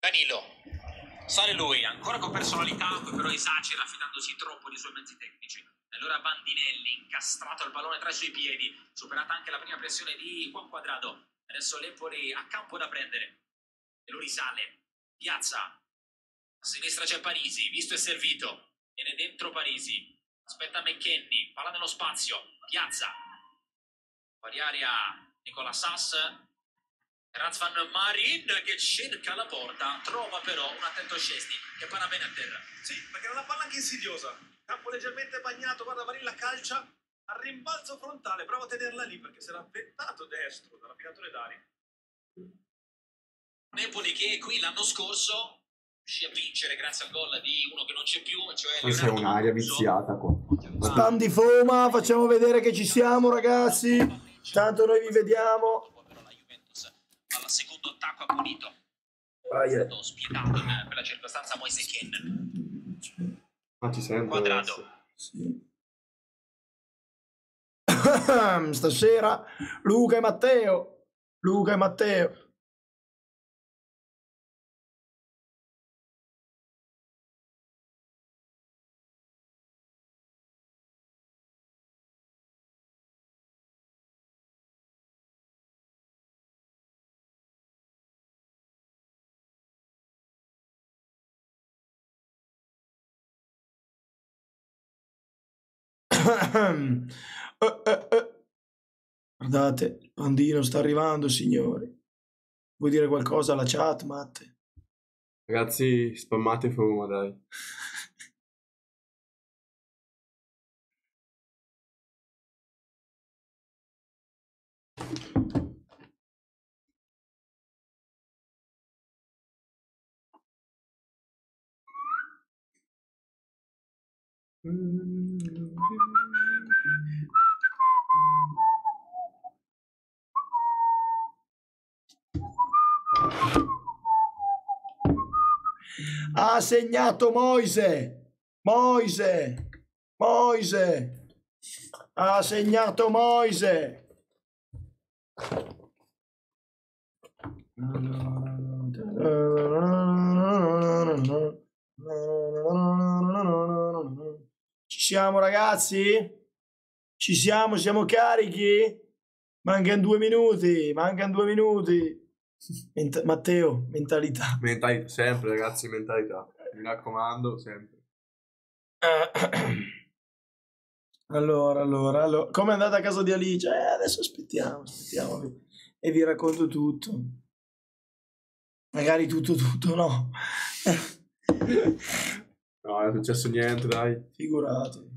Danilo. Sale lui, ancora con personalità, però esagera affidandosi troppo dei suoi mezzi tecnici. E allora Bandinelli, incastrato al pallone tra i suoi piedi, superata anche la prima pressione di Juan Cuadrado. Adesso l'Empoli a campo da prendere. E lui risale, piazza. A sinistra c'è Parisi, visto e servito. Viene dentro Parisi. Aspetta McKennie, palla nello spazio, piazza. Fuori aria Nicola Sass. Razvan Marin che cerca la porta, trova però un attento Szczesny che para bene a terra. Sì, perché è una palla anche insidiosa. Campo leggermente bagnato, guarda Marin la calcia al rimbalzo frontale, prova a tenerla lì perché si era avventato destro dall'applicatore d'aria. Napoli che qui l'anno scorso riuscì a vincere grazie al gol di uno che non c'è più, cioè C'è un'aria viziata qua. Spam di Foma, facciamo vedere che ci siamo ragazzi. Tanto noi vi vediamo. Al secondo attacco ha punito. È stato spietato per la circostanza Moise Kean. Ma ci sento Quadrado. Sì. Stasera Luca e Matteo. Luca e Matteo. Guardate, il pandino sta arrivando, signori. Vuoi dire qualcosa alla chat, Matte? Ragazzi, spammate Foma, dai. Ha segnato Moise. Moise. Moise. Ha segnato Moise. Ci siamo ragazzi? Ci siamo? Siamo carichi? Mancano 2 minuti. Mancano 2 minuti. Matteo, mentalità. Mentalità, sempre ragazzi, mentalità. Mi raccomando, sempre. Allora. Come è andata a casa di Alice? Adesso aspettiamo e vi racconto tutto. Magari tutto, no. No, non è successo niente, dai. Figurati.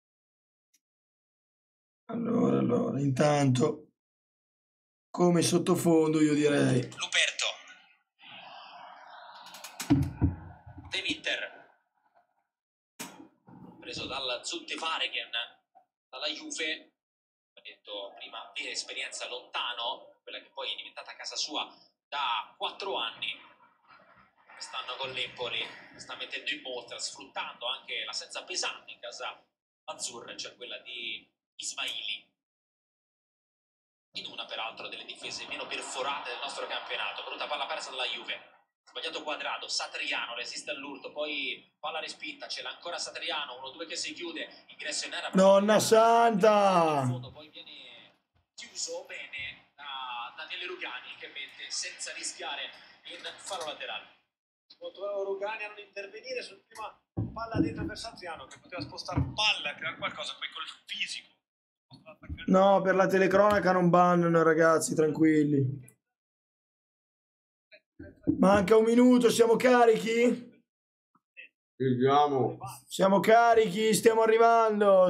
Allora, intanto, come sottofondo io direi. Luperto. De Winter. Preso dal Zutte-Waregem, dalla Juve. Ho detto prima, vera esperienza lontano, quella che poi è diventata casa sua da 4 anni. Quest'anno con l'Empoli sta mettendo in mostra, sfruttando anche l'assenza pesante in casa azzurra, cioè quella di Ismaili, in una peraltro delle difese meno perforate del nostro campionato. Brutta palla persa dalla Juve, sbagliato Quadrado, Satriano resiste all'urto, poi palla respinta, ce l'ha ancora Satriano, 1-2 che si chiude, ingresso in area. Nonna santa! Poi viene chiuso bene da Daniele Rugani che mette senza rischiare in fallo laterale. Trovavo Rugani a non intervenire sul prima palla dentro per Satriano che poteva spostare palla, creare qualcosa, poi col fisico. No, per la telecronaca non bannano ragazzi, tranquilli. Manca 1 minuto, siamo carichi? Vediamo. Siamo carichi, stiamo arrivando.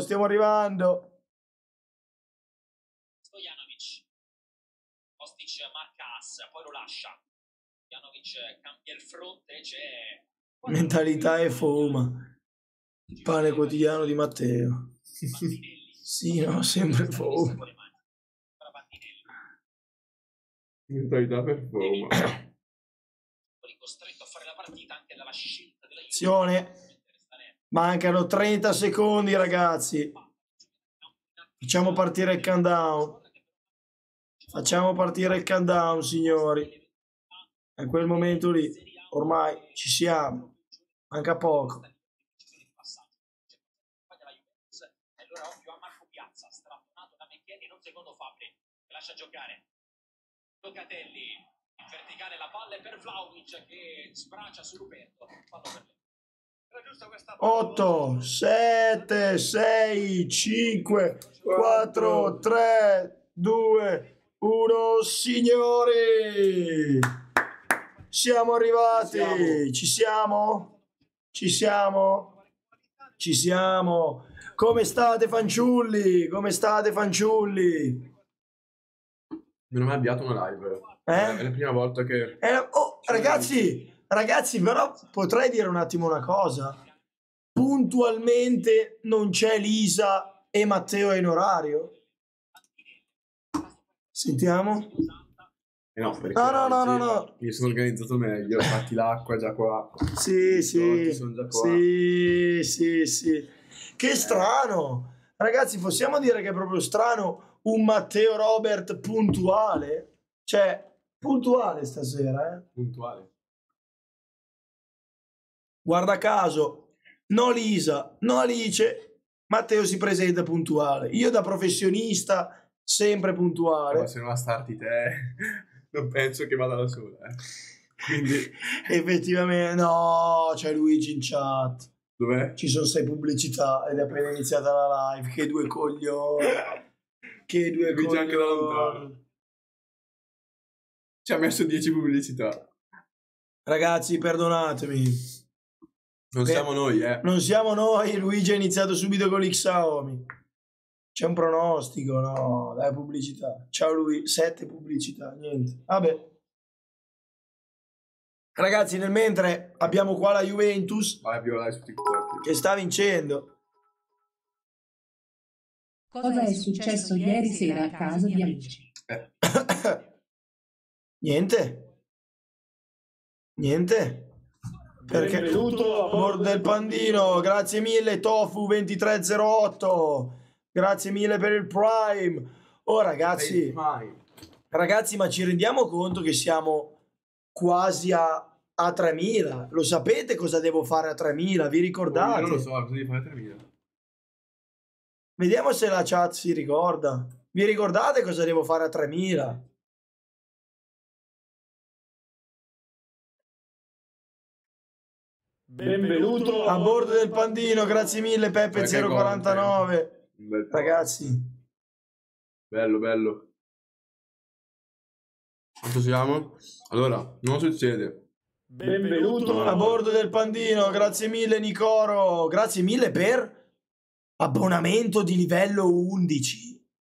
Stojanovic. Kostic marca Ass, poi lo lascia. Stojanovic cambia il fronte, c'è... Mentalità e Foma. Il pane quotidiano di Matteo. Sì, no, sempre Foma. Mentalità per Foma. Costretto a fare la partita anche dalla scelta della Attenzione. Mancano 30 secondi ragazzi. Facciamo partire il countdown. Signori. A quel momento lì. ormai ci siamo, manca poco. E allora occhio a Marco Piazza, strappato da McKennie, non secondo Fabri, che lascia giocare. Locatelli, in verticale la palla è per Vlahovic che sbracia su Ruperto. Fallo per lei. 8, 7, 6, 5, 4, 3, 2, 1, signori! Siamo arrivati! Ci siamo? Ci siamo? Ci siamo! Come state, fanciulli? Come state, fanciulli? Non ho mai avviato una live. Eh? È la prima volta che... Oh, ragazzi, però potrei dire un attimo una cosa. Puntualmente non c'è Lisa e Matteo in orario? Sentiamo? No, perché No. mi sono organizzato meglio. Infatti l'acqua è già qua. Sì. Sono già qua. Sì. Che strano. Ragazzi, possiamo dire che è proprio strano un Matteo Robert puntuale? Cioè, puntuale stasera, Puntuale. Guarda caso, no Lisa, no Alice, Matteo si presenta puntuale. Io da professionista, sempre puntuale. Ma se non starti te, non penso che vada da sola. Quindi... Effettivamente, no, c'è Luigi in chat. Dov'è? Ci sono 6 pubblicità ed è appena iniziata la live. Che due coglioni. Che due Luigi coglioni. anche da lontano. Ci ha messo 10 pubblicità. Ragazzi, perdonatemi. Non siamo noi, Non siamo noi. Luigi ha iniziato subito con l'Xiaomi. C'è un pronostico, no? Dai, pubblicità. Ciao Luigi. 7 pubblicità, niente. Vabbè. Ragazzi, nel mentre abbiamo qua la Juventus Vai, viola su TikTok. che sta vincendo. Cosa è successo ieri sera a casa di amici? Niente. Perché Benvenuto a bordo del pandino. Grazie mille Tofu 2308. Grazie mille per il Prime. Oh ragazzi, ma ci rendiamo conto che siamo quasi a 3000? Lo sapete cosa devo fare a 3000? Vi ricordate? Io non lo so, cosa devi fare 3000? Vediamo se la chat si ricorda. Vi ricordate cosa devo fare a 3000? Benvenuto A bordo del pandino, grazie mille Peppe Perché 049. Ragazzi, bello. Quanto siamo? Allora, non succede. Benvenuto a bordo del pandino, grazie mille Nicoro. Grazie mille per abbonamento di livello 11.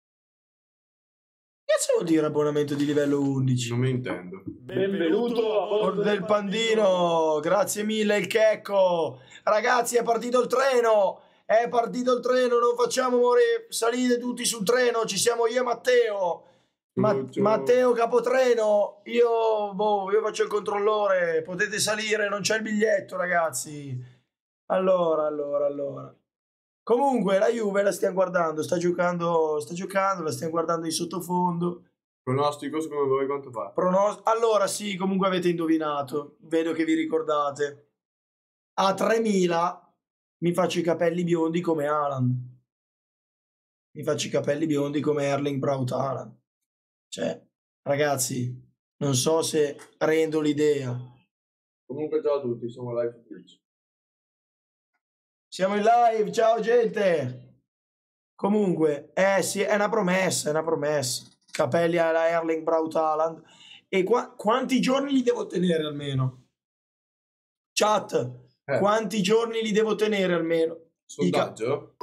Che vuol dire abbonamento di livello 11? Non mi intendo. Benvenuto a Bordo del pandino, grazie mille il Checco. Ragazzi, è partito il treno. Non facciamo morire. Salite tutti sul treno, ci siamo io e Matteo. Matteo capotreno, io faccio il controllore, potete salire, non c'è il biglietto ragazzi. Allora. Comunque la Juve la stiamo guardando, sta giocando, la stiamo guardando in sottofondo. Pronostico secondo voi quanto fa? Allora sì, comunque avete indovinato, vedo che vi ricordate. A 3000 mi faccio i capelli biondi come Haaland. Mi faccio i capelli biondi come Erling Braut Haaland. Cioè, ragazzi, non so se rendo l'idea. Comunque ciao a tutti, siamo live su Twitch. Siamo in live, ciao gente. Comunque, sì, è una promessa. Capelli alla Erling Braut Haaland. E quanti giorni li devo tenere almeno? Chat, quanti giorni li devo tenere almeno? Sondaggio?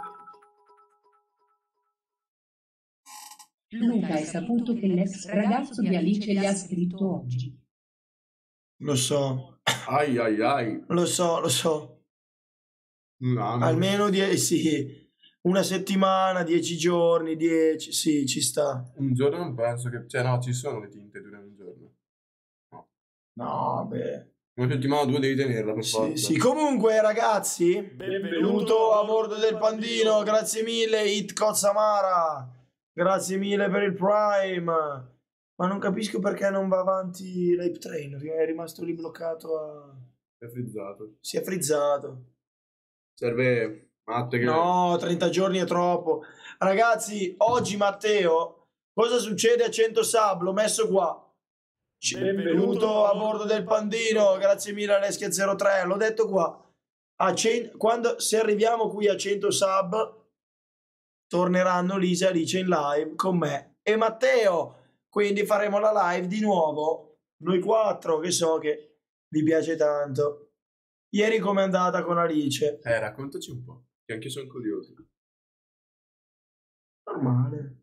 Luca, hai saputo che l'ex ragazzo di Alice gli ha scritto oggi? Lo so. Ai. Lo so. No, Almeno 10, sì. Una settimana, 10 giorni, 10, sì, ci sta. un giorno non penso che... Cioè no, ci sono le tinte durante un giorno. No, beh. Una settimana o due devi tenerla per forza. Sì. Comunque ragazzi, Benvenuto a bordo del pandino, grazie mille It Samara. Grazie mille per il Prime. Ma non capisco perché non va avanti l'hype train. È rimasto lì bloccato È frizzato. Si è frizzato. Serve Matte che... No, 30 giorni è troppo. Ragazzi, oggi Matteo, cosa succede a 100 sub? L'ho messo qua. Benvenuto a bordo del Pandino. Grazie mille Aleschia03. L'ho detto qua. Se arriviamo qui a 100 sub, torneranno Lisa e Alice in live con me e Matteo. Quindi faremo la live di nuovo. Noi 4, che so che vi piace tanto. Ieri com'è andata con Alice? Raccontaci un po', che anche io sono curioso. Normale.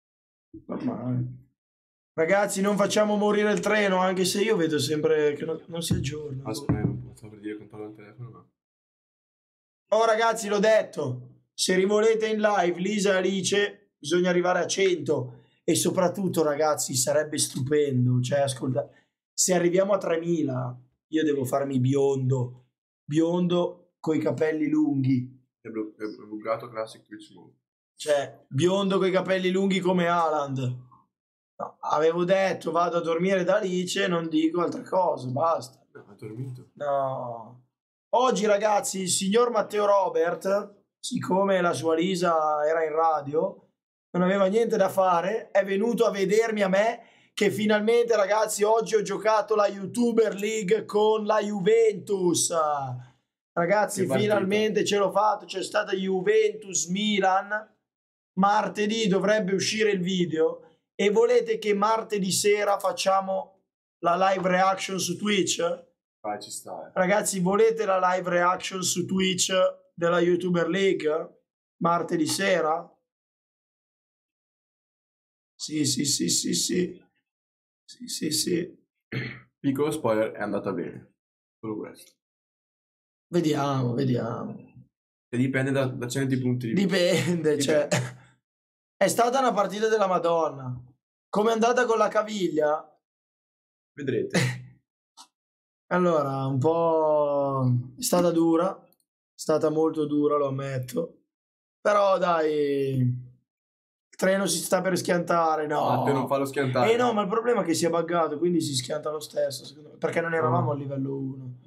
Ragazzi, non facciamo morire il treno, anche se io vedo sempre che non si aggiorna. Aspetta, non stavo per dire che parlo al telefono, ma... Oh ragazzi, l'ho detto, se rivolete in live Lisa e Alice, bisogna arrivare a 100. E soprattutto, ragazzi, sarebbe stupendo. Cioè, ascolta, se arriviamo a 3000, io devo farmi biondo coi capelli lunghi. È buggato Classic Twitch Mode. Cioè, biondo coi capelli lunghi come Haaland. No, avevo detto, vado a dormire da Alice, non dico altre cose, basta. No, ha dormito. No. Oggi, ragazzi, il signor Matteo Robert, siccome la sua Lisa era in radio, non aveva niente da fare, è venuto a vedermi a me, che finalmente, ragazzi, oggi ho giocato la YouTuber League con la Juventus. Ragazzi, finalmente ce l'ho fatto, c'è stata Juventus-Milan. Martedì dovrebbe uscire il video e volete che martedì sera facciamo la live reaction su Twitch? Ci sta. Ragazzi, volete la live reaction su Twitch della YouTuber League? Martedì sera? Sì. Piccolo spoiler, è andata bene. Solo questo. Vediamo. E dipende da certi punti di vista. Dipende, cioè... È stata una partita della Madonna. Come è andata con la caviglia? Vedrete. Allora, un po'... È stata dura. È stata molto dura, lo ammetto. Però, dai... Il treno si sta per schiantare, no. Te non fa lo schiantare. No, ma il problema è che si è buggato, quindi si schianta lo stesso, secondo me, perché non eravamo a livello 1.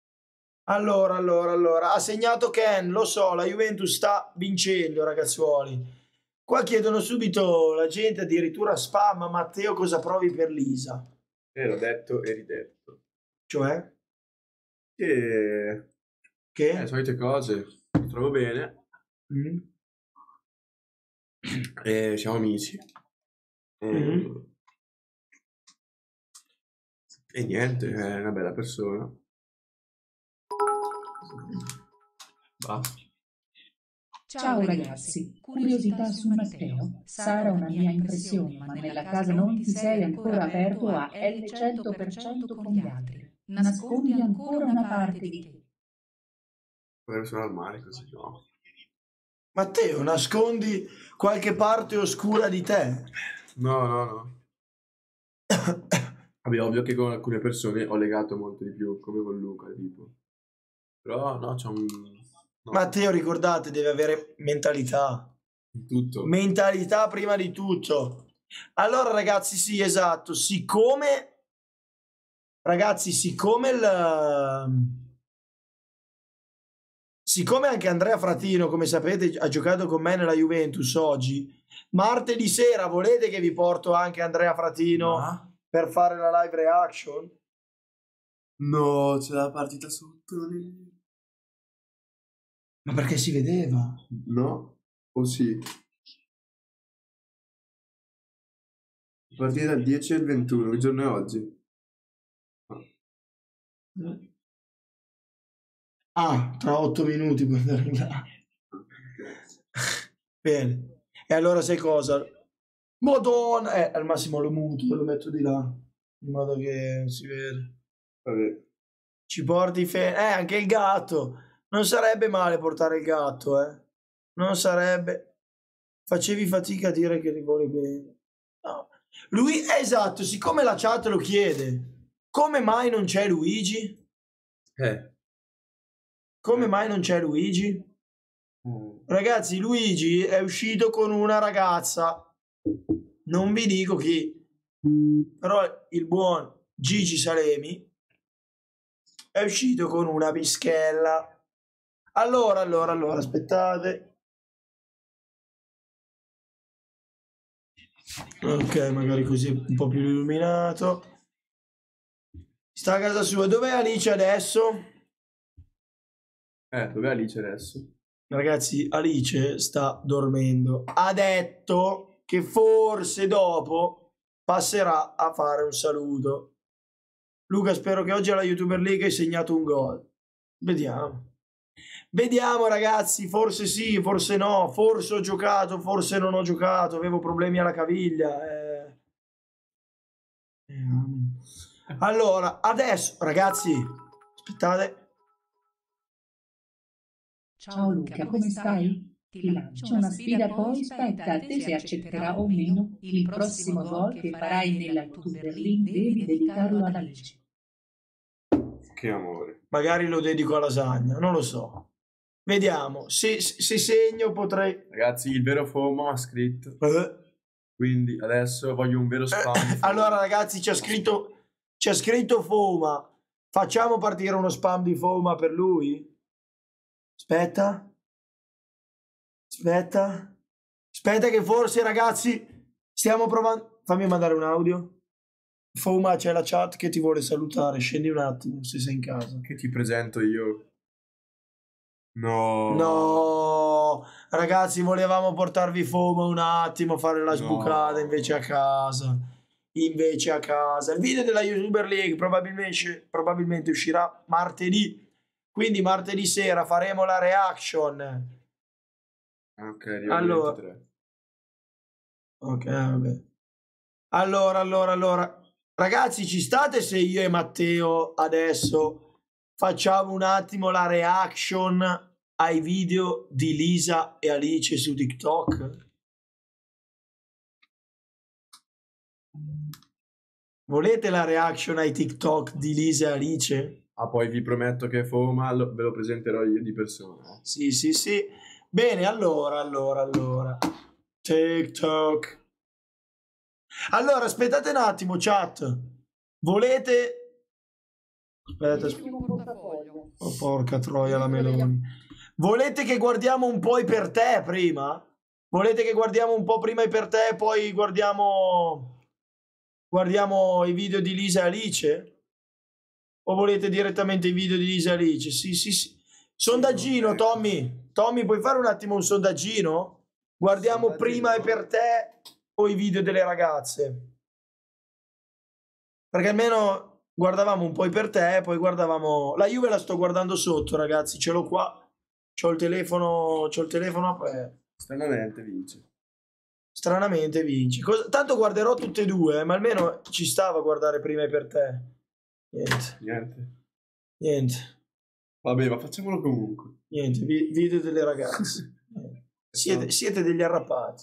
Allora, ha segnato Ken, lo so, la Juventus sta vincendo, ragazzuoli. Qua chiedono subito la gente, addirittura spam, Matteo, cosa provi per Lisa? L'ho detto e ridetto. Cioè? Che... Che? Le solite cose, mi trovo bene. E siamo amici. E niente, è una bella persona. Basta. Ciao ragazzi, curiosità su Matteo. Sarà una mia impressione, ma nella casa non ti sei ancora aperto a L100% con gli altri. Nascondi ancora una parte di te. Potrebbe suonare male così, no? Matteo, nascondi qualche parte oscura di te? No. Vabbè, ovvio che con alcune persone ho legato molto di più, come con Luca, tipo. Però, no, c'è un... No. Matteo, ricordate, deve avere mentalità. Tutto. Mentalità prima di tutto. Allora, ragazzi, sì, esatto. Siccome anche Andrea Fratino, come sapete, ha giocato con me nella Juventus oggi, martedì sera volete che vi porto anche Andrea Fratino per fare la live reaction? No, c'è la partita sotto. Ma perché si vedeva? No? O sì? Partita dal 10 al 21, che giorno è oggi? Tra 8 minuti puoi andare là. Bene. E allora sai cosa? Madonna! Al massimo lo muto, lo metto di là, in modo che si vede. Vabbè. Ci porti anche il gatto. Non sarebbe male portare il gatto, Non sarebbe. Facevi fatica a dire che li vuole bene. No. Lui, esatto, siccome la chat lo chiede, come mai non c'è Luigi? Come mai non c'è Luigi? Ragazzi, Luigi è uscito con una ragazza. Non vi dico chi. Però il buon Gigi Salemi è uscito con una pischella. Allora, aspettate. Ok, magari così un po' più illuminato. Sta a casa sua. Dov'è Alice adesso? Dov'è Alice adesso? Ragazzi, Alice sta dormendo. Ha detto che forse dopo passerà a fare un saluto. Luca, spero che oggi alla YouTuber League hai segnato un gol. Vediamo ragazzi, forse sì, forse no, forse ho giocato, forse non ho giocato, avevo problemi alla caviglia. Allora, adesso ragazzi, aspettate. Ciao Luca, come stai? Ti lancio una sfida, poi spetta a te se accetterà o meno. Il prossimo gol che farai nella YouTuber League devi dedicarlo ad Alice. Che amore. Magari lo dedico a lasagna, non lo so. Vediamo, se segno potrei... Ragazzi, il vero FOMO ha scritto. Quindi adesso voglio un vero spam. Allora ragazzi, c'è scritto Foma. Facciamo partire uno spam di Foma per lui? Aspetta che forse ragazzi stiamo provando. Fammi mandare un audio. Foma, c'è la chat che ti vuole salutare. Scendi un attimo se sei in casa. Che ti presento io. No. No, ragazzi, volevamo portarvi Foma un attimo, fare la sbucata, invece a casa. Il video della YouTuber League probabilmente uscirà martedì. Quindi martedì sera faremo la reaction. Ok, allora. 23. Ok, vabbè. Allora. Ragazzi, ci state se io e Matteo adesso facciamo un attimo la reaction ai video di Lisa e Alice su TikTok? Volete la reaction ai TikTok di Lisa e Alice? Ah, poi vi prometto che FOMA ve lo presenterò io di persona. Sì. Bene, allora. TikTok. Allora, aspettate un attimo, chat. Volete... Aspetta. Oh, porca troia la Meloni. Volete che guardiamo un po' i per te prima? Volete che guardiamo un po' prima i per te e poi guardiamo i video di Lisa e Alice? O volete direttamente i video di Lisa e Alice? Sì. Sondaggino, Tommy, puoi fare un attimo un sondaggino? Guardiamo prima e per te o i video delle ragazze? Perché almeno guardavamo un po' i per te, poi guardavamo... La Juve la sto guardando sotto, ragazzi, ce l'ho qua. C'ho il telefono aperto. Stranamente vince. Tanto guarderò tutte e due, ma almeno ci stava a guardare prima e per te. Niente. Vabbè, ma facciamolo comunque. Niente, video delle ragazze. Siete degli arrapati.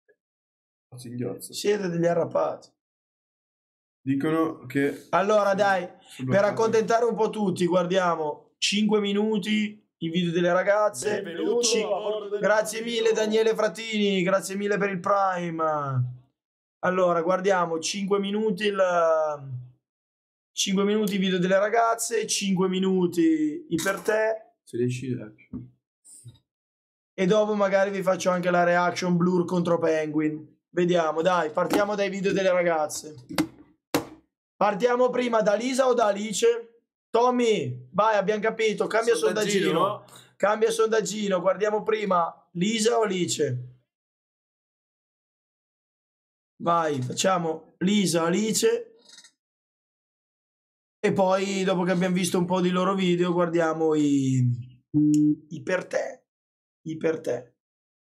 Siete degli arrapati. Dicono che... Allora dai, per accontentare un po' tutti, guardiamo 5 minuti i video delle ragazze. Grazie mille Daniele Frattini, grazie mille per il Prime. Allora, guardiamo 5 minuti i video delle ragazze, 5 minuti i per te. Se riesci, e dopo magari vi faccio anche la reaction Blur contro Penguin. Vediamo, dai, partiamo dai video delle ragazze. Partiamo prima da Lisa o da Alice? Tommy, vai, abbiamo capito, cambia sondaggino. Cambia sondaggino, guardiamo prima Lisa o Alice? Vai, facciamo Lisa, Alice. E poi, dopo che abbiamo visto un po' di loro video, guardiamo i per te. I per te.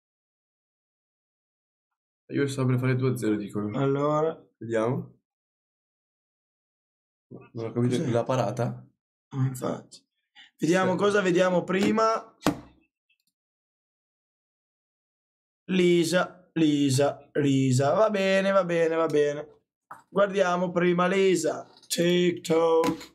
Io sto per fare 2-0, dicono. Allora. Vediamo. Non ho capito la parata. Infatti. Vediamo cosa vediamo prima. Lisa. Va bene. Guardiamo prima Lisa. TikTok.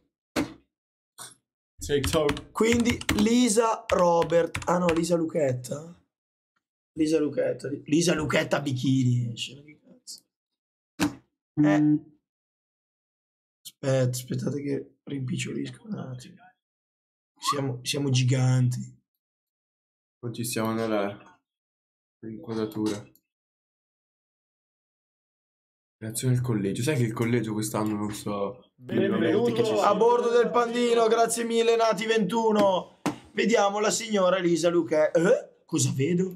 Quindi Lisa Robert. Ah no, Lisa Lucchetta bikini esce. Che cazzo. Aspettate che rimpicciolisco un attimo. Siamo giganti. Non ci siamo nell'inquadratura. Reazione al collegio. Sai che il collegio quest'anno non so. Benvenuto a bordo del Pandino, grazie mille Nati 21. Vediamo la signora Elisa Luque. Cosa vedo?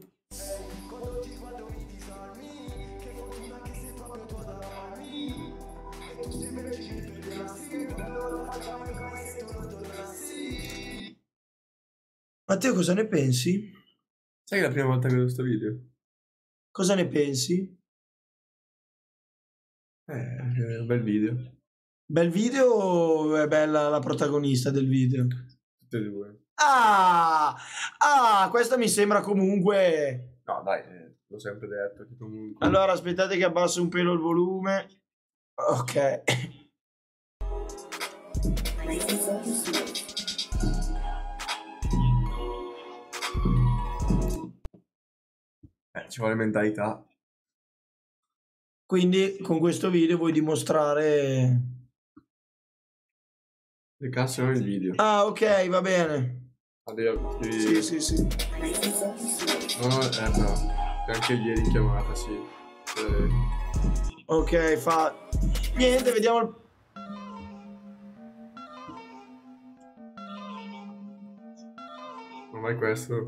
Matteo, cosa ne pensi? Sai che è la prima volta che vedo sto video? Cosa ne pensi? È un bel video. Bel video o è bella la protagonista del video? Tutte e due. Questa mi sembra comunque... No, dai, l'ho sempre detto che comunque... Allora, aspettate che abbasso un pelo il volume. Ok. Ci vuole mentalità. Quindi con questo video vuoi dimostrare... Le casse non il video. Ah, ok, va bene. Sì. No. Anche ieri in chiamata, sì. Ok, fa... Niente, vediamo il... Ormai questo.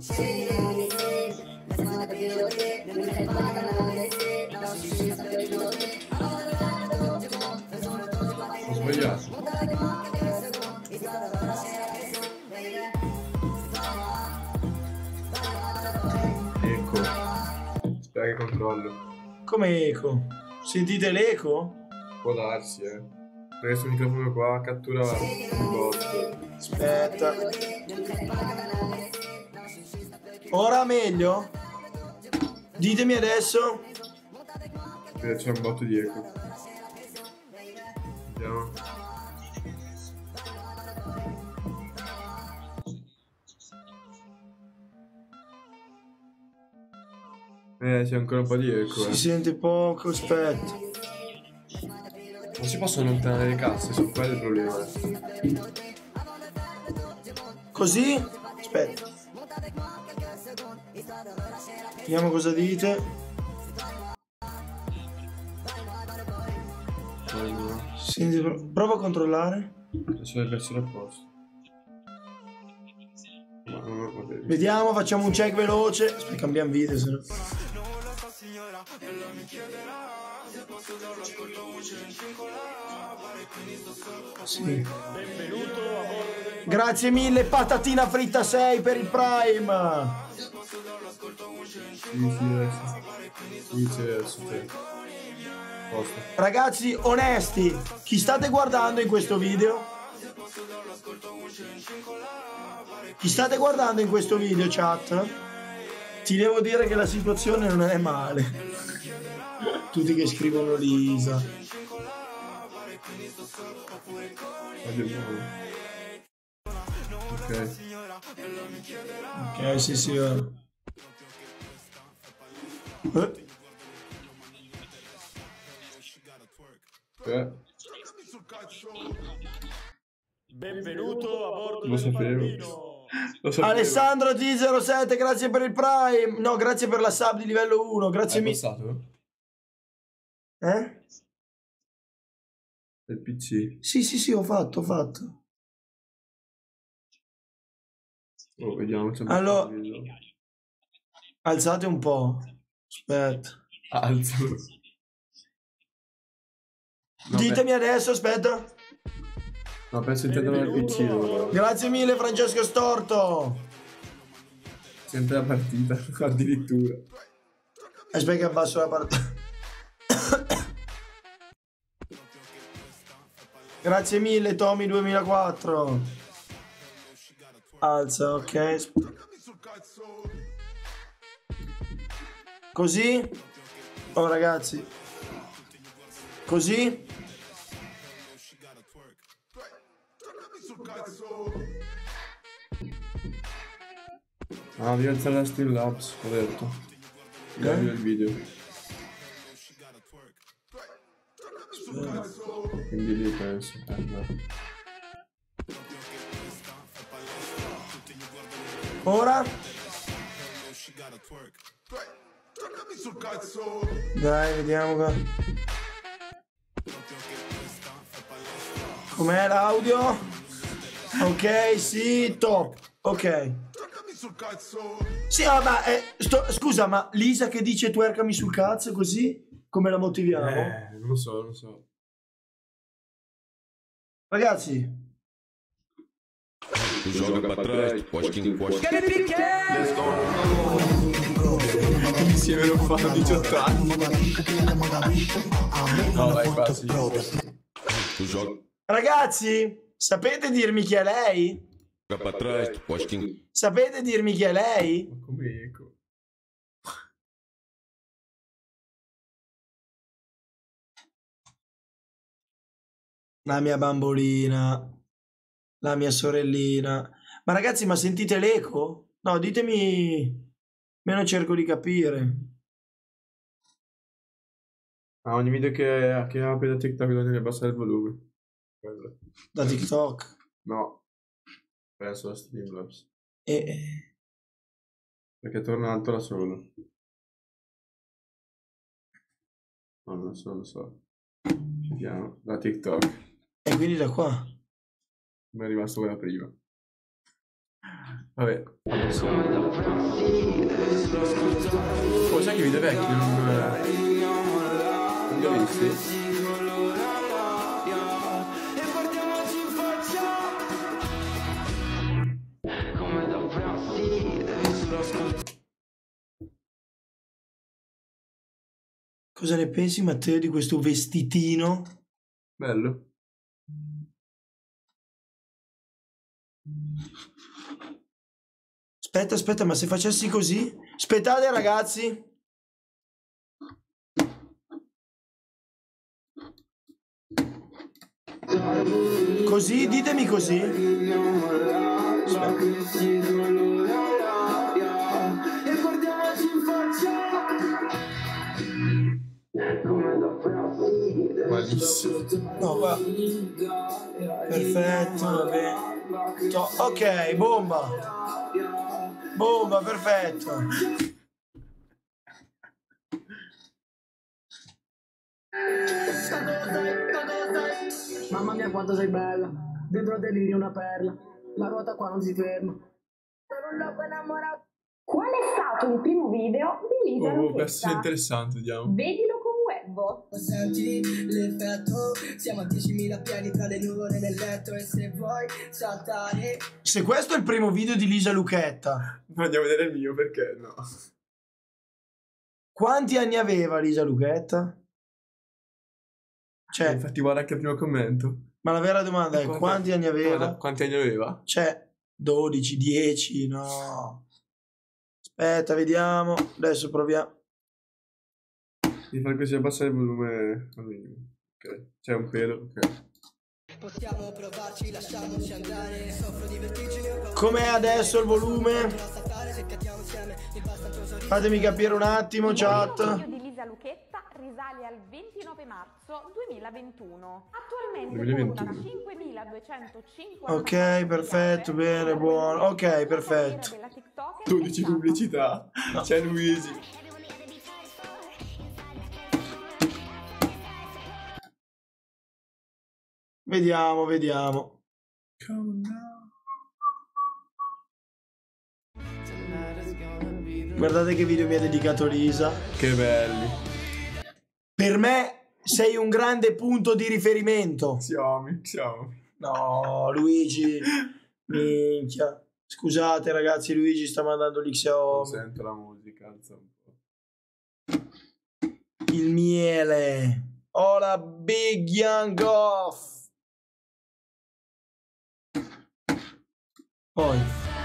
Ho sbagliato. Ecco. Spera che controllo. Come eco? Sentite l'eco? Può darsi, Questo microfono qua cattura un botto. Aspetta. Ora meglio? Ditemi adesso. C'è un botto di eco. Vediamo. C'è ancora un po' di eco, Si sente poco, aspetta. Non si possono allontanare le casse, su quello è il problema. Così? Aspetta. Vediamo cosa dite. Senti, prova a controllare. Sono le persone a posto. Vediamo, facciamo un check veloce. Aspetta, cambiamo video, se no. Sì. Grazie mille Patatina Fritta 6 per il Prime. Sì. Posto. Ragazzi onesti, chi state guardando in questo video? Chi state guardando in questo video, chat? Ti devo dire che la situazione non è male. Tutti che scrivono Lisa. Ok, sì. Benvenuto a bordo Lo del sapevo. Pandino. Lo sapevo. Alessandro T07, grazie per il Prime. No, grazie per la sub di livello 1. Grazie Hai mille. passato? Il PC. Sì, ho fatto. Oh, vediamo. Allora, alzate un po'. Aspetta. Alzalo. No, Ditemi adesso, aspetta. No, penso intendo il PC. Allora. Grazie mille Francesco Storto. Sente la partita, addirittura. Aspetta che abbasso la partita. Grazie mille Tommy 2004. Alza, ok. Così? Oh ragazzi. Così? Ah, devi alzare la Streamlabs, ho detto. Cambio il video. Quindi lì penso. Ora? Dai, vediamo qua. Com'è l'audio? Ok, sì, top. Ok. Sì, vabbè, scusa, ma Lisa che dice twerkami sul cazzo così? Come la motiviamo? Non lo so, non lo so. Ragazzi, Tu joga pra trás, poste encosta. Insieme non fanno 18 anni. No, vai qua, sì. Tu joga ragazzi, sapete dirmi chi è lei? pra trás, poste encosta. Sapete dirmi chi è lei? Ma come eco? La mia bambolina, la mia sorellina. Ma ragazzi, ma sentite l'eco? No, ditemi, meno cerco di capire. Ogni video che apri da TikTok bisogna abbassare il volume. Quello. Da TikTok. No, penso da Streamlabs. E Perché torna alto da solo. No, non so. Vediamo. Da TikTok. quindi da qua. Mi è rimasto quella prima. Vabbè. Oh, sai che video vecchi? Non li ho visti? Cosa ne pensi, Matteo, di questo vestitino? Bello. Aspetta, ma se facessi così? Aspettate, ragazzi. Così, ditemi così. Malissimo. No, guarda. Perfetto, vabbè. Ok, bomba. Bomba, perfetto. Mamma mia quanto sei bella, dentro deliri una perla, la ruota qua non si ferma. Sono un loco innamorato. Qual è stato il primo video di Lisa Questo è Lucchetta? interessante, vediamo. Vedilo con Webbo. Senti l'effetto, siamo a 10.000 piedi tra le nuvole nel letto e se vuoi saltare. Se questo è il primo video di Lisa Lucchetta, Andiamo a vedere il mio, perché no? quanti anni aveva Lisa Lucchetta? Cioè, Infatti guarda anche il primo commento. ma la vera domanda è quanti anni aveva? Guarda, quanti anni aveva? Cioè, 12, 10, no. Aspetta, vediamo. Adesso proviamo. Devi fare così, abbassare il volume al minimo. Ok, c'è un pelo, ok. Possiamo provarci, lasciamoci andare, soffro di vertigini. Com'è adesso il volume? Fatemi capire un attimo, Il chat. video di Lisa Lucchetta risale al 29 marzo 2021. Attualmente 2021. conta 5.250. Ok, perfetto, bene, buono. Ok, perfetto. 12 pubblicità. C'è Luigi. Vediamo. Guardate che video mi ha dedicato Lisa. Che belli. Per me sei un grande punto di riferimento. Siamo. No, Luigi. Minchia. Scusate ragazzi, Luigi sta mandando Non l'Xiaomi. sento la musica, alza un po'. Il miele. Oh, la Big Young Off. Poi.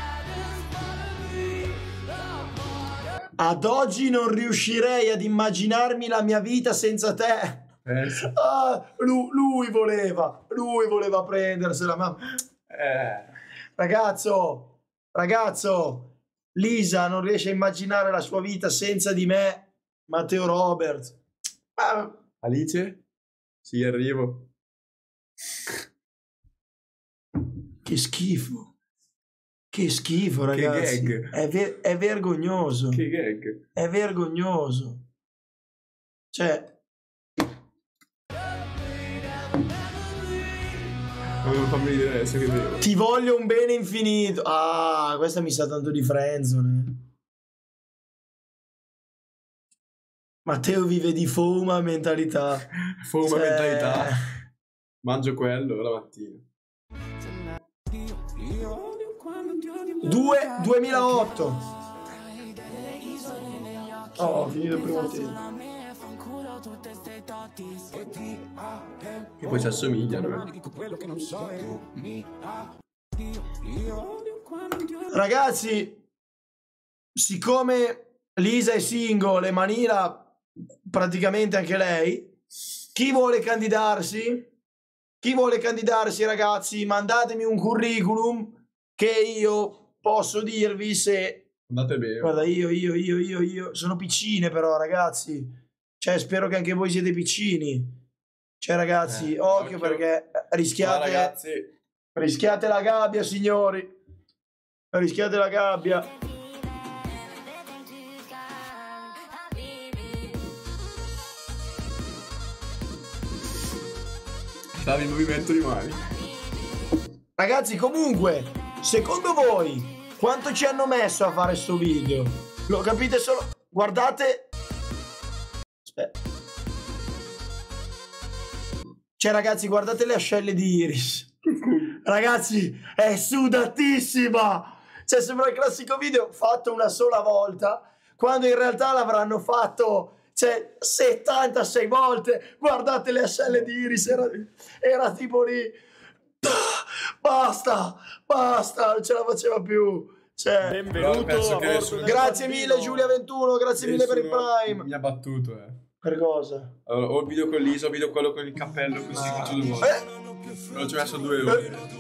Ad oggi non riuscirei ad immaginarmi la mia vita senza te. Sì. Ah, lui voleva prendersela, ma... Ragazzo, Lisa non riesce a immaginare la sua vita senza di me, Matteo Roberts. Ah, Alice? Sì, arrivo. Che schifo. Che schifo, ragazzi. Che gag. È vergognoso. Che gag. È vergognoso. Cioè... Non fammi vedere adesso che devo. Ti voglio un bene infinito. Ah, questa mi sa tanto di friendzone. Matteo vive di foma mentalità. Fuma mentalità. Mangio quello la mattina. 2008. Oh, finito il primo tempo. Che poi ci assomigliano. Ragazzi, siccome Lisa è single e Manila praticamente anche lei, chi vuole candidarsi? Chi vuole candidarsi, ragazzi? Mandatemi un curriculum che io posso dirvi se... Andate bene. Guarda, io sono piccine però, ragazzi. Cioè, spero che anche voi siete piccini. Cioè, ragazzi, occhio perché rischiate... ragazzi. Rischiate la gabbia, signori. Rischiate la gabbia. Stavi in movimento di mani. Ragazzi, comunque, secondo voi quanto ci hanno messo a fare sto video? Lo capite solo? Guardate. Aspetta. Cioè, ragazzi, guardate le ascelle di Iris. Ragazzi, è sudatissima. Cioè, sembra il classico video fatto una sola volta, quando in realtà l'avranno fatto, cioè, 76 volte. Guardate le ascelle di Iris, era tipo lì. Basta, non ce la faceva più. Cioè, benvenuto. Grazie mille Giulia 21, grazie mille per il Prime. Mi ha battuto, Per cosa? Allora, ho il video con Lisa, ho il video quello con il cappello così faccio 2 volte. Non ci ho messo 2 ore.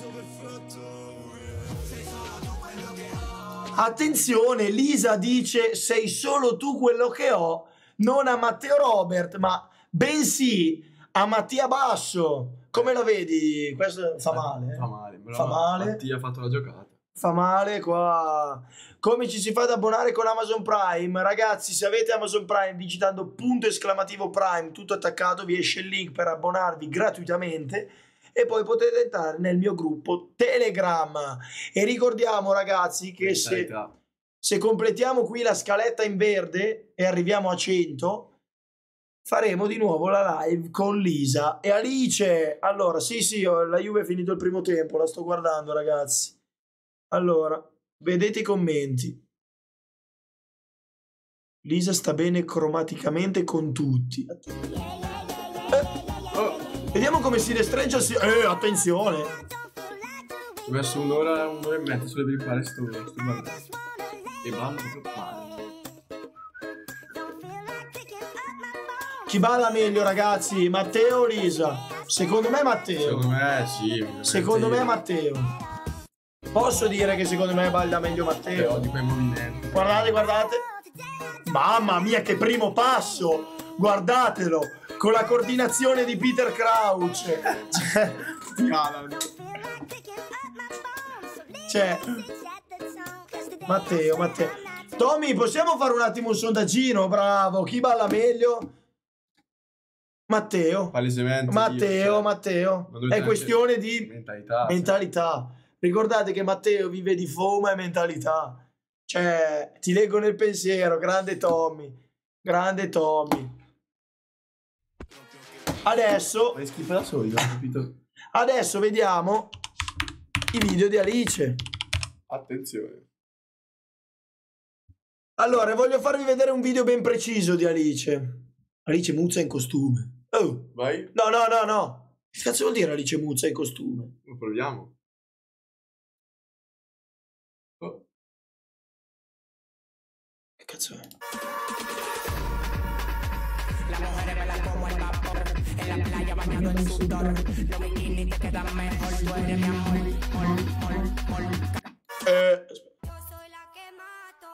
Attenzione, Lisa dice: sei solo tu quello che ho, non a Matteo Robert, ma bensì a Mattia Basso. Come la vedi? Questo fa male. Fa male, però fa male. Mattia ha fatto la giocata. Fa male qua. Come ci si fa ad abbonare con Amazon Prime? Ragazzi, se avete Amazon Prime, digitando !Prime, tutto attaccato, vi esce il link per abbonarvi gratuitamente e poi potete entrare nel mio gruppo Telegram. E ricordiamo, ragazzi, che se completiamo qui la scaletta in verde e arriviamo a 100, faremo di nuovo la live con Lisa e Alice. Allora, sì, la Juve è finito il primo tempo, la sto guardando, ragazzi. Allora, vedete i commenti. Lisa sta bene cromaticamente con tutti. Vediamo come si restringe. Attenzione. Ho messo un'ora e mezza solo per rifare sto ballo. E ballo proprio male. Chi balla meglio, ragazzi? Matteo o Lisa? Secondo me Matteo. Secondo me sì. Secondo me Matteo. Posso dire che secondo me balla meglio Matteo? Di quei movimenti. Guardate. Mamma mia, che primo passo! Guardatelo! Con la coordinazione di Peter Crouch. Cioè, Matteo. Tommy, possiamo fare un attimo un sondaggino? Bravo, chi balla meglio? Matteo. Palesemente. Matteo. È questione di mentalità. Ricordate che Matteo vive di foma e mentalità. Cioè, ti leggo nel pensiero, grande Tommy. Adesso fai schifo da soli, ho capito. Adesso vediamo i video di Alice. Attenzione. Allora, voglio farvi vedere un video ben preciso di Alice. Alice Muzza in costume. Oh, vai. No. Che cazzo vuol dire Alice Muzza in costume? Lo proviamo. Che cazzo è?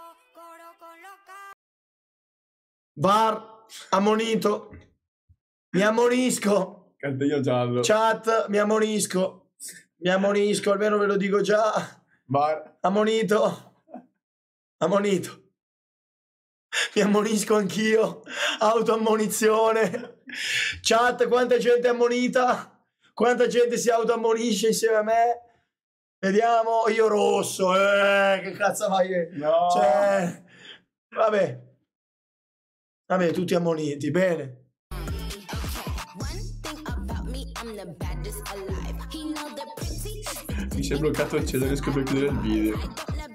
Bar ammonito. Mi ammonisco. Cartellino giallo. Chat, mi ammonisco. Mi ammonisco, almeno ve lo dico già. VAR. Ammonito. Ammonito. Mi ammonisco anch'io. Autoammonizione. Chat, quanta gente è ammonita? Quanta gente si autoammonisce insieme a me? Vediamo. Io rosso. Che cazzo vai? No. Cioè, vabbè. Vabbè, tutti ammoniti. Bene. Mi si è bloccato il cielo, riesco a chiudere il video.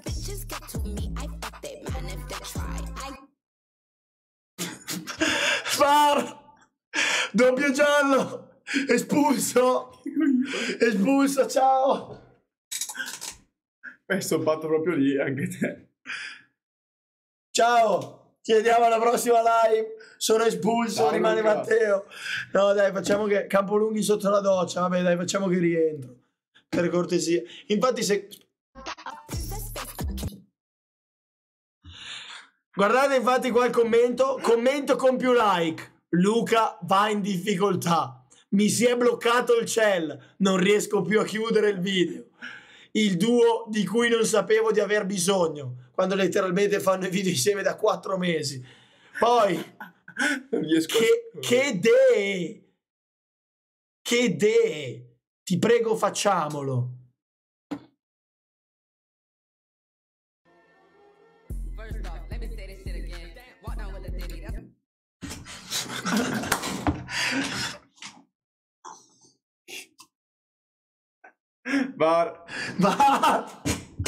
VAR! Doppio giallo! Espulso! Espulso, ciao! Hai stoppato proprio lì, anche te. Ciao! Ci vediamo alla prossima live. Sono espulso, Ciao, rimane Luca. Matteo. No, dai, facciamo che Campolunghi sotto la doccia. Vabbè, dai, facciamo che rientro. Per cortesia. Infatti, se guardate, infatti, qua il commento. Commento con più like. Luca va in difficoltà. Mi si è bloccato il cell. Non riesco più a chiudere il video. Il duo di cui non sapevo di aver bisogno. Quando letteralmente fanno i video insieme da 4 mesi. Poi, Non riesco che idee! Che idee! Ti prego, facciamolo. VAR. VAR!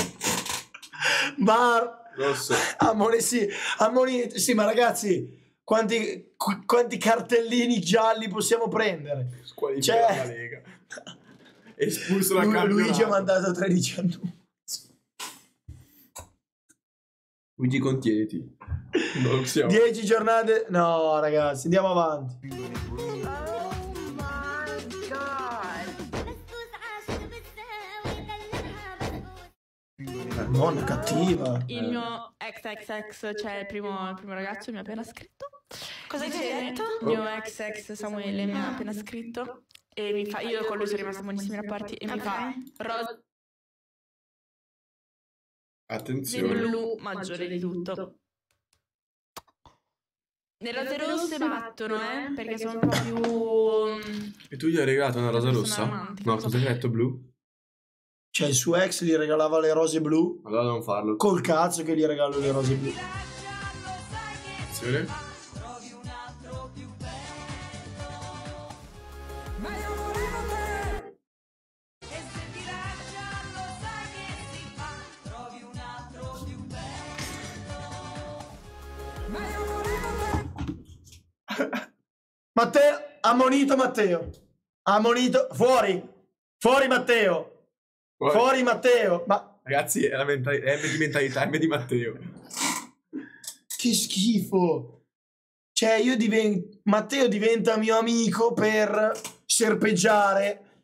VAR! Rosso. Sì, ma ragazzi, quanti cartellini gialli possiamo prendere? Squalificata Cioè, la Lega. Espulso dal campionato. Luigi ha mandato 13 annunci. Luigi, contieniti. Non siamo. 10 giornate. No, ragazzi, andiamo avanti. Donna cattiva. Il mio ex, cioè il primo ragazzo mi ha appena scritto. Cosa ti hai detto? Il mio ex Samuele mi ha appena scritto e mi fa, io con lui sono rimasta buonissimi rapporti e mi fa rose Attenzione. blu maggiore di tutto. Le rose rosse battono, perché sono un po' più... E tu gli hai regalato una rosa Sono rossa? romantica. No, cosa hai detto? Blu? Cioè, il suo ex gli regalava le rose blu. Allora non farlo. Col cazzo che gli regalo le rose blu. Attenzione. Matteo, ammonito Matteo. Ammonito, fuori. Fuori Matteo. Fuori Matteo. Ma Ragazzi, è M di mentalità, M di Matteo. che schifo. Cioè, Matteo diventa mio amico per serpeggiare.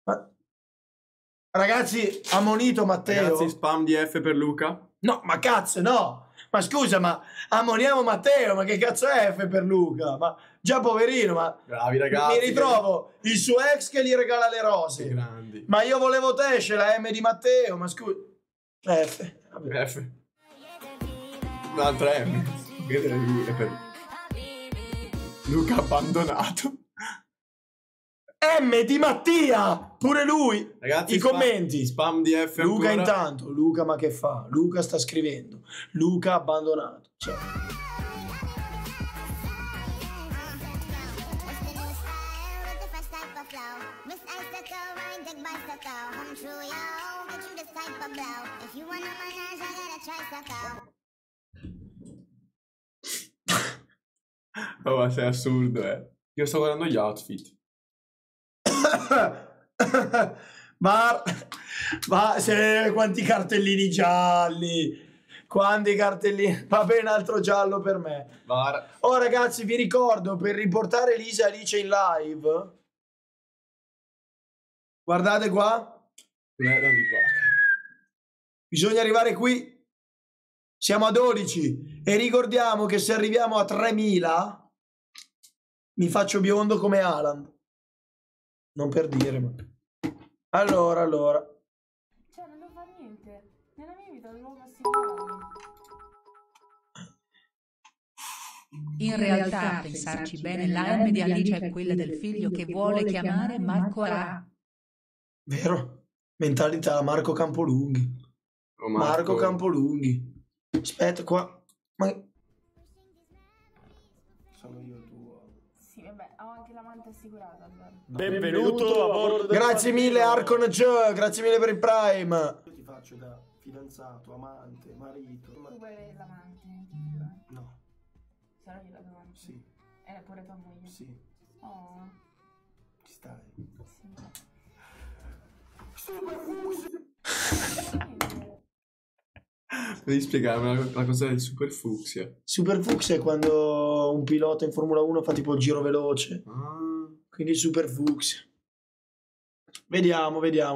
Ragazzi, ammonito Matteo. Ragazzi, spam di F per Luca. No, ma cazzo, no. Ma scusa, ma ammoniamo Matteo, ma che cazzo è F per Luca? Ma già poverino, ma Bravi ragazzi. mi ritrovo il suo ex che gli regala le Che rose. grandi. Ma io volevo te, c'è la M di Matteo, ma scusa. F. Vabbè. F. Un'altra M. È per Luca abbandonato. M di Mattia, pure lui. Ragazzi, I commenti. Spam di F Luca ancora. intanto, Luca ma che fa? Luca sta scrivendo. Luca abbandonato. Cioè. Oh, ma sei assurdo, Io sto guardando gli outfit. ma quanti cartellini gialli, quanti cartellini. Va bene, altro giallo per me. VAR. Oh ragazzi, vi ricordo, per riportare Lisa e Alice in live, guardate qua, Non di qua. bisogna arrivare qui. Siamo a 12 e ricordiamo che se arriviamo a 3000 mi faccio biondo come Haaland. Non per dire, ma... Allora. Cioè, non fa niente. Nella mia vita non lo assicurare. In realtà, a pensarci bene, la M di Alice è quella del figlio che vuole chiamare Marco Ra. Vero? Mentalità Marco Campolunghi. Oh, Marco Campolunghi. Aspetta qua. Ma... Sono io tuo. Sì, vabbè, ho anche l'amante assicurata. Allora. Benvenuto a bordo del Grazie mille Arcon Joe, grazie mille per il Prime. Io ti faccio da fidanzato, amante, marito. Tu vuoi l'amante? No. Sarà io la tua amante? Sì. È pure tua moglie? Sì. Oh. Ci stai? Sì. Devi spiegarmi la cosa del super fucsia. Super fucsia è quando un pilota in Formula 1 fa tipo il giro veloce. Quindi super fucsia. Vediamo.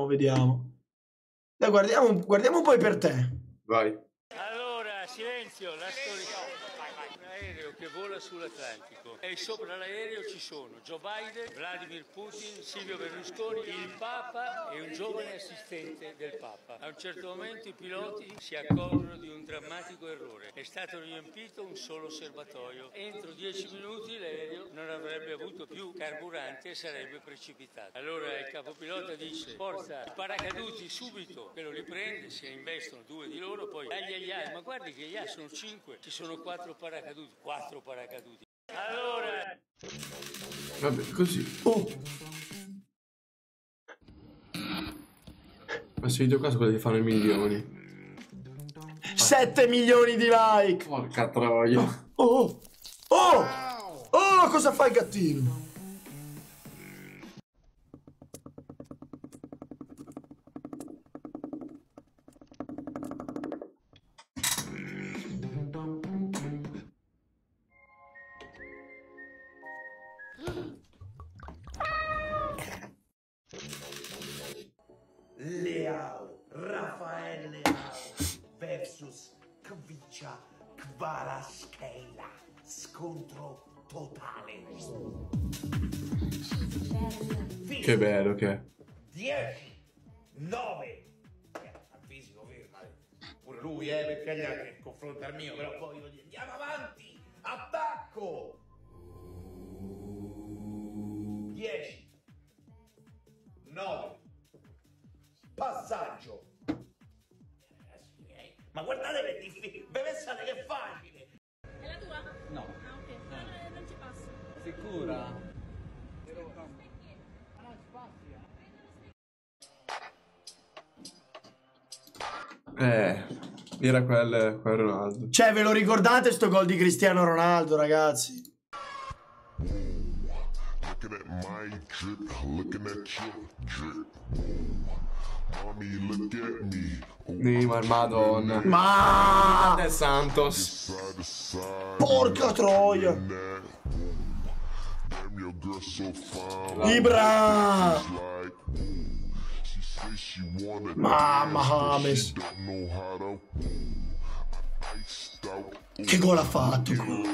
Dai, guardiamo poi per te. Vai. Allora, silenzio, la storia. Un aereo che vola sull'Atlantico e sopra l'aereo ci sono Joe Biden, Vladimir Putin, Silvio Berlusconi, il Papa e un giovane assistente del Papa. A un certo momento i piloti si accorgono di un drammatico errore. È stato riempito un solo serbatoio. Entro 10 minuti l'aereo non avrebbe avuto più carburante e sarebbe precipitato. Allora il capopilota dice: forza, paracaduti subito, che lo riprende, se ne investono 2 di loro, poi ma guardi che gli sono 5, ci sono 4 paracaduti. Allora... Vabbè, così. Questo video qua sono quelli che fanno i milioni. 7 milioni di like. Porca troia. Oh, cosa fa il gattino? Leao, Rafael Leao versus Kvicha Kvaratskhelia, scontro totale. Che bello che è. 10, 9. A fisico ferma. Pure lui, perché gli altri confronta il mio, però poi andiamo avanti. Attacco. 10, 9. Passaggio. Ma guardate che difficile. Pensate che è facile. È la tua? No. Ah, ok. Non ci passo. Sicura? Era quel Ronaldo. Cioè, ve lo ricordate sto gol di Cristiano Ronaldo, ragazzi? Neymar, Madonna. Ma De Santos. porca troia. Ibra. Mamma James. Che gol ha fatto?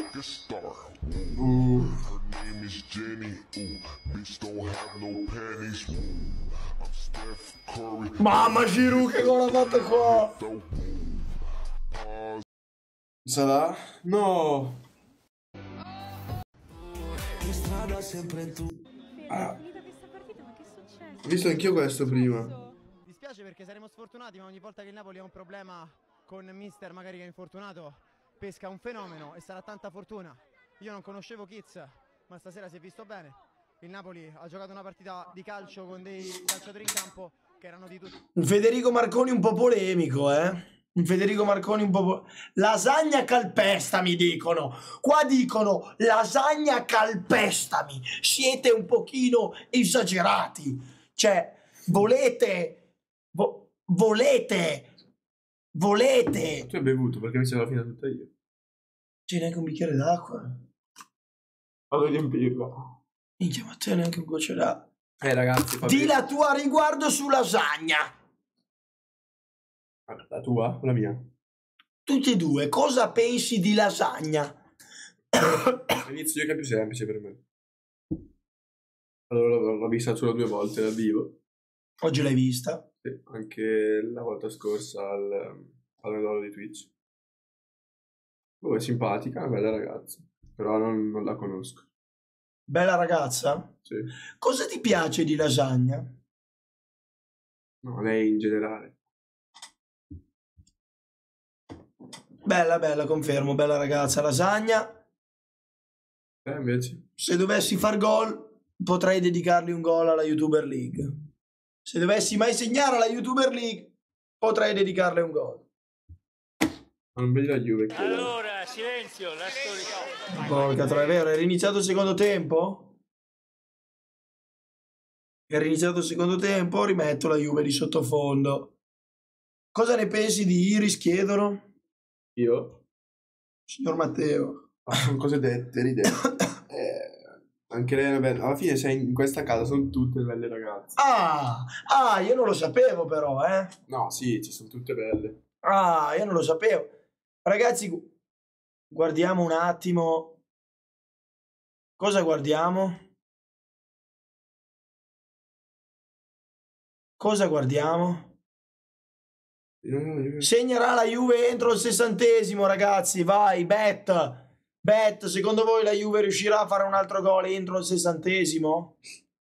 Mamma Giroud, che gol ha fatto qua? Sarà? No. Ho visto anch'io questo prima. Mi dispiace perché saremo sfortunati, ma ogni volta che il Napoli ha un problema con mister magari che è infortunato, pesca un fenomeno e sarà tanta fortuna. Io non conoscevo Kiz, ma stasera si è visto bene. Il Napoli ha giocato una partita di calcio con dei calciatori in campo che erano di tutti. Un Federico Marconi un po' polemico, Un Federico Marconi un po'... Lasagna calpestami, dicono. Qua dicono lasagna calpestami. Siete un pochino esagerati. Cioè, volete... volete... Tu hai bevuto perché mi sono finita tutta io. C'è neanche un bicchiere d'acqua? Vado a riempirla. Minchia, ma te neanche un goccio d'acqua. Ragazzi, di la tua riguardo su lasagna. La tua o la mia? Tutti e due, cosa pensi di lasagna? L'inizio è più semplice per me. Allora l'ho vista solo 2 volte dal vivo. Oggi l'hai vista? Sì, anche la volta scorsa al Palladoro di Twitch. Oh, è simpatica, è una bella ragazza, però non la conosco. Bella ragazza? Sì. Cosa ti piace di Lasagna? No, lei in generale. Bella, confermo, bella ragazza. Lasagna. Invece? Se dovessi far gol, potrei dedicargli un gol alla YouTuber League. Se dovessi mai segnare alla YouTuber League, potrei dedicarle un gol. Non vedi la Juve. Allora, silenzio, la storia. Porca troia, è vero, è riniziato il secondo tempo? È riniziato il secondo tempo, rimetto la Juve di sottofondo. Cosa ne pensi di Iris, chiedono? Io? Signor Matteo. Sono cose dette, ridette. Anche lei è una bella. Alla fine sei in questa casa, sono tutte belle ragazze. Ah, io non lo sapevo però, eh. No, sì, ci sono tutte belle. Ah, io non lo sapevo. Ragazzi, guardiamo un attimo. Cosa guardiamo? Cosa guardiamo? Segnerà la Juve entro il 60°, ragazzi. Vai, bet. Secondo voi la Juve riuscirà a fare un altro gol entro il 60°?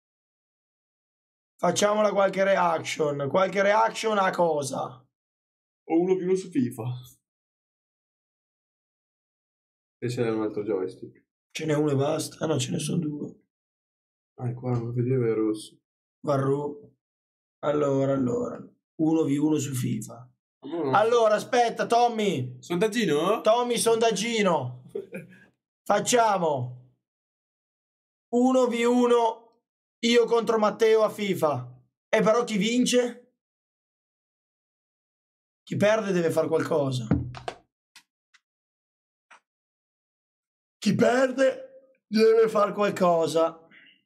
Facciamola qualche reaction. Qualche reaction a cosa? O 1v1 su FIFA. E c'è un altro joystick. Ce n'è uno e basta? Ah no, ce ne sono 2. Ah, qua non lo vedevo, è rosso. Varru. Allora. 1v1 su FIFA. No. Allora, aspetta, Tommy. Sondaggino? Tommy, sondaggino. Facciamo 1v1 io contro Matteo a FIFA. E però chi vince? Chi perde deve fare qualcosa. Chi perde deve fare qualcosa.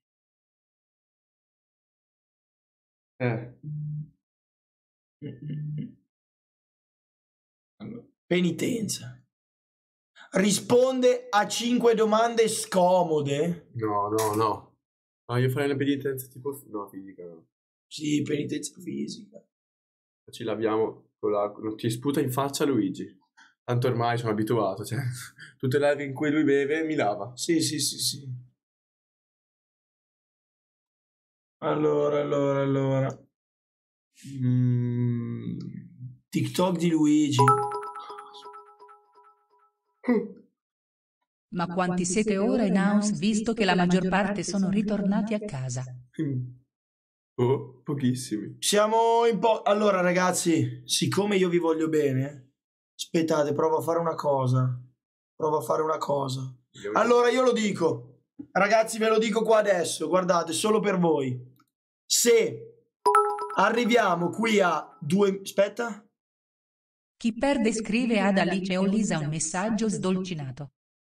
Penitenza. Risponde a 5 domande scomode. No. No, io farei una penitenza tipo... No, fisica no. Sì, penitenza fisica. Ci laviamo con la... Ti sputa in faccia Luigi. Tanto ormai sono abituato, cioè... Tutte le live in cui lui beve mi lava. Sì. Allora. TikTok di Luigi. Ma quanti siete ora in house visto che la maggior parte sono ritornati a casa? Oh, pochissimi. Siamo in po'. Allora, ragazzi, siccome io vi voglio bene, aspettate, provo a fare una cosa. Allora, io lo dico. Ragazzi, ve lo dico qua adesso. Guardate, solo per voi. Se arriviamo qui a 2... Aspetta. Chi perde scrive ad Alice o Lisa un messaggio sdolcinato.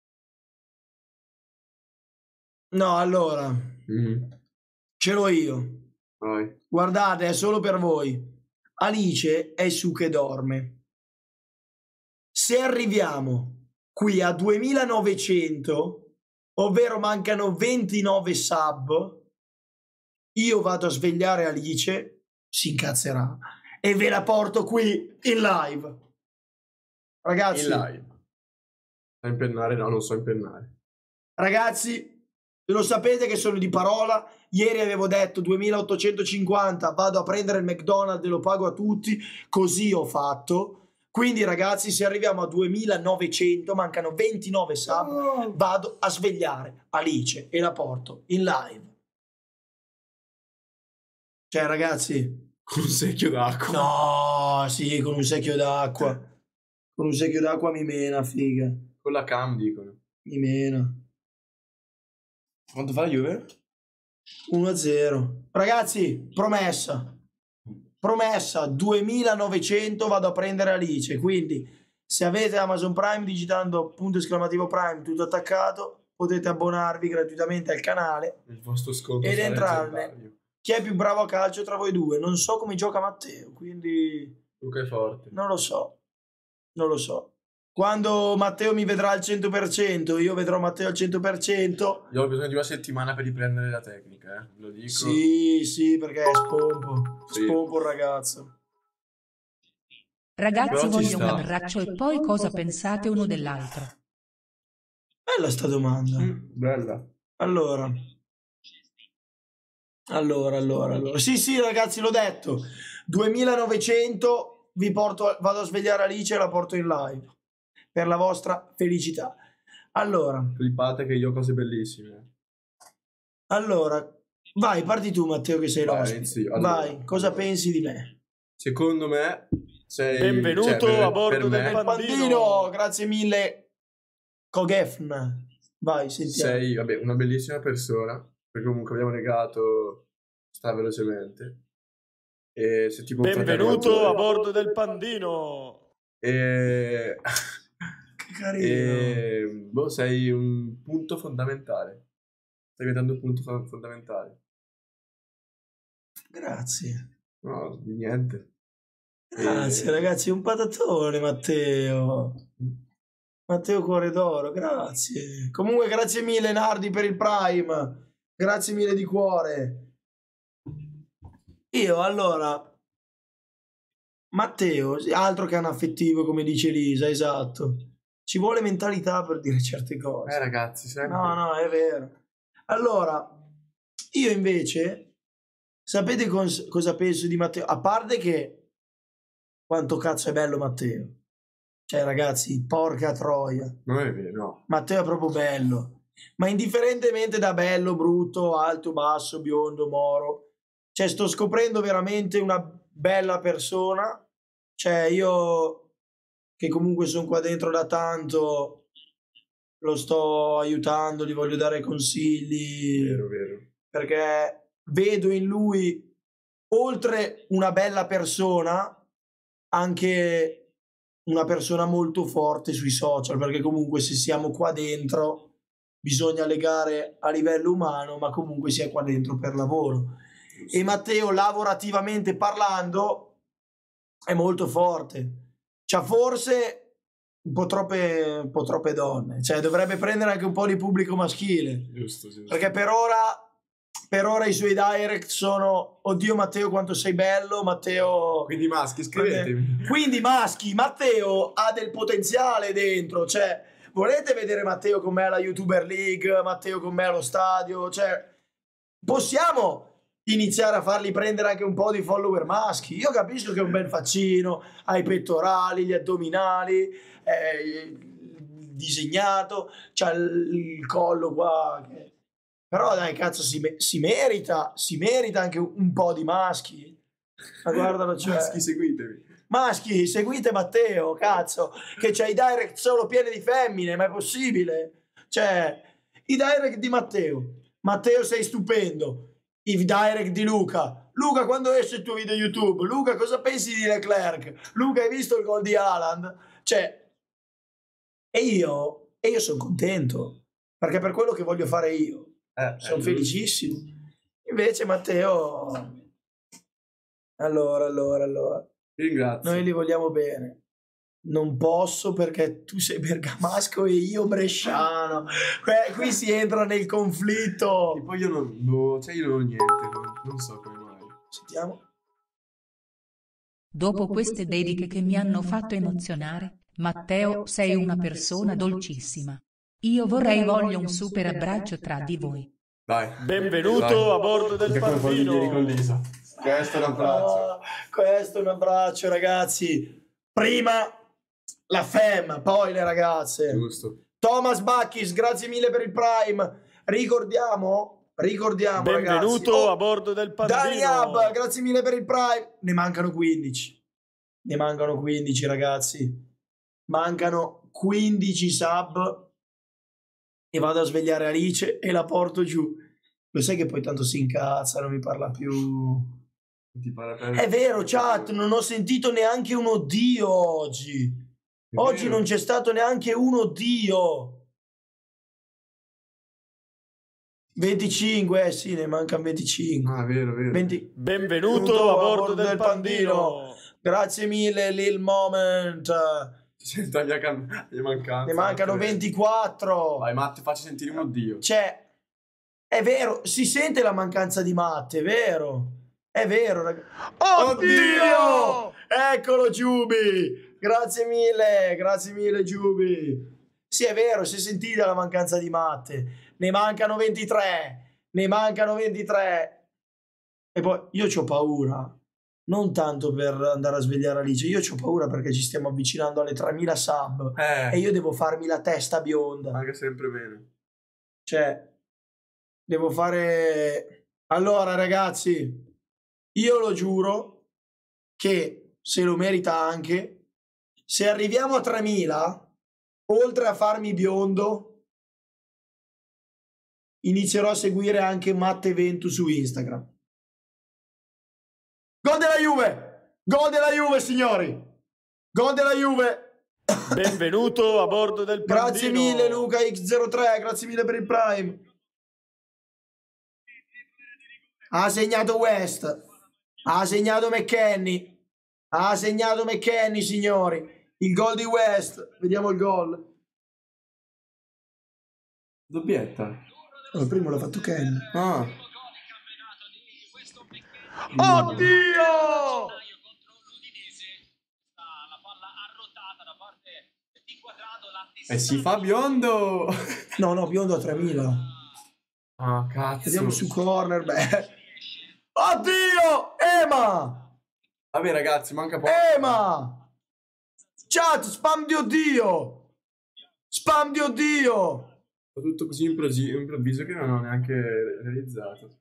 No, allora. Ce l'ho io. Vai. Guardate, è solo per voi. Alice è su che dorme. Se arriviamo qui a 2900, ovvero mancano 29 sub, io vado a svegliare Alice, si incazzerà, e ve la porto qui in live. Ragazzi. In live. A impennare? No, non so impennare. Ragazzi, lo sapete che sono di parola. Ieri avevo detto 2850, vado a prendere il McDonald's e lo pago a tutti, così ho fatto. Quindi ragazzi, se arriviamo a 2900, mancano 29 sub, vado a svegliare Alice e la porto in live. Cioè ragazzi, con un secchio d'acqua. No, sì, con un secchio d'acqua. Con un secchio d'acqua mi mena, figa. Con la cam dicono. Mi mena. Quanto fa la Juve? 1-0. Ragazzi, promessa. 2900 vado a prendere Alice. Quindi se avete Amazon Prime digitando !Prime tutto attaccato, potete abbonarvi gratuitamente al canale il vostro sconto ed entrarne. Chi è più bravo a calcio tra voi due? Non so come gioca Matteo, quindi Luca è forte. non lo so. Quando Matteo mi vedrà al 100%, io vedrò Matteo al 100%. Io ho bisogno di una settimana per riprendere la tecnica, lo dico. Sì, perché è spompo. Sì. Spompo il ragazzo. Ragazzi, Però ci voglio un sta. abbraccio e poi cosa pensate uno dell'altro? Bella sta domanda. Bella. Allora. Sì, ragazzi, l'ho detto. 2900 vado a svegliare Alice e la porto in live. Per la vostra felicità. Allora. Flippate che io ho cose bellissime. Allora. Vai, parti tu, Matteo, che sei Vai, l'ospite. inizio. Allora. Vai, cosa pensi di me? Secondo me sei... Benvenuto cioè, a bordo per del me Pandino. Grazie mille, Kogefn. Vai, sentiamo. sei, vabbè, una bellissima persona, perché comunque abbiamo legato velocemente. E se tipo un Benvenuto fratello a bordo del Pandino. E... Che carino. E... Boh, sei un punto fondamentale. Stai diventando un punto fondamentale. Grazie. No, di niente. Grazie, ragazzi, un patatone, Matteo. Matteo Cuore d'Oro, grazie. Comunque, grazie mille, Nardi, per il Prime. Grazie mille di cuore. Io, allora... Matteo, altro che un affettivo, come dice Elisa, esatto. Ci vuole mentalità per dire certe cose. Ragazzi, sempre. No, è vero. Allora, io invece, sapete cosa penso di Matteo? A parte che quanto cazzo è bello Matteo. Cioè, ragazzi, porca troia. Non è vero, no. Matteo è proprio bello. Ma indifferentemente da bello, brutto, alto, basso, biondo, moro, cioè sto scoprendo veramente una bella persona. Cioè, io che comunque sono qua dentro da tanto, lo sto aiutando, gli voglio dare consigli. Vero. Perché vedo in lui, oltre una bella persona, anche una persona molto forte sui social, perché comunque se siamo qua dentro bisogna legare a livello umano, ma comunque si è qua dentro per lavoro. E Matteo, lavorativamente parlando, è molto forte. C'ha forse un po' troppe donne, cioè dovrebbe prendere anche un po' di pubblico maschile. Giusto. Perché per ora i suoi direct sono: oddio Matteo quanto sei bello, Matteo. Quindi maschi, scrivetemi. Quindi maschi, Matteo ha del potenziale dentro, cioè volete vedere Matteo con me alla YouTuber League, Matteo con me allo stadio, cioè possiamo iniziare a fargli prendere anche un po' di follower maschi. Io capisco che è un bel faccino, ha i pettorali, gli addominali, disegnato, c'ha il collo qua che... Però dai, cazzo, si merita anche un po' di maschi. Ma guardalo, cioè... Maschi, seguitemi. Maschi, seguite Matteo, cazzo, che c'ha i direct solo pieni di femmine, ma è possibile? Cioè, i direct di Matteo. Matteo, sei stupendo. I direct di Luca. Luca, quando esce il tuo video YouTube? Luca, cosa pensi di Leclerc? Luca, hai visto il gol di Haaland? Cioè, e io sono contento, perché per quello che voglio fare io. Sono felicissimo. Invece Matteo, allora Ringrazio. noi li vogliamo bene. Non posso perché tu sei bergamasco e io bresciano. Qui si entra nel conflitto. E poi io non ho niente, non so come mai. Sentiamo. Dopo queste dediche che mi hanno fatto emozionare, Matteo, sei una persona dolcissima. Io voglio un super abbraccio tra di voi. Vai. Benvenuto a bordo del Pandino. Con Lisa. Questo è un abbraccio. Questo è un abbraccio, ragazzi. Prima la fem, poi le ragazze. Giusto. Thomas Bacchis, grazie mille per il Prime. Ricordiamo benvenuto ragazzi. A bordo del Pandino. Dani Hub, grazie mille per il Prime. Ne mancano 15. Ragazzi. Mancano 15 sub e vado a svegliare Alice e la porto giù. Lo sai che poi tanto si incazza, non mi parla più. È vero, chat, non ho sentito neanche un oddio oggi. Oggi non c'è stato neanche un oddio. 25, sì, ne mancano 25. Ah, vero. Benvenuto a bordo del Pandino. Grazie mille, Lil Moment. Gli mancanza. Ne mancano 24. Vai Matte, facci sentire un oddio. Cioè, è vero, si sente la mancanza di Matte, è vero. È vero, ragazzi. Oddio! Eccolo Giubi! Grazie mille Giubi. Sì, è vero, si è sentita la mancanza di Matte. Ne mancano 23. Ne mancano 23. E poi io c'ho paura. Non tanto per andare a svegliare Alice, io c'ho paura perché ci stiamo avvicinando alle 3000 sub e io devo farmi la testa bionda. Anche sempre bene. Cioè, devo fare... Allora, ragazzi, io lo giuro che se lo merita anche, se arriviamo a 3000, oltre a farmi biondo, inizierò a seguire anche Matte Ventu su Instagram. Gol della Juve! Gol della Juve, signori! Gol della Juve! Benvenuto a bordo del Pandino. Grazie mille Luca X03, grazie mille per il Prime. Ha segnato West. Ha segnato McKennie. Ha segnato McKennie, signori. Il gol di West. Vediamo il gol. Doppietta. Il primo l'ha fatto Ken. Ah. Oddio! E si fa biondo! No, biondo a 3000. Ah, cazzo. Vediamo su corner, beh. Oddio! Ema! Vabbè ragazzi, manca poco. Ema! Chat, spam di oddio! Spam di oddio! Tutto così improvviso che non ho neanche realizzato.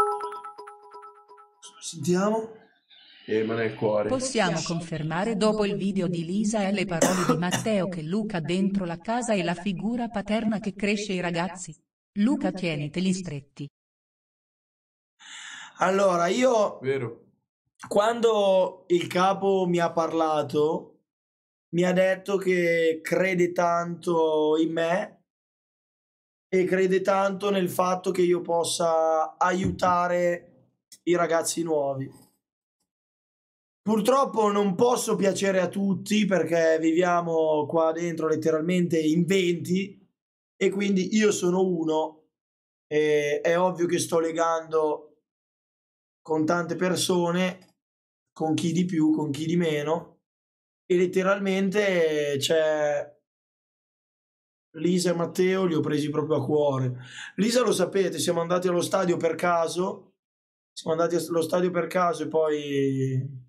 Sentiamo. Ma nel cuore. Possiamo confermare dopo il video di Lisa e le parole di Matteo che Luca dentro la casa è la figura paterna che cresce i ragazzi. Luca, tieniteli stretti. Allora, io... Vero. Quando il capo mi ha parlato, mi ha detto che crede tanto in me e crede tanto nel fatto che io possa aiutare i ragazzi nuovi. Purtroppo non posso piacere a tutti perché viviamo qua dentro letteralmente in 20 e quindi io sono uno e è ovvio che sto legando con tante persone, con chi di più, con chi di meno, e letteralmente c'è Lisa e Matteo, li ho presi proprio a cuore. Lisa, lo sapete, siamo andati allo stadio per caso e poi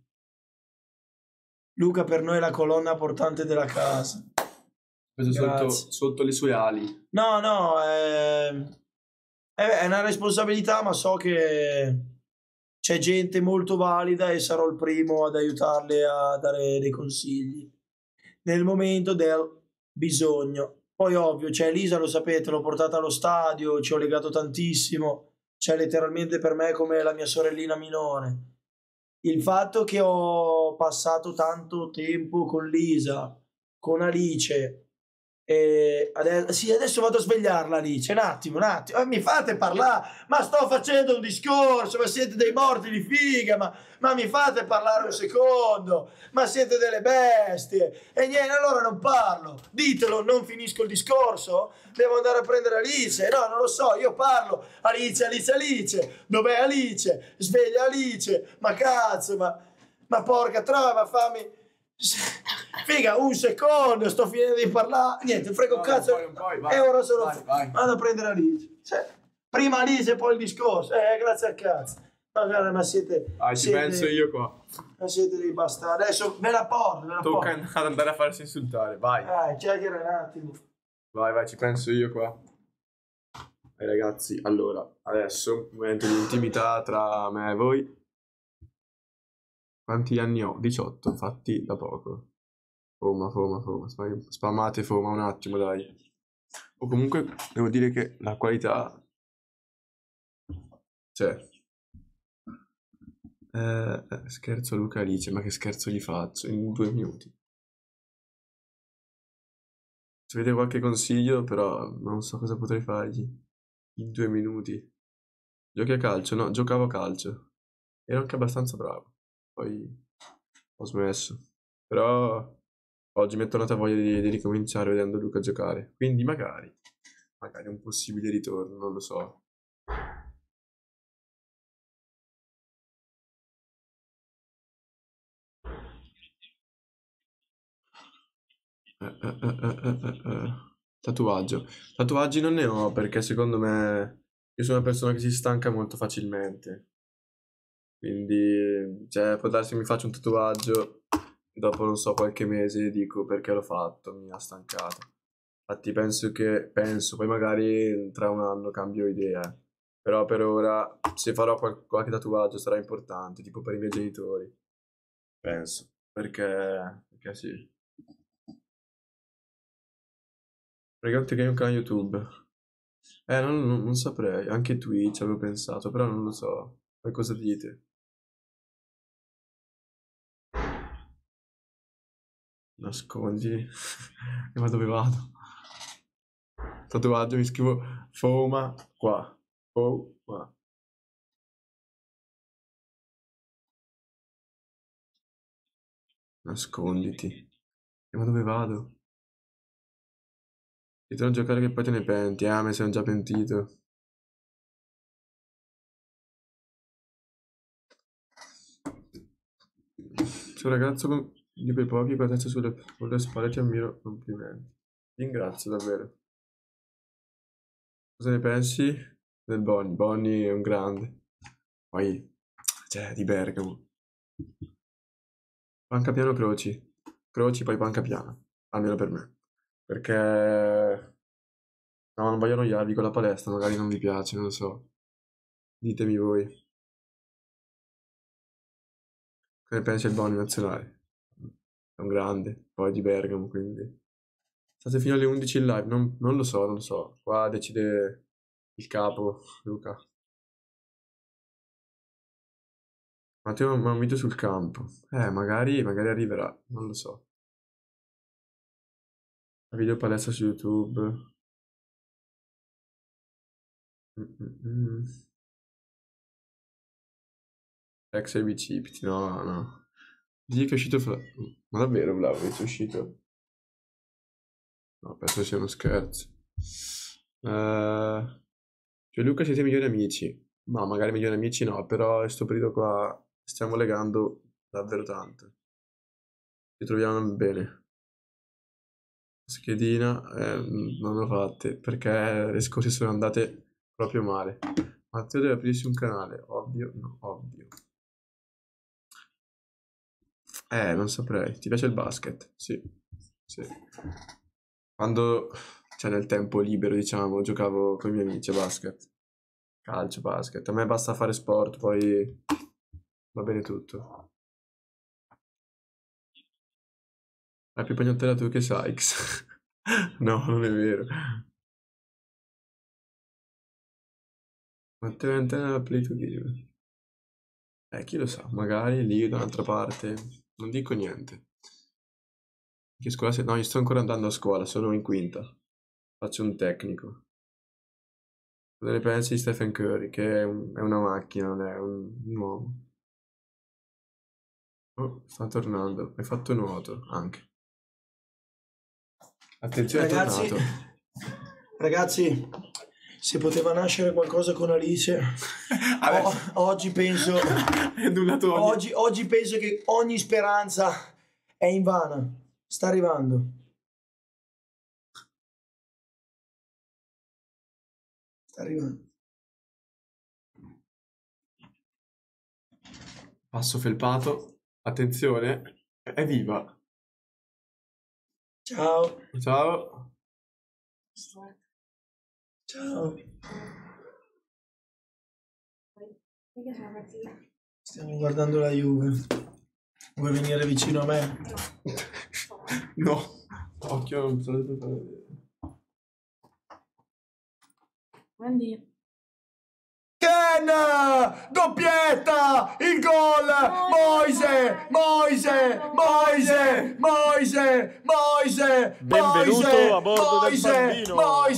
Luca per noi è la colonna portante della casa. Preso sotto le sue ali. No, è una responsabilità, ma so che c'è gente molto valida e sarò il primo ad aiutarle a dare dei consigli nel momento del bisogno. Poi ovvio, c'è Lisa, lo sapete, l'ho portata allo stadio, ci ho legato tantissimo, c'è letteralmente per me come la mia sorellina minore. Il fatto che ho passato tanto tempo con Lisa, con Alice, e adesso vado a svegliarla Alice, un attimo, mi fate parlare, ma sto facendo un discorso, ma siete dei morti di figa, ma mi fate parlare un secondo, ma siete delle bestie, e niente, allora non parlo, ditelo, non finisco il discorso, devo andare a prendere Alice, no, non lo so, io parlo, Alice, dov'è Alice, sveglia Alice, ma cazzo, ma porca trova, fammi... Figa, un secondo, sto finendo di parlare. Niente, frego un cazzo. E ora sono. Vado a prendere Alice. Cioè, prima Alice e poi il discorso. Grazie al cazzo. Magari, ma siete. Ci penso io qua. Ma siete dei bastardi. Adesso ve la porto. Tocca andare a farsi insultare. Vai. Chiacchiera un attimo. Vai, ci penso io qua. Ragazzi, allora, adesso, momento di intimità tra me e voi. Quanti anni ho? 18, fatti da poco. Foma. Spammate Foma un attimo, dai. O comunque devo dire che la qualità c'è. Scherzo a Luca Alice, ma che scherzo gli faccio in 2 minuti? Se avete qualche consiglio, però non so cosa potrei fargli in 2 minuti. Giochi a calcio? No, giocavo a calcio. Ero anche abbastanza bravo. Poi ho smesso. Però Oggi mi è tornata voglia di ricominciare vedendo Luca giocare. Quindi magari un possibile ritorno, non lo so. Tatuaggio. Tatuaggi non ne ho perché secondo me io sono una persona che si stanca molto facilmente. Quindi, cioè, può darsi che mi faccio un tatuaggio e dopo, non so, qualche mese dico perché l'ho fatto, mi ha stancato. Infatti penso, poi magari tra un anno cambio idea. Però per ora, se farò qualche tatuaggio sarà importante, tipo per i miei genitori. Penso, perché sì. Pregante che hai un canale YouTube. Non saprei, anche Twitch avevo pensato, però non lo so. Voi cosa dite? Nascondi. Ma dove vado? Tatuaggio, mi scrivo Foma qua. Foma. Nasconditi. Ma dove vado? Ritorno a giocare che poi te ne penti. Ah, me sono già pentito. C'è un ragazzo di quei pochi con la testa sulle spalle, ti ammiro, complimenti. Ringrazio davvero. Cosa ne pensi del Bonnie? Bonnie è un grande. Poi, cioè, di Bergamo. Panca piano croci. Croci, poi panca piano. Almeno per me. Perché... No, non voglio annoiarvi con la palestra, magari non vi piace, non lo so. Ditemi voi. Che ne pensi del Bonnie nazionale? È un grande, poi di Bergamo, quindi... State fino alle 11 in live? Non lo so. Qua decide il capo, Luca. Matteo, ma un video sul campo. Magari arriverà, non lo so. Video palestra su YouTube. Ex ai bicipiti, no. Dici che è uscito Ma davvero, Vlaovic è uscito? No, penso sia uno scherzo. Cioè, Luca siete migliori amici. No, magari migliori amici no, però in questo periodo qua stiamo legando davvero tanto. Ci troviamo bene. Schedina non l'ho fatte perché le scorse sono andate proprio male. Matteo deve aprirsi un canale, ovvio, no, ovvio. Non saprei. Ti piace il basket? Sì. Quando, cioè nel tempo libero, diciamo, giocavo con i miei amici a basket. Calcio, basket. A me basta fare sport, poi va bene tutto. Hai più pagnottella tu che Sykes. No, non è vero. Matteo Antena Play to Give. Chi lo sa, magari lì da un'altra parte. Non dico niente. Che scuola sei? No, io sto ancora andando a scuola, sono in quinta. Faccio un tecnico. Cosa ne pensi di Stephen Curry? Che è una macchina, non è un uomo. Oh, sta tornando. Hai fatto nuoto anche. Attenzione, ragazzi, è tornato. Ragazzi, se poteva nascere qualcosa con Alice, oggi penso oggi penso che ogni speranza è invana. Sta arrivando. Passo felpato. Attenzione, è viva. Ciao. Stiamo guardando la Juve. Vuoi venire vicino a me? No. Occhio, non so se fare vedere. Quindi... Ken! Doppietta! Il gol! Moise! Benvenuto a bordo del bambino!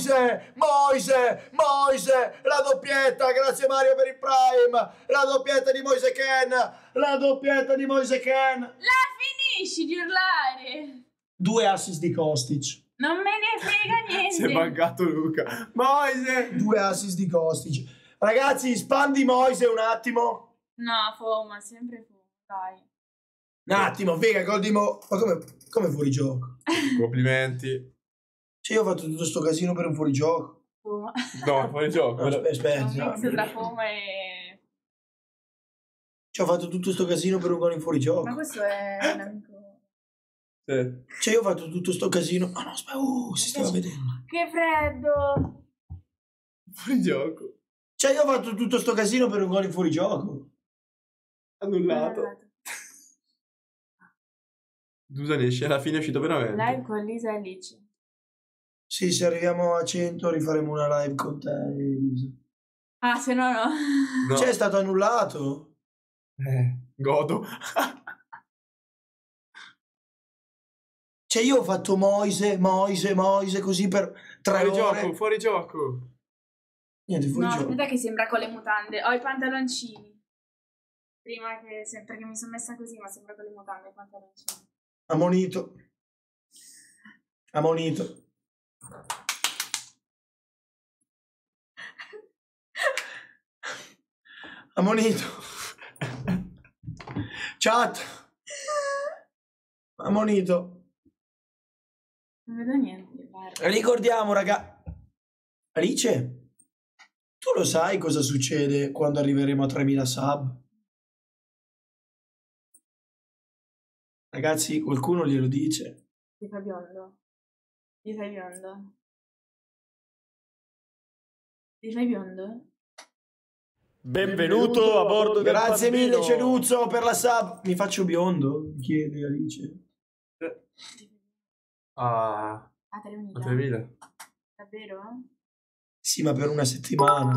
Moise! La doppietta! Grazie Mario per il Prime! La doppietta di Moise Ken! La finisci di urlare! 2 assist di Kostic. Non me ne frega niente. Si è mancato Luca. Moise! 2 assist di Kostic. Ragazzi, spandi Moise un attimo. No, Foma, sempre Foma, dai. Un attimo, figa, gol di Ma come fuori gioco? Complimenti. Cioè, io ho fatto tutto sto casino per un fuorigioco. Foma. No, fuori gioco. Aspetta. Un mix tra Foma e... Cioè, ho fatto tutto sto casino per un gol in fuorigioco. Ma questo è un amico... Sì. Cioè, io ho fatto tutto sto casino. Ah no, aspetta, si stava vedendo. Che freddo! Fuori gioco. Cioè, io ho fatto tutto sto casino per un gol in fuorigioco. Annullato. Dusan esce, alla fine è uscito veramente. Live con Lisa e Alice. Sì, se arriviamo a 100 rifaremo una live con te, Elisa. Ah, se no no. No. Cioè, è stato annullato. Godo. Cioè, io ho fatto Moise così per 3 ore. Fuori gioco. Niente, fuori No, gioco. aspetta che sembra con le mutande. Ho i pantaloncini. Prima che... Perché mi sono messa così, ma sembra con le mutande e i pantaloncini. Ammonito. Chat. Ammonito. Non vedo niente, guarda. Ricordiamo, raga. Alice, tu lo sai cosa succede quando arriveremo a 3000 sub? Ragazzi, qualcuno glielo dice. Ti fai biondo? Ti fai biondo? Ti fai biondo? Benvenuto a bordo del Grazie Bambino. mille Ceruzzo per la sub. Mi faccio biondo? Chiede Alice. A 3000? 3000. Davvero? Sì, ma per una settimana.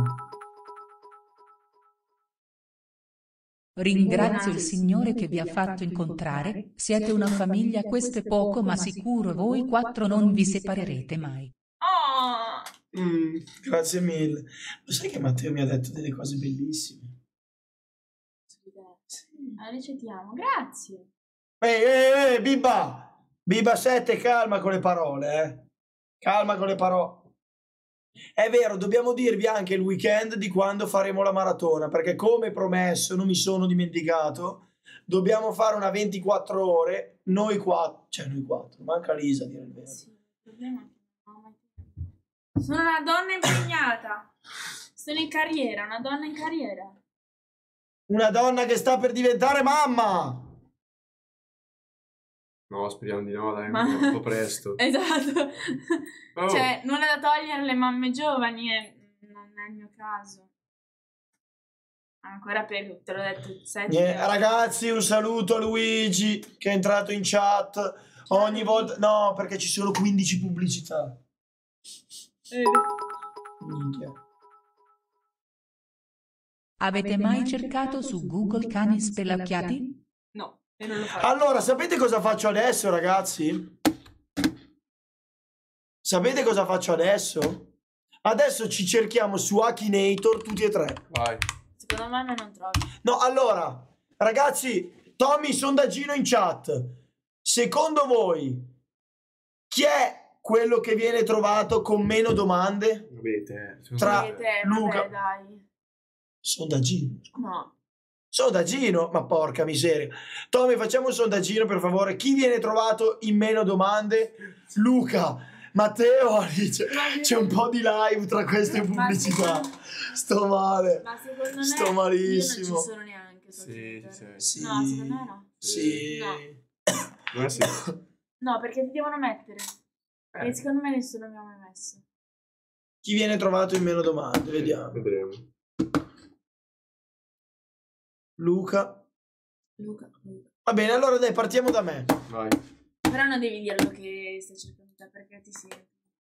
Ringrazio il Signore che vi ha fatto incontrare, siete una famiglia, questo è poco ma sicuro voi 4 non vi separerete mai. Oh! Grazie mille. Lo sai che Matteo mi ha detto delle cose bellissime? Sì. Alice ti amo, grazie. Ehi, Bibba 7, calma con le parole, Calma con le parole. È vero, dobbiamo dirvi anche il weekend di quando faremo la maratona, perché come promesso, non mi sono dimenticato, dobbiamo fare una 24 ore, noi 4, manca Lisa a dire il vero. Sì, il problema è che non ho mai tempo. Sono una donna impegnata. Sono in carriera, una donna in carriera. Una donna che sta per diventare mamma! No, speriamo di no, dai, Ma- un po' presto. Esatto. Oh. Cioè, nulla da togliere alle mamme giovani e non è il mio caso. Ancora peggio, te l'ho detto 7 Ragazzi, un saluto a Luigi che è entrato in chat ogni volta. No, perché ci sono 15 pubblicità. Minchia. Avete mai cercato su Google cani spelacchiati? No, e non lo faccio. Allora, sapete cosa faccio adesso, ragazzi? Sapete cosa faccio adesso? Adesso ci cerchiamo su Akinator tutti e 3. Vai. Secondo me non trovi. No, allora, ragazzi, Tommy, sondaggino in chat. Secondo voi, chi è quello che viene trovato con meno domande? Avete. Tra Vabbè, Luca... dai. Sondaggino. No. Sondaggino? Ma porca miseria. Tommy, facciamo un sondaggino, per favore. Chi viene trovato in meno domande? Luca, Matteo, Alice. C'è un po' di live tra queste pubblicità. Sto male. Ma secondo me Sto malissimo. io non ci sono neanche su Twitter. Sì. No, secondo me no. Sì. No. Sì. No, perché ti devono mettere. E secondo me nessuno mi ha mai messo. Chi viene trovato in meno domande? Vediamo. Vedremo. Luca. Luca. Va bene, allora dai, partiamo da me. Vai. Però non devi dirlo che stai cercando te perché ti senti.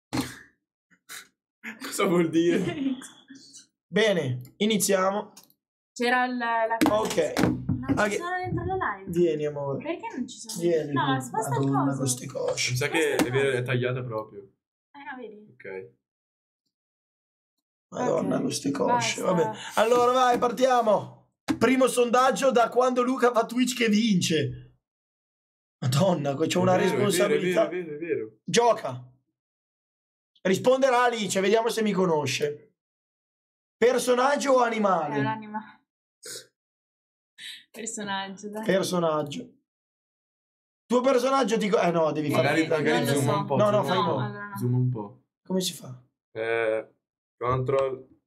Cosa vuol dire? Bene, iniziamo. C'era la Ok. Non ci Ok. sono dentro la live. Vieni, amore. Perché non ci sono? Vieni. No, sposta il Madonna, coso. queste cosce. Mi sa che è vero, è tagliata proprio. No, vedi? Ok. Madonna, Ok, queste cosce. basta. Vabbè. Allora, vai, partiamo. Primo sondaggio da quando Luca fa Twitch che vince. Madonna, c'è una responsabilità. È vero. Gioca. Risponderà Alice, vediamo se mi conosce. Personaggio o È animale? un animale. Personaggio, dai. Personaggio. Tuo personaggio ti... no, devi fare... Magari non lo zoom so. un po'. No, zoom fai un no. po'. Allora no. Zoom un po'. Come si fa? Control.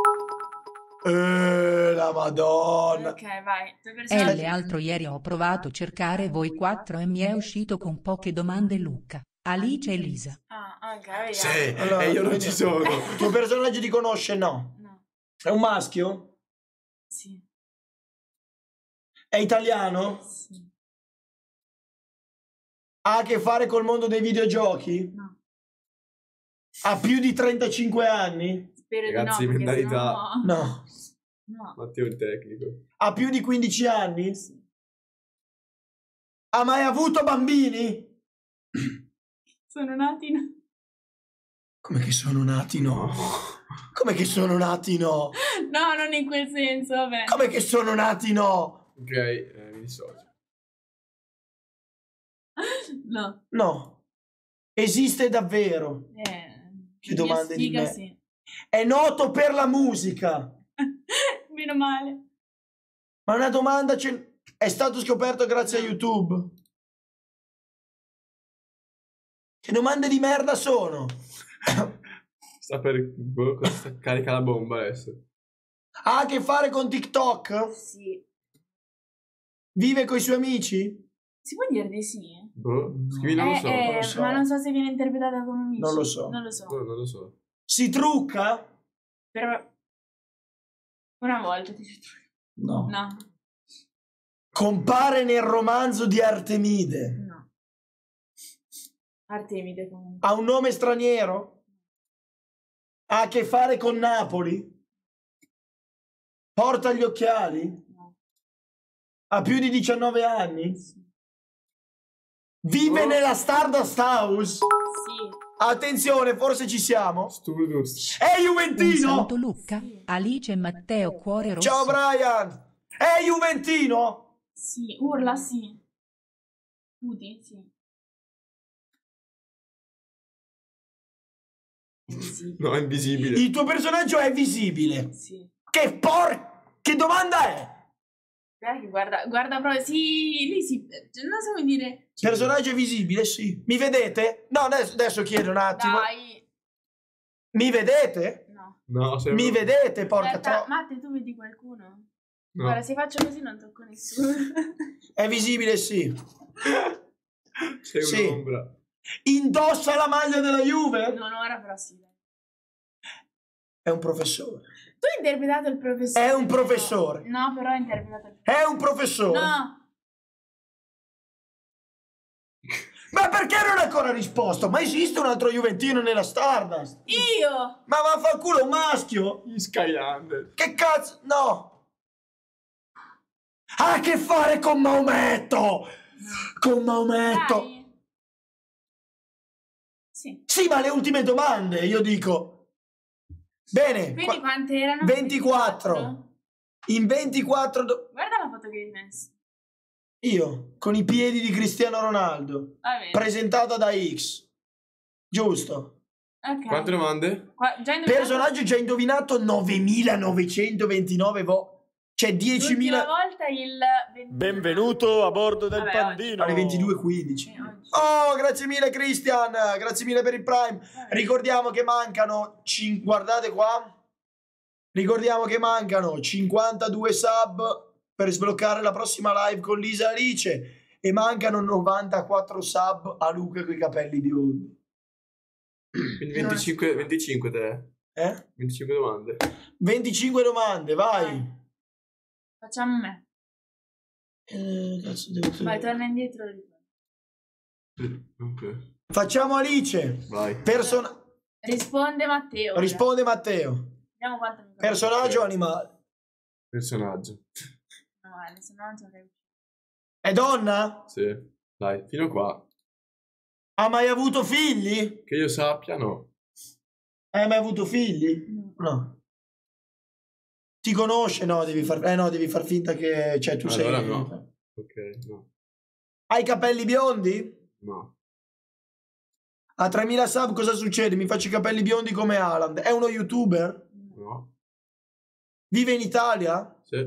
La Madonna. Ok, vai. Tuo personaggio. L'altro ieri ho provato a cercare voi 4 e mi è uscito con poche domande Luca, Alice e Lisa. Ah, ok, vediamo. Sì, Allora, e io non ci sono. Tuo personaggio ti conosce? No. No. È un maschio? Sì. È italiano? Sì. Ha a che fare col mondo dei videogiochi? No. Ha più di 35 anni? Spero Ragazzi, di no, perché mentalità. sennò- No. No. Matteo il tecnico. Ha più di 15 anni? Ha mai avuto bambini? Sono nati no. Come che sono nati no? Come che sono nati no? No, non in quel senso, vabbè. Come che sono nati no? Ok, mi dissocio. No. No. Esiste davvero. Che domande di sfiga, me. sì. È noto per la musica. Meno male. Ma una domanda è stato scoperto grazie a YouTube. Che domande di merda sono? Sta per... carica la bomba adesso. Ha a che fare con TikTok? Sì. Vive coi suoi amici? Si può dire di sì? Scrivi non lo so. non lo so. Ma non so se viene interpretata come amici. Non lo so. Non lo so. No, non lo so. Si trucca? Però una volta ti sei trovato. No. No. Compare nel romanzo di Artemide? No. Artemide comunque. Ha un nome straniero? Ha a che fare con Napoli? Porta gli occhiali? No. Ha più di 19 anni? Vive nella Stardust House? Sì. Attenzione, forse ci siamo. Sturdust. È Un Juventino? saluto Luca, Alice e Matteo Cuore Rosso. Ciao Brian. È Juventino? Sì, urla sì. Puti, sì. Sì. No, è invisibile. Il tuo personaggio è visibile. Sì. Che domanda è? Dai, che guarda proprio. Sì, lì si. Non so come dire. Personaggio è visibile, sì. Mi vedete? No, adesso chiedo un attimo. Dai. Mi vedete? No. No, sembra... Mi vedete, porca Aspetta, tro... Matte, tu vedi qualcuno? No. Guarda, se faccio così non tocco nessuno. È visibile, sì. Sei Sì. un'ombra. Indossa la maglia della Juve? Non ora, però sì. È un professore. Tu hai interpretato il professore. È un professore. No, però hai interpretato il professore. È un professore. No. Ma perché non hai ancora risposto? Ma esiste un altro Juventino nella Stardust? Io. Ma vaffanculo, è un maschio? Gli Skylander. Che cazzo? No. Ha a che fare con Maometto? Con Maometto? Dai. Sì. Sì, ma le ultime domande, io dico. Bene. Quindi quante erano? 24. In 24... Guarda la foto che hai messo. Io, con i piedi di Cristiano Ronaldo. Va bene. Presentata da X. Giusto. Ok. Quante domande? Già indovinato? Personaggio già indovinato 9.929 Cioè 10.000... L'ultima volta il 20... Benvenuto a bordo del Vabbè, Pandino. Alle 22.15. Oh, grazie mille Christian, grazie mille per il Prime. Ricordiamo che mancano, guardate qua, ricordiamo che mancano 52 sub per sbloccare la prossima live con Lisa Alice e mancano 94 sub a Luca con i capelli biondi. Quindi 25 te. 25 domande. 25 domande, vai. Facciamo me. Cazzo, devo... Vai, torna indietro. Ok. Facciamo Alice. Vai. Risponde Matteo. Risponde Matteo. Vediamo quanto mi Personaggio o animale? Personaggio. No, male, se no non saprei. È donna? Sì. Dai, fino a qua. Ha mai avuto figli? Che io sappia, no. Hai mai avuto figli? No. Ti conosce? No, devi far finta che... Cioè, tu allora sei... no. Ok, no. Ha i capelli biondi? No. A 3000 sub cosa succede? Mi faccio i capelli biondi come Haaland. È uno youtuber? No. Vive in Italia? Sì.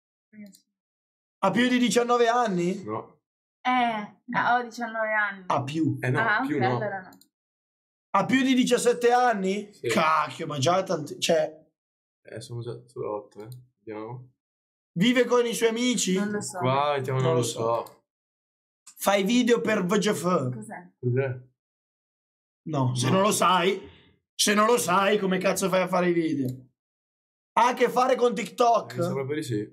Ha più di 19 anni? No. Ho 19 anni. Ha più. No, Ah, più ok, no. allora no. Ha più di 17 anni? Sì. Cacchio, ma già tanti... Cioè, Sono già su 8, Vediamo. vive con i suoi amici? Non lo so. Qua, vediamo, non lo so. Fai video per VGF? Cos'è? Cos'è? No, se non lo sai, come cazzo fai a fare i video? Ha a che fare con TikTok? Mi sa proprio di sì.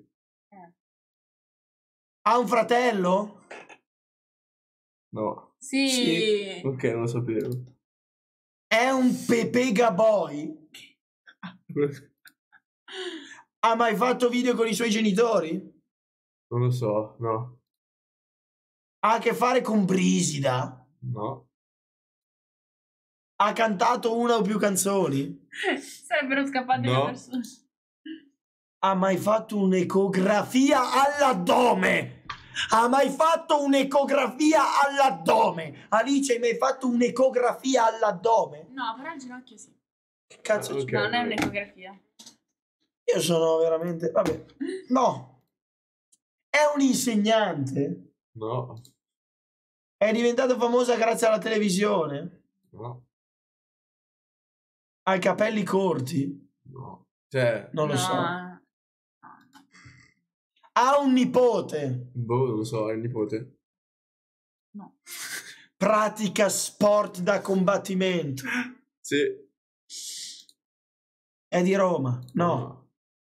Ha un fratello? No. Sì. Ok, non lo sapevo. È un Pepega Boy? Ha mai fatto video con i suoi genitori? Non lo so, no. Ha a che fare con Brisida? No. Ha cantato una o più canzoni? Sarebbero scappate le No. persone. Ha mai fatto un'ecografia all'addome? Ha mai fatto un'ecografia all'addome? Alice, hai mai fatto un'ecografia all'addome? No, però al ginocchio sì. Che cazzo Ok. No, non è un'ecografia. Io sono veramente... Vabbè. No. È un insegnante? No. È diventata famosa grazie alla televisione? No. Ha i capelli corti? No. Cioè, Non lo No. so. Ha un nipote? boh, non lo so, è il nipote. No. Pratica sport da combattimento? Sì. È di Roma? No.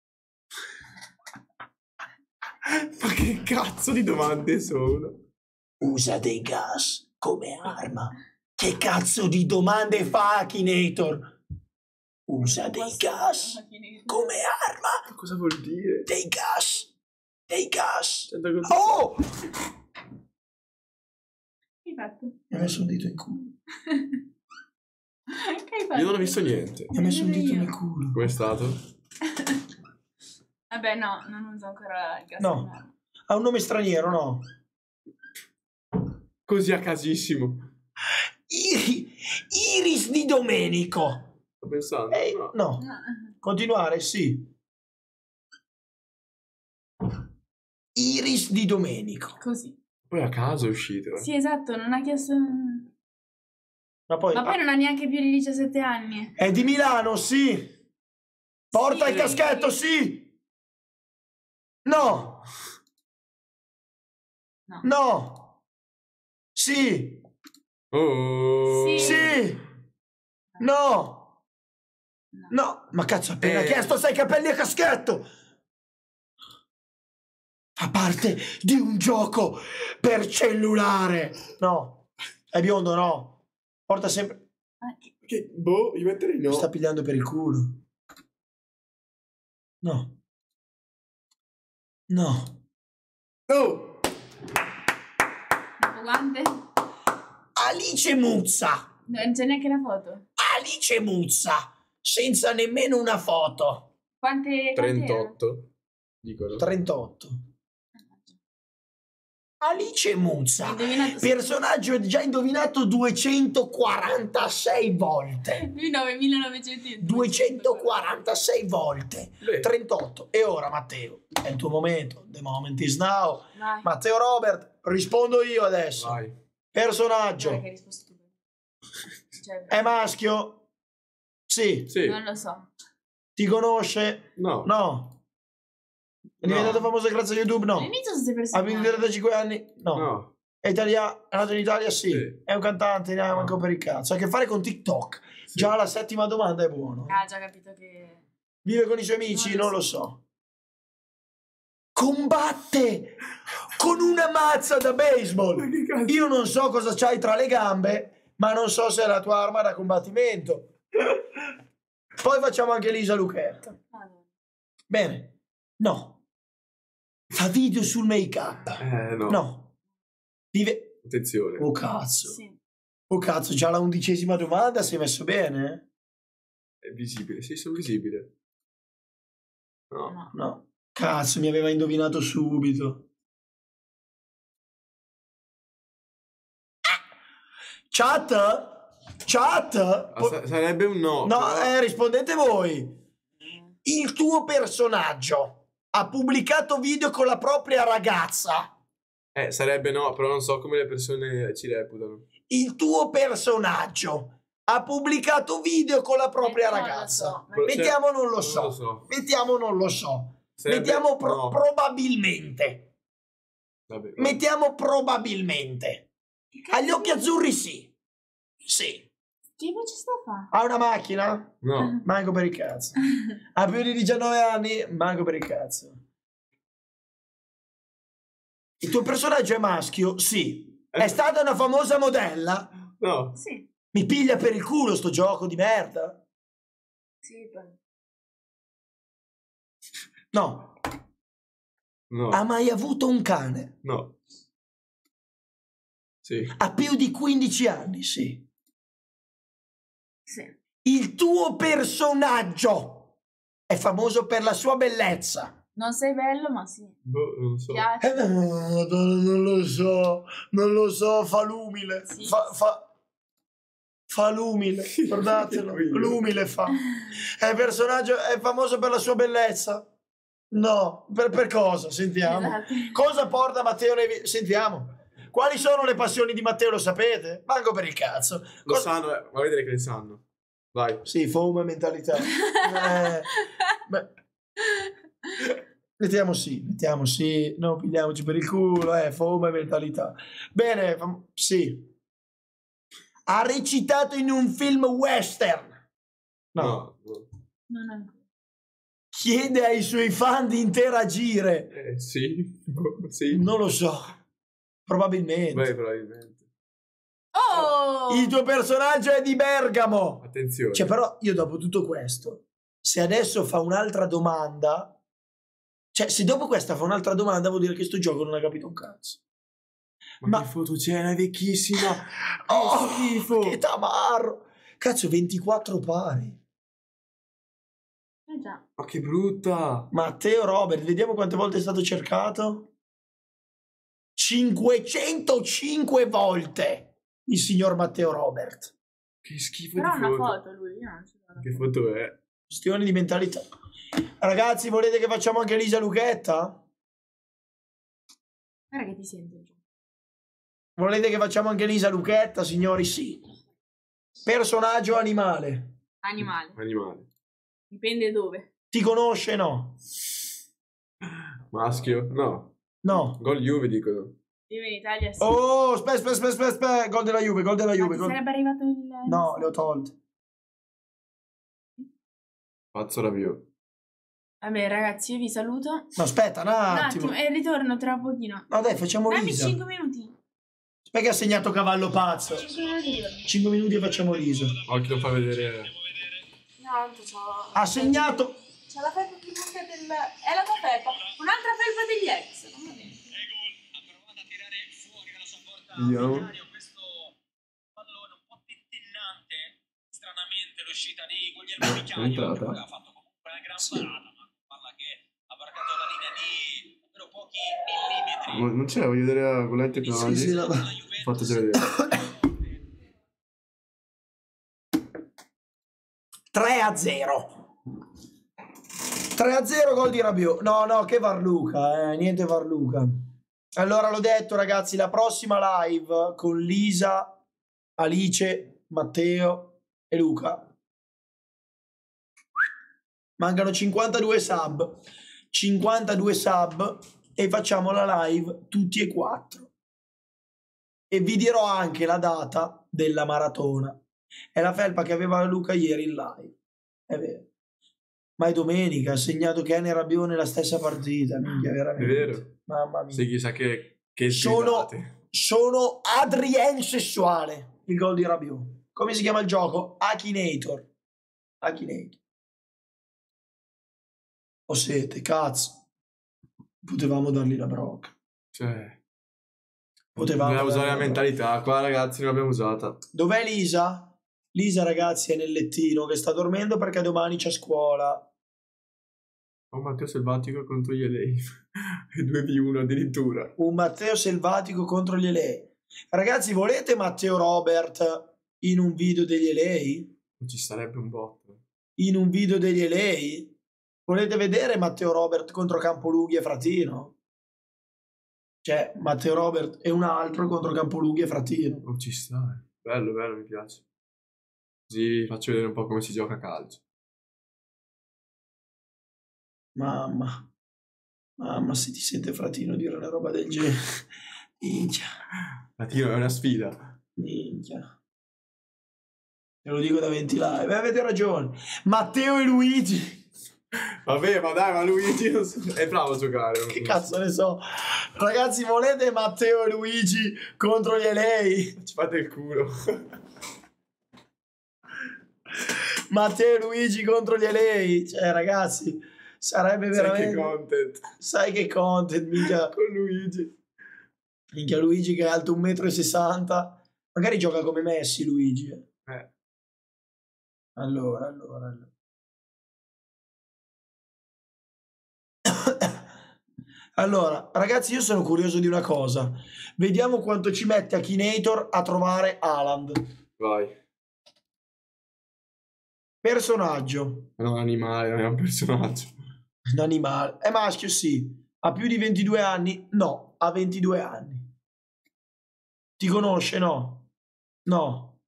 Ma che cazzo di domande sono? Usa dei gas come arma. Che cazzo di domande fa Akinator? Usa dei gas come arma. Cosa vuol dire? Dei gas. Dei gas. Sento che- Oh! Che hai fatto? Mi ha messo un dito in culo. Che hai fatto? Io non ho visto niente. Mi ha messo un dito nel culo. Com'è stato? Vabbè, no, non uso ancora il gas. No. Ha un nome straniero, no? Così a casissimo. Iris di Domenico. Sto pensando. No. No. No. Continuare, sì. Iris di Domenico. Così. Poi a caso è uscito. Sì, esatto, non ha chiesto... Ma poi, Ma poi non ha neanche più di 17 anni. è di Milano, sì. Porta Sì. il caschetto, sì. No. No. No. Sì. Oh. Sì. Sì. No. No. Ma cazzo, ho appena chiesto se hai capelli a caschetto. Fa parte di un gioco per cellulare. No. È biondo, no. Porta sempre... Che, boh, io metterei no. Mi sta pigliando per il culo. No. No. Oh. Quante? Alice Muzza. Non c'è neanche la foto. Alice Muzza. Senza nemmeno una foto. Quante 38. Dicono. 38. Alice Muzza. Indovinato- Personaggio già indovinato 246 volte. 9.900. 246 volte. 38. E ora, Matteo, è il tuo momento. The moment is now. Vai. Matteo Robert, rispondo io adesso. Vai. Personaggio. Guarda che hai risposto tu. Cioè, È maschio? Sì. Sì. non lo so. Ti conosce? No. No. È diventato famoso grazie a YouTube? No. All'inizio sono sempre Ha più di 35 anni? No. No. È italiano? È nato in Italia? Sì. Sì. È un cantante? Ne ha manco per il cazzo. Ha a che fare con TikTok. Sì. Già la settima domanda è buono. Ah, già capito che... Vive con i suoi amici? Non Non lo lo so. Combatte con una mazza da baseball. Io non so cosa c'hai tra le gambe, ma non so se è la tua arma da combattimento. Poi facciamo anche Lisa Lucchetta. Bene. No. Fa video sul make-up. No. No. Vive... Attenzione. Oh cazzo. Sì. Oh cazzo, già la 11ª domanda si è messo bene? È visibile. Sì, sono visibile. No. No. No. Cazzo, mi aveva indovinato subito. Sarebbe un no. No, però... rispondete voi. Il tuo personaggio ha pubblicato video con la propria ragazza. Sarebbe no, però non so come le persone ci reputano. Il tuo personaggio ha pubblicato video con la propria ragazza. Mettiamo non lo so. Mettiamo non lo so. Mettiamo probabilmente. Vabbè. Mettiamo probabilmente. Agli occhi azzurri sì. Sì. Che voce sta a fare? Ha una macchina? No. Manco per il cazzo. Ha più di 19 anni? Manco per il cazzo. Il tuo personaggio è maschio? Sì. È stata una famosa modella? No. Sì. Mi piglia per il culo sto gioco di merda? Sì, No. No. Ha mai avuto un cane? No. Sì. Ha più di 15 anni? Sì. Sì. Il tuo personaggio è famoso per la sua bellezza? Non sei bello, ma sì. Boh, non so. Piace. Non lo so, fa l'umile. Sì. Fa l'umile, guardatelo. L'umile fa. È personaggio, è famoso per la sua bellezza? No. Per cosa? Sentiamo. Esatto. Cosa porta Matteo nei... Sentiamo. Quali sono le passioni di Matteo, lo sapete? Manco per il cazzo. Lo sanno, va a vedere che le sanno. Vai. Sì, fome mentalità. Beh. Mettiamo sì, non pigliamoci per il culo, fome mentalità. Bene, sì. Ha recitato in un film western? No. Non ancora. Chiede ai suoi fan di interagire? Sì. Sì. Non lo so. Probabilmente. Beh, probabilmente. Oh! Il tuo personaggio è di Bergamo. Attenzione. Cioè, però, io dopo tutto questo, se adesso fa un'altra domanda... Cioè, se dopo questa fa un'altra domanda vuol dire che sto gioco non ha capito un cazzo. Ma che fotocena, è vecchissima. Oh, schifo. Che tamarro. Cazzo, 24 pari. Già. Ma che brutta. Matteo Robert, vediamo quante volte è stato cercato. 505 volte il signor Matteo Robert. Che schifo Però ha di una foto. foto lui, io non ce l'ho. Che foto è? Questione di mentalità. Ragazzi, volete che facciamo anche Lisa Lucchetta? Guarda che ti sento già. Volete che facciamo anche Lisa Lucchetta, signori? Sì. Personaggio animale. Animale. Animale. Dipende dove. Ti conosce? No. Maschio? No. No. Gol Juve dicono. Io in Italia sì. Oh, aspetta. Gol della Juve, gol della Juve. Ma ti sarebbe arrivato il... No, le ho tolte. Pazzo Rabiot. Vabbè ragazzi, io vi saluto. No, aspetta, un attimo. E ritorno tra pochino. No, dai, facciamo Dammi Lisa. 5 minuti. Aspetta che ha segnato cavallo pazzo. 5 minuti. 5 minuti e facciamo Lisa. Occhio, lo fa vedere. No, tanto c'ho... Ha segnato. C'è la felpa più lunga del... È la tua felpa. Un'altra felpa degli ex. Non va bene. Vediamo. Questo pallone un po' tentennante, stranamente l'uscita di Guglielmo Vicario, che poi ha fatto comunque una gran parata, ma parla che ha varcato la linea di davvero pochi millimetri. Non c'è, voglio vedere con la tecnologia. Sì, Fateci vedere. 3-0. 3-0 gol di Rabiot. No, che Varluca, niente Varluca. Allora l'ho detto ragazzi, la prossima live con Lisa, Alice, Matteo e Luca. Mancano 52 sub. 52 sub e facciamo la live tutti e 4. E vi dirò anche la data della maratona. È la felpa che aveva Luca ieri in live. È vero. Ma è domenica, ha segnato Ken e Rabiot nella stessa partita. Minchia, veramente. È vero. Mamma mia. Sì, chissà che sono Adrien sessuale. Il gol di Rabiot. Come si chiama il gioco? Akinator. Ho sete, cazzo. Potevamo dargli la brocca. Cioè, Potevamo bisogna usare la dargli mentalità. Qua ragazzi non l'abbiamo usata. Dov'è Lisa? Lisa ragazzi è nel lettino che sta dormendo perché domani c'è scuola. Oh, Matteo Selvatico contro gli LA. 2v1 addirittura. Un Matteo Selvatico contro gli LA. Ragazzi, volete Matteo Robert in un video degli LA? Ci sarebbe un botto. In un video degli LA? Volete vedere Matteo Robert contro Campolughi e Fratino? Cioè, Matteo Robert e un altro contro Campolughi e Fratino. Non ci sta. Bello, bello, mi piace. Così faccio vedere un po' come si gioca a calcio. Mamma, se ti sente Fratino dire una roba del genere. Minchia. Fratino è una sfida. Minchia. Te lo dico da 20 live. Avete ragione. Matteo e Luigi. Vabbè, ma dai, ma Luigi è bravo a giocare. Che cazzo ne so. Ragazzi, volete Matteo e Luigi contro gli LA? Ci fate il culo. Matteo e Luigi contro gli LA. Cioè, ragazzi, sarebbe veramente... Sai che content. Sai che content, minchia. Con Luigi. Minchia, Luigi che è alto 1,60 m. Magari gioca come Messi, Luigi. Allora. Allora, ragazzi, io sono curioso di una cosa. Vediamo quanto ci mette Akinator a trovare Haaland. Vai. Personaggio. Non è un animale, non è un personaggio. Un animale. È maschio, sì. Ha più di 22 anni? No, ha 22 anni. Ti conosce? No. No.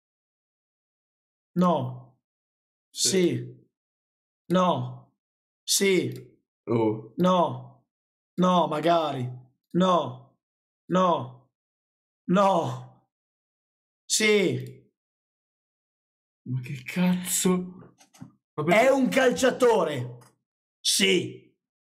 No. Sì. No. Sì. Oh. No. No, magari. No. No. No. Sì. Ma che cazzo? È un calciatore. Sì.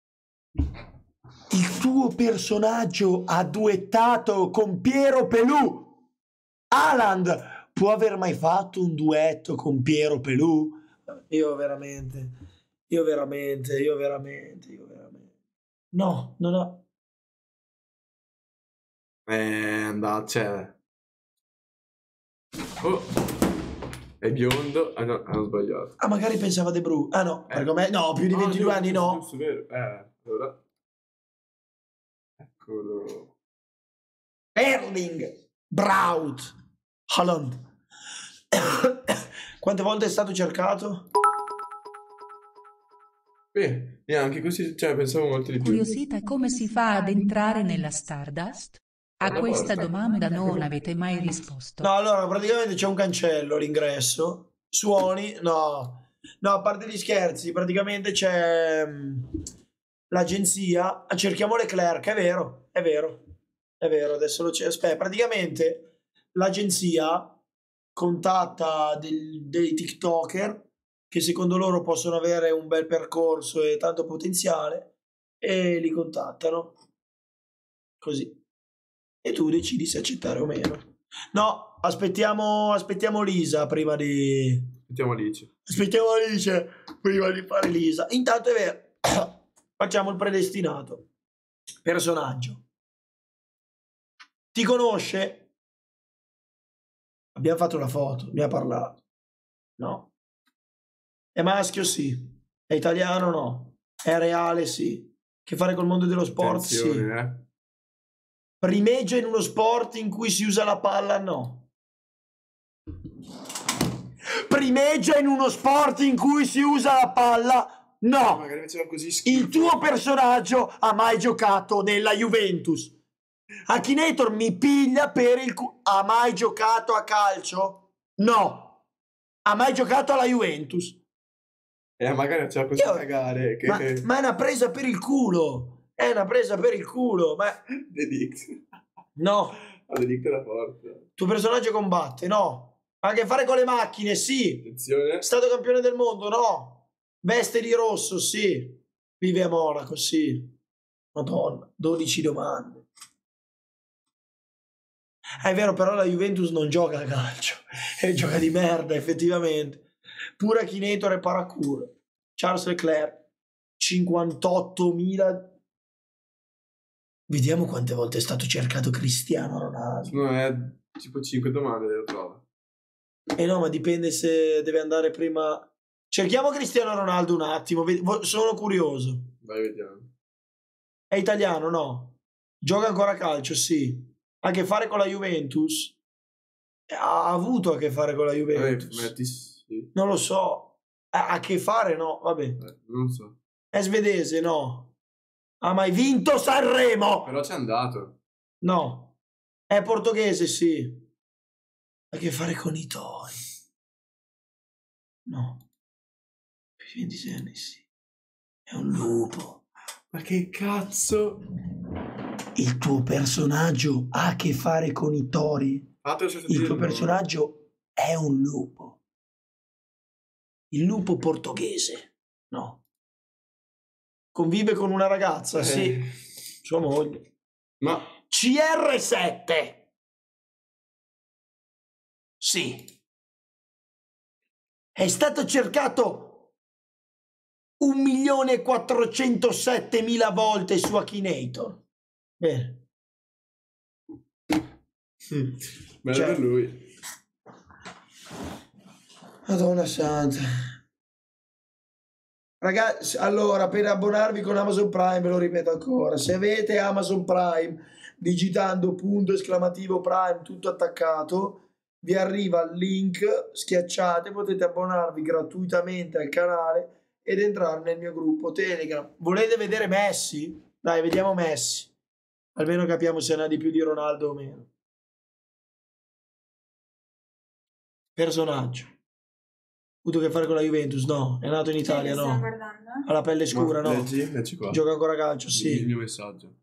Il tuo personaggio ha duettato con Piero Pelù. Haaland può aver mai fatto un duetto con Piero Pelù? Io veramente. No, non ho. Andate, cioè. Oh, è biondo. Ah no, hanno sbagliato. Ah, magari pensava De Bruyne. Ah no, perché me... no, più di 22 anni no. Giusto, vero. Allora. Eccolo. Erling Braut Haaland. Quante volte è stato cercato? Beh, neanche così, cioè pensavo molto di più. Curiosità, come si fa ad entrare nella Stardust? A questa domanda non avete mai risposto. No, allora praticamente c'è un cancello all'ingresso. Suoni? No. No, a parte gli scherzi, praticamente c'è l'agenzia. Cerchiamo Leclerc, è vero. Adesso lo c'è. Aspetta, praticamente l'agenzia contatta dei TikToker che secondo loro possono avere un bel percorso e tanto potenziale e li contattano così e tu decidi se accettare o meno. No, aspettiamo Lisa prima di aspettiamo Alice prima di fare Lisa. Intanto è vero. Facciamo il predestinato. Personaggio. Ti conosce? Abbiamo fatto una foto, mi ha parlato. No. È maschio? Sì. È italiano? No. È reale? Sì. Che fare col mondo dello sport? Attenzione, sì. Primeggia in uno sport in cui si usa la palla? No. Primeggia in uno sport in cui si usa la palla? No. Magari faceva così schifo. Il tuo personaggio ha mai giocato nella Juventus? Akinator mi piglia per il ha mai giocato a calcio? No. Ha mai giocato alla Juventus? Magari faceva così cagare. Che... Ma è una presa per il culo. Ma... The Dick. No. The Dick era forte. Tuo personaggio combatte? No. Ha a che fare con le macchine? Sì. Attenzione. È stato campione del mondo? No. Veste di rosso? Sì. Vive a Monaco? Sì. Madonna, 12 domande. È vero, però la Juventus non gioca a calcio. Gioca di merda, effettivamente. Pure Akinator e Paracura. Charles Leclerc 58.000. Vediamo quante volte è stato cercato Cristiano Ronaldo. No, è tipo 5 domande lo trova. No, ma dipende se deve andare prima. Cerchiamo Cristiano Ronaldo un attimo, sono curioso. Vai, vediamo. È italiano? No. Gioca ancora a calcio? Sì. Ha a che fare con la Juventus? Ha avuto a che fare con la Juventus? Sì. Non lo so. Ha a che fare? No, vabbè. Non so. È svedese? No. Ha mai vinto Sanremo? Però c'è andato. No. È portoghese? Sì. Ha a che fare con i tori? No. 26 anni, sì. È un lupo. Ma che cazzo? Il tuo personaggio ha a che fare con i tori? Il tuo personaggio è un lupo. Il lupo portoghese? No. Convive con una ragazza? Sì. Sua moglie. Ma CR7? Sì. È stato cercato 1.407.000 volte su Akinator. Bene. Bello per lui. Madonna santa. Ragazzi, allora, per abbonarvi con Amazon Prime, ve lo ripeto ancora, se avete Amazon Prime, digitando !Prime, tutto attaccato, vi arriva il link, schiacciate, potete abbonarvi gratuitamente al canale ed entrare nel mio gruppo Telegram. Volete vedere Messi? Dai, vediamo Messi. Almeno capiamo se ne ha di più di Ronaldo o meno. Personaggio. Avuto a che fare con la Juventus? No. È nato in Italia? No. Ha la pelle scura? No. Leggi qua. Gioca ancora a calcio? Sì. Il mio messaggio.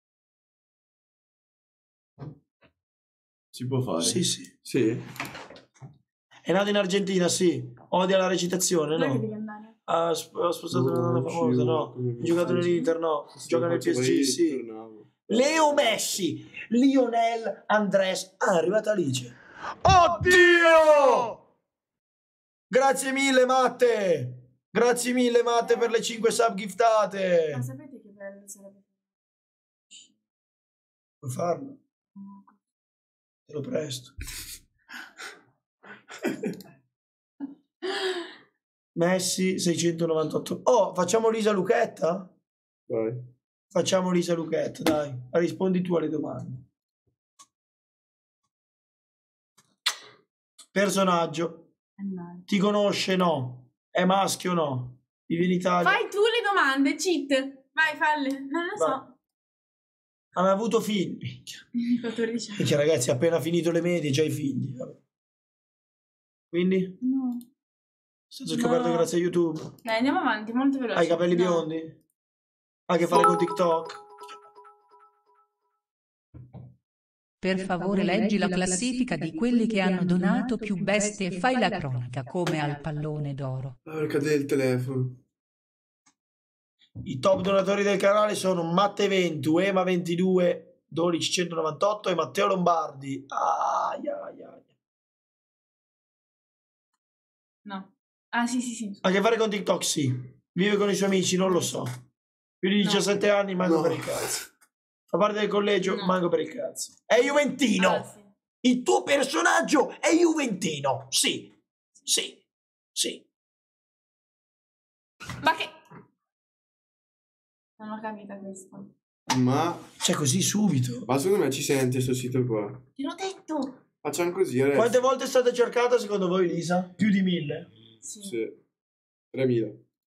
Si può fare? Sì, sì. Sì? È nato in Argentina? Sì. Odia la recitazione? Dove No. devi andare? Ha sposato una donna famosa? No. Ha giocato nell'Inter? No. Gioca nel PSG? Sì. Leo Messi. Lionel Andrés. Ah, è arrivata Alice. Oddio! Grazie mille, Matte. Grazie mille, Matte, per le 5 sub giftate. Ma sapete che bello sarebbe? Puoi farlo? Te lo presto. Messi 698. Oh, facciamo Lisa Lucchetta? Vai. Facciamo Lisa Lucchetta, dai. Rispondi tu alle domande. Personaggio. Ti conosce? No. È maschio? No. Vive in Italia? Fai tu le domande, cheat. Vai, falle. Non lo so. Ha mai avuto figli? 14 anni. Perché ragazzi, appena finito le medie, già i figli. Vabbè. Quindi? No. È stato scoperto grazie a YouTube. Dai, andiamo avanti, molto veloce. Hai i capelli biondi? Ha a che fare con TikTok? Per favore leggi la classifica di quelli che hanno donato più bestie e fai la cronaca come al pallone d'oro. Cade il telefono. I top donatori del canale sono Matte 20, Ema 22, 1298 e Matteo Lombardi. No. Ah, sì, sì, sì. Ha a che fare con TikTok? Sì. Vive con i suoi amici? Non lo so. Più di 17 anni, manco per il cazzo. Fa parte del collegio? Manco per il cazzo. È juventino! Sì. Il tuo personaggio è juventino? Sì. Sì. Sì. Ma che... Non ho capito questo. Ma... Cioè così subito. Ma secondo me ci senti sto sito qua. Te l'ho detto! Facciamo così adesso. Quante volte è stata cercata secondo voi, Lisa? Più di 1000? Sì. 3000.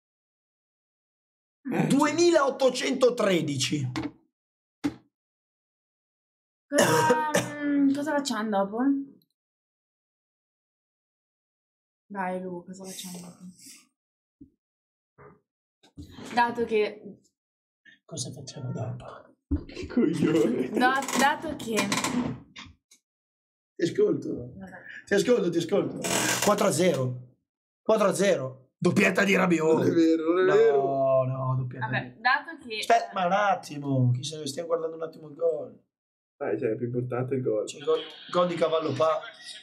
2813. Cosa facciamo dopo? Dai, Lu, cosa facciamo dopo? Dato che... Cosa facciamo dopo? Che coglione. Dato che... Ti ascolto. Ti ascolto. 4-0. 4-0. Doppietta di Rabiot. Non è vero. No, doppietta. Vabbè, dato che... Aspetta, ma un attimo. Chi se ne stiamo guardando un attimo il gol. Dai, cioè, è più importante il gol. C'è il gol di Cavallo Pa.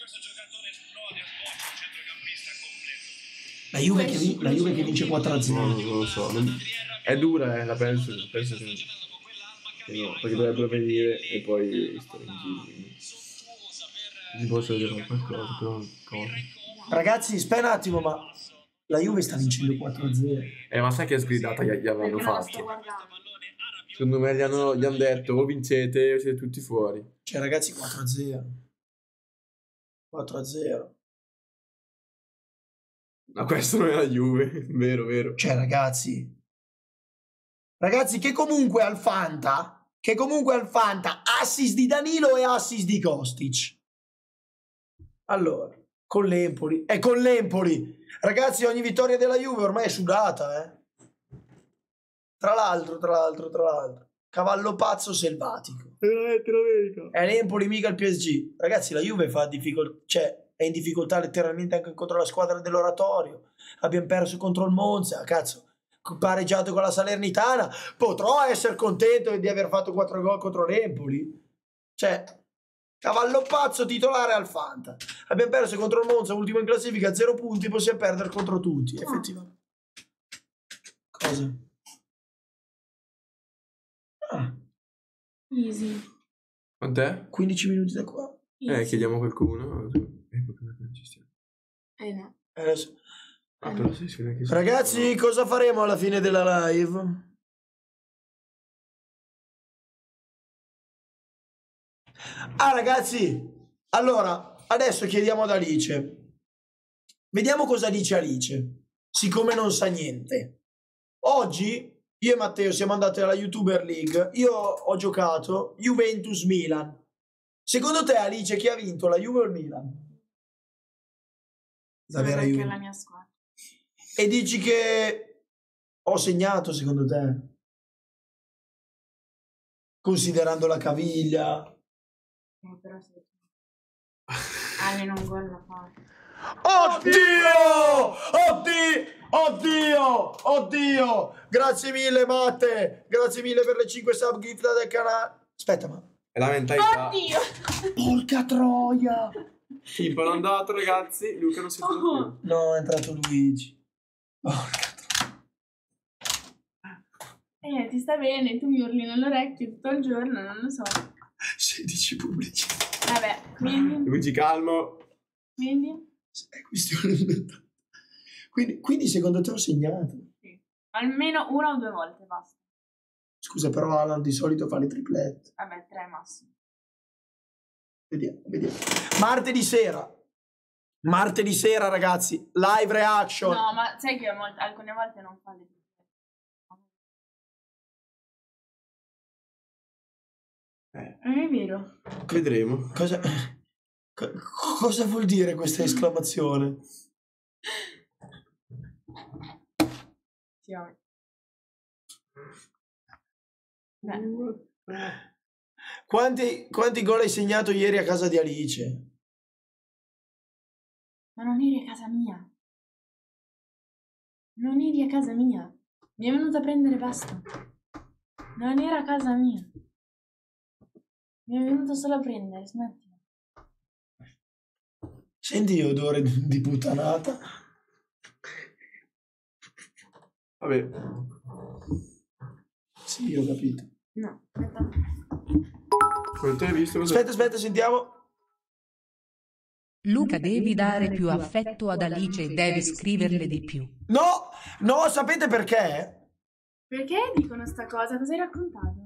La Juve che vince 4-0. No, non lo so. È dura, la penso che no, perché dovrebbero venire e poi sto in giro. Non posso dire qualcosa, però cosa. Ragazzi, aspetta un attimo, ma la Juve sta vincendo 4-0. Ma sai che sgridata gli avranno fatto? Secondo me gli hanno detto o vincete o siete tutti fuori. Cioè, ragazzi, 4-0. 4-0. Ma questo non è la Juve, vero, vero. Cioè, ragazzi, che comunque al Fanta, assist di Danilo e assist di Kostic. Allora, con l'Empoli. Ragazzi, ogni vittoria della Juve ormai è sudata, eh. Tra l'altro. Cavallo pazzo selvatico. È l'Empoli, mica il PSG. Ragazzi, la Juve fa difficoltà, cioè è in difficoltà letteralmente anche contro la squadra dell'Oratorio. Abbiamo perso contro il Monza, cazzo, pareggiato con la Salernitana. Potrò essere contento di aver fatto 4 gol contro l'Empoli? Cioè, cavallo pazzo titolare al Fanta. Abbiamo perso contro il Monza, ultimo in classifica, 0 punti, possiamo perdere contro tutti, effettivamente. Cosa? Easy. Quant'è? 15 minuti da qua. Chiediamo a qualcuno. No. Adesso. Però si scrive che Ragazzi, cosa faremo alla fine della live? Ragazzi, allora, adesso chiediamo ad Alice. Vediamo cosa dice Alice, siccome non sa niente. Oggi io e Matteo siamo andati alla YouTuber League. Io ho giocato Juventus-Milan. Secondo te, Alice, chi ha vinto, la Juve o il Milan? La vera Juve. È la mia squadra. E dici che ho segnato, secondo te? Considerando la caviglia. Però se... almeno un gol lo fa. Oddio! Grazie mille, Matte! Grazie mille per le 5 sub gift del canale. Aspetta, ma... È la mentalità. Oddio! Porca troia! Tipo, non dato, ragazzi. Luca non si può più. No, è entrato Luigi. Porca troia. Ti sta bene, tu mi urli nell'orecchio tutto il giorno, non lo so. 16 pubblici. Vabbè, quindi... Luigi, calmo. Quindi? È questione di... Quindi secondo te ho segnato? Sì. Almeno 1 o 2 volte, basta. Scusa, però Alan di solito fa le triplette. Vabbè, 3 massimo. Vediamo. Martedì sera, ragazzi, live reaction. No, ma sai che alcune volte non fa le triplette. Non è vero. Vedremo. Cosa vuol dire questa esclamazione? Sì, Quanti gol hai segnato ieri a casa di Alice? Ma non eri a casa mia. Mi è venuta a prendere, basta. Non era a casa mia. Mi è venuto solo a prendere, smetti. Senti odore di puttanata? Vabbè. Sì, ho capito. No, aspetta. Quanto hai visto? Aspetta, sentiamo. Luca, devi dare più affetto ad Alice e devi scriverle di più. No, sapete perché? Perché dicono sta cosa? Cosa hai raccontato?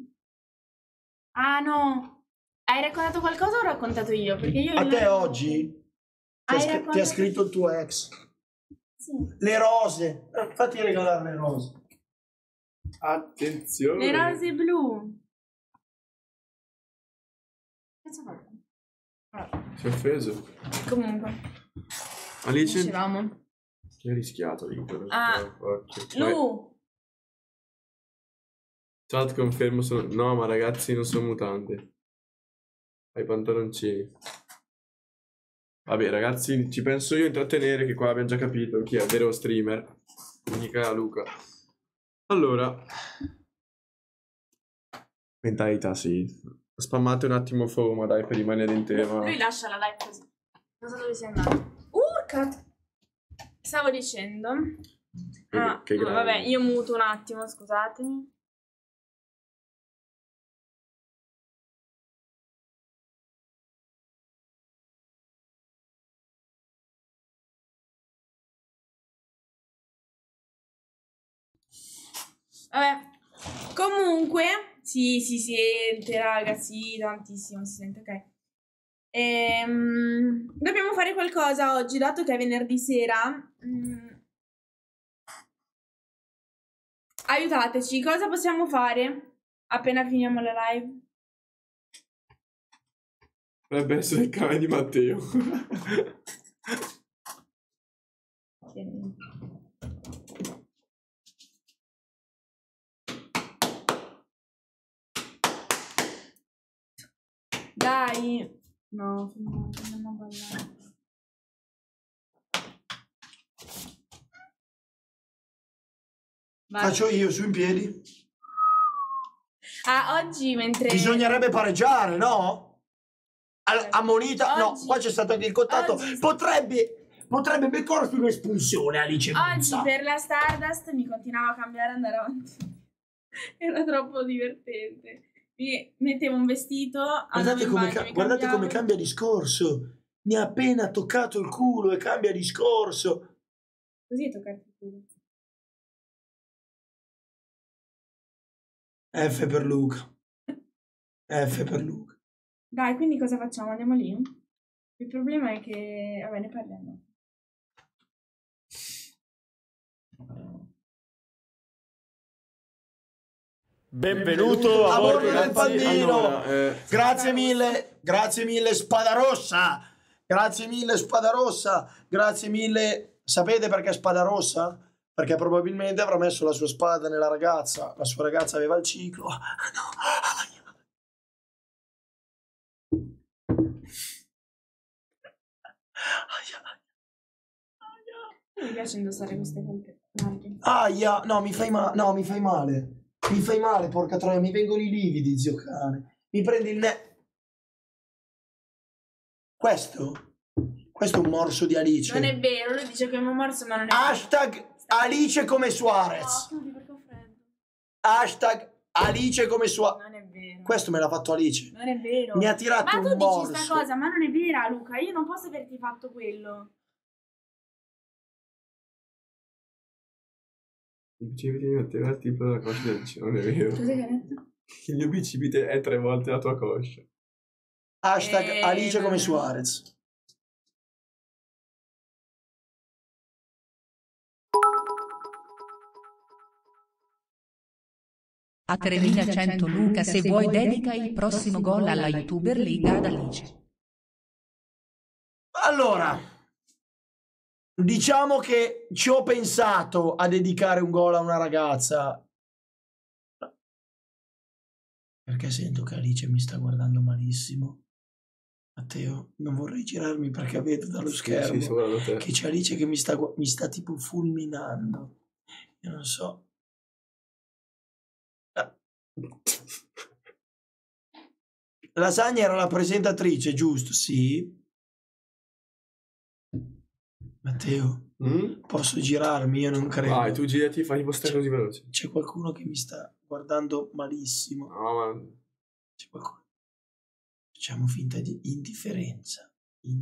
Ah no, hai raccontato qualcosa o ho raccontato io? Perché io a te oggi ti ha scritto il tuo ex. Sì. Le rose, fatti regalare le rose. Attenzione. Le rose blu. Cosa fa? Si è offeso. Comunque Alice, dicevamo. che hai rischiato lì. Lu. Chat confermo no, ma ragazzi non sono mutande. Hai pantaloncini. Vabbè ragazzi, ci penso io a intrattenere, che qua abbiamo già capito chi è il vero streamer, mica Luca. Allora, mentalità, sì. Spammate un attimo FOMO, dai, per rimanere in tema. Lui lascia la live così. Non so dove sia andato. Urca! Stavo dicendo. Che grave. Vabbè, io muto un attimo, scusatemi. Vabbè, comunque Sì, si sente, raga, sì, tantissimo si sente, ok. Dobbiamo fare qualcosa oggi, dato che è venerdì sera. Aiutateci, cosa possiamo fare appena finiamo la live? Dovrebbe essere il cane di Matteo. Dai. No, andiamo a ballare. Vai. Faccio io su in piedi. Ah, oggi mentre... Bisognerebbe pareggiare, no? Ammonita, no, qua c'è stato anche il contatto. Potrebbe beccarsi un'espulsione, Alice. Oggi per la Stardust mi continuava a cambiare e andare avanti. Era troppo divertente. Mi mettevo un vestito. Guardate come cambia discorso. Mi ha appena toccato il culo e cambia discorso. Così è toccato il culo. F per Luca. F per Luca. Dai, quindi cosa facciamo? Andiamo lì? Il problema è che... Vabbè, ne parliamo. Benvenuto a bordo del Pandino. Allora, grazie mille Spadarossa. Grazie mille Spadarossa. Grazie mille. Sapete perché Spadarossa? Perché probabilmente avrà messo la sua spada nella ragazza. La sua ragazza aveva il ciclo. Mi piace indossare queste felpe larghe. Aia, no, mi fai male. Mi fai male, porca troia, mi vengono i lividi, zio cane. Mi prendi il Questo è un morso di Alice. Non è vero, lui dice che è un morso, ma non è vero. Hashtag Alice come Suarez. No, perché ho freddo. Hashtag Alice come Suarez. Non è vero. Questo me l'ha fatto Alice. Non è vero. Mi ha tirato un morso. Ma tu dici sta cosa, ma non è vera, Luca. Io non posso averti fatto quello. Il bicipite di Matteo è il tipo della coscia del C, non è vero. Cos'è che hai detto? Il mio bicipite è 3 volte la tua coscia. Hashtag Alice come Suarez. A 3100 Luca, se vuoi dedica il prossimo gol alla YouTuber Liga ad Alice. Allora, diciamo che ci ho pensato a dedicare un gol a una ragazza. Perché sento che Alice mi sta guardando malissimo. Matteo, non vorrei girarmi perché vedo dallo schermo che c'è Alice che mi sta tipo fulminando. Io non so. Lasagna era la presentatrice, giusto? Sì. Matteo, posso girarmi? Io non credo. Vai, tu girati, fai postare così veloce. C'è qualcuno che mi sta guardando malissimo. No, ma... C'è qualcuno. Facciamo finta di indifferenza.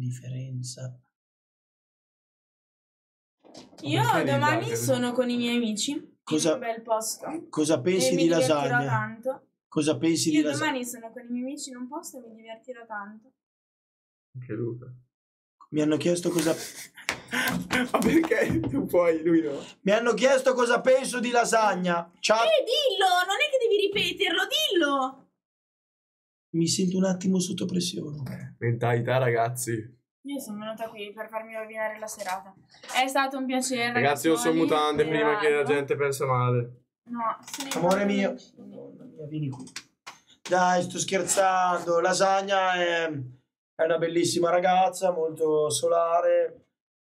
Io domani sono con i miei amici in un bel posto. Cosa pensi di lasagna? Tanto. Cosa pensi di lasagna? Io domani sono con i miei amici in un posto e mi divertirò tanto. Anche Luca. Mi hanno chiesto cosa... Ma perché tu puoi, lui no? Mi hanno chiesto cosa penso di lasagna. Ciao. Dillo, non è che devi ripeterlo, dillo. Mi sento un attimo sotto pressione. Mentalità, ragazzi. Io sono venuta qui per farmi rovinare la serata. È stato un piacere. Ragazzi, io sono mutande prima che la gente pensa male. No, amore mio. Madonna mia, vieni qui. Dai, sto scherzando. Lasagna è una bellissima ragazza, molto solare.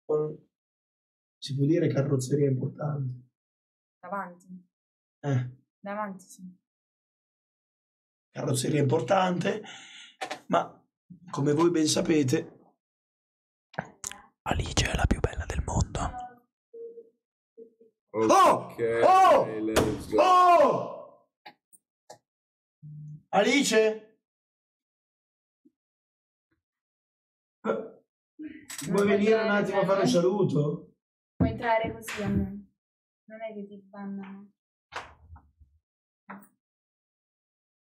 Si può dire carrozzeria importante. Davanti. Davanti, sì. Carrozzeria importante, ma come voi ben sapete, Alice è la più bella del mondo. Okay, Oh! Alice? Vuoi venire un attimo a fare un saluto? Puoi entrare così a me. Non è che ti bannano.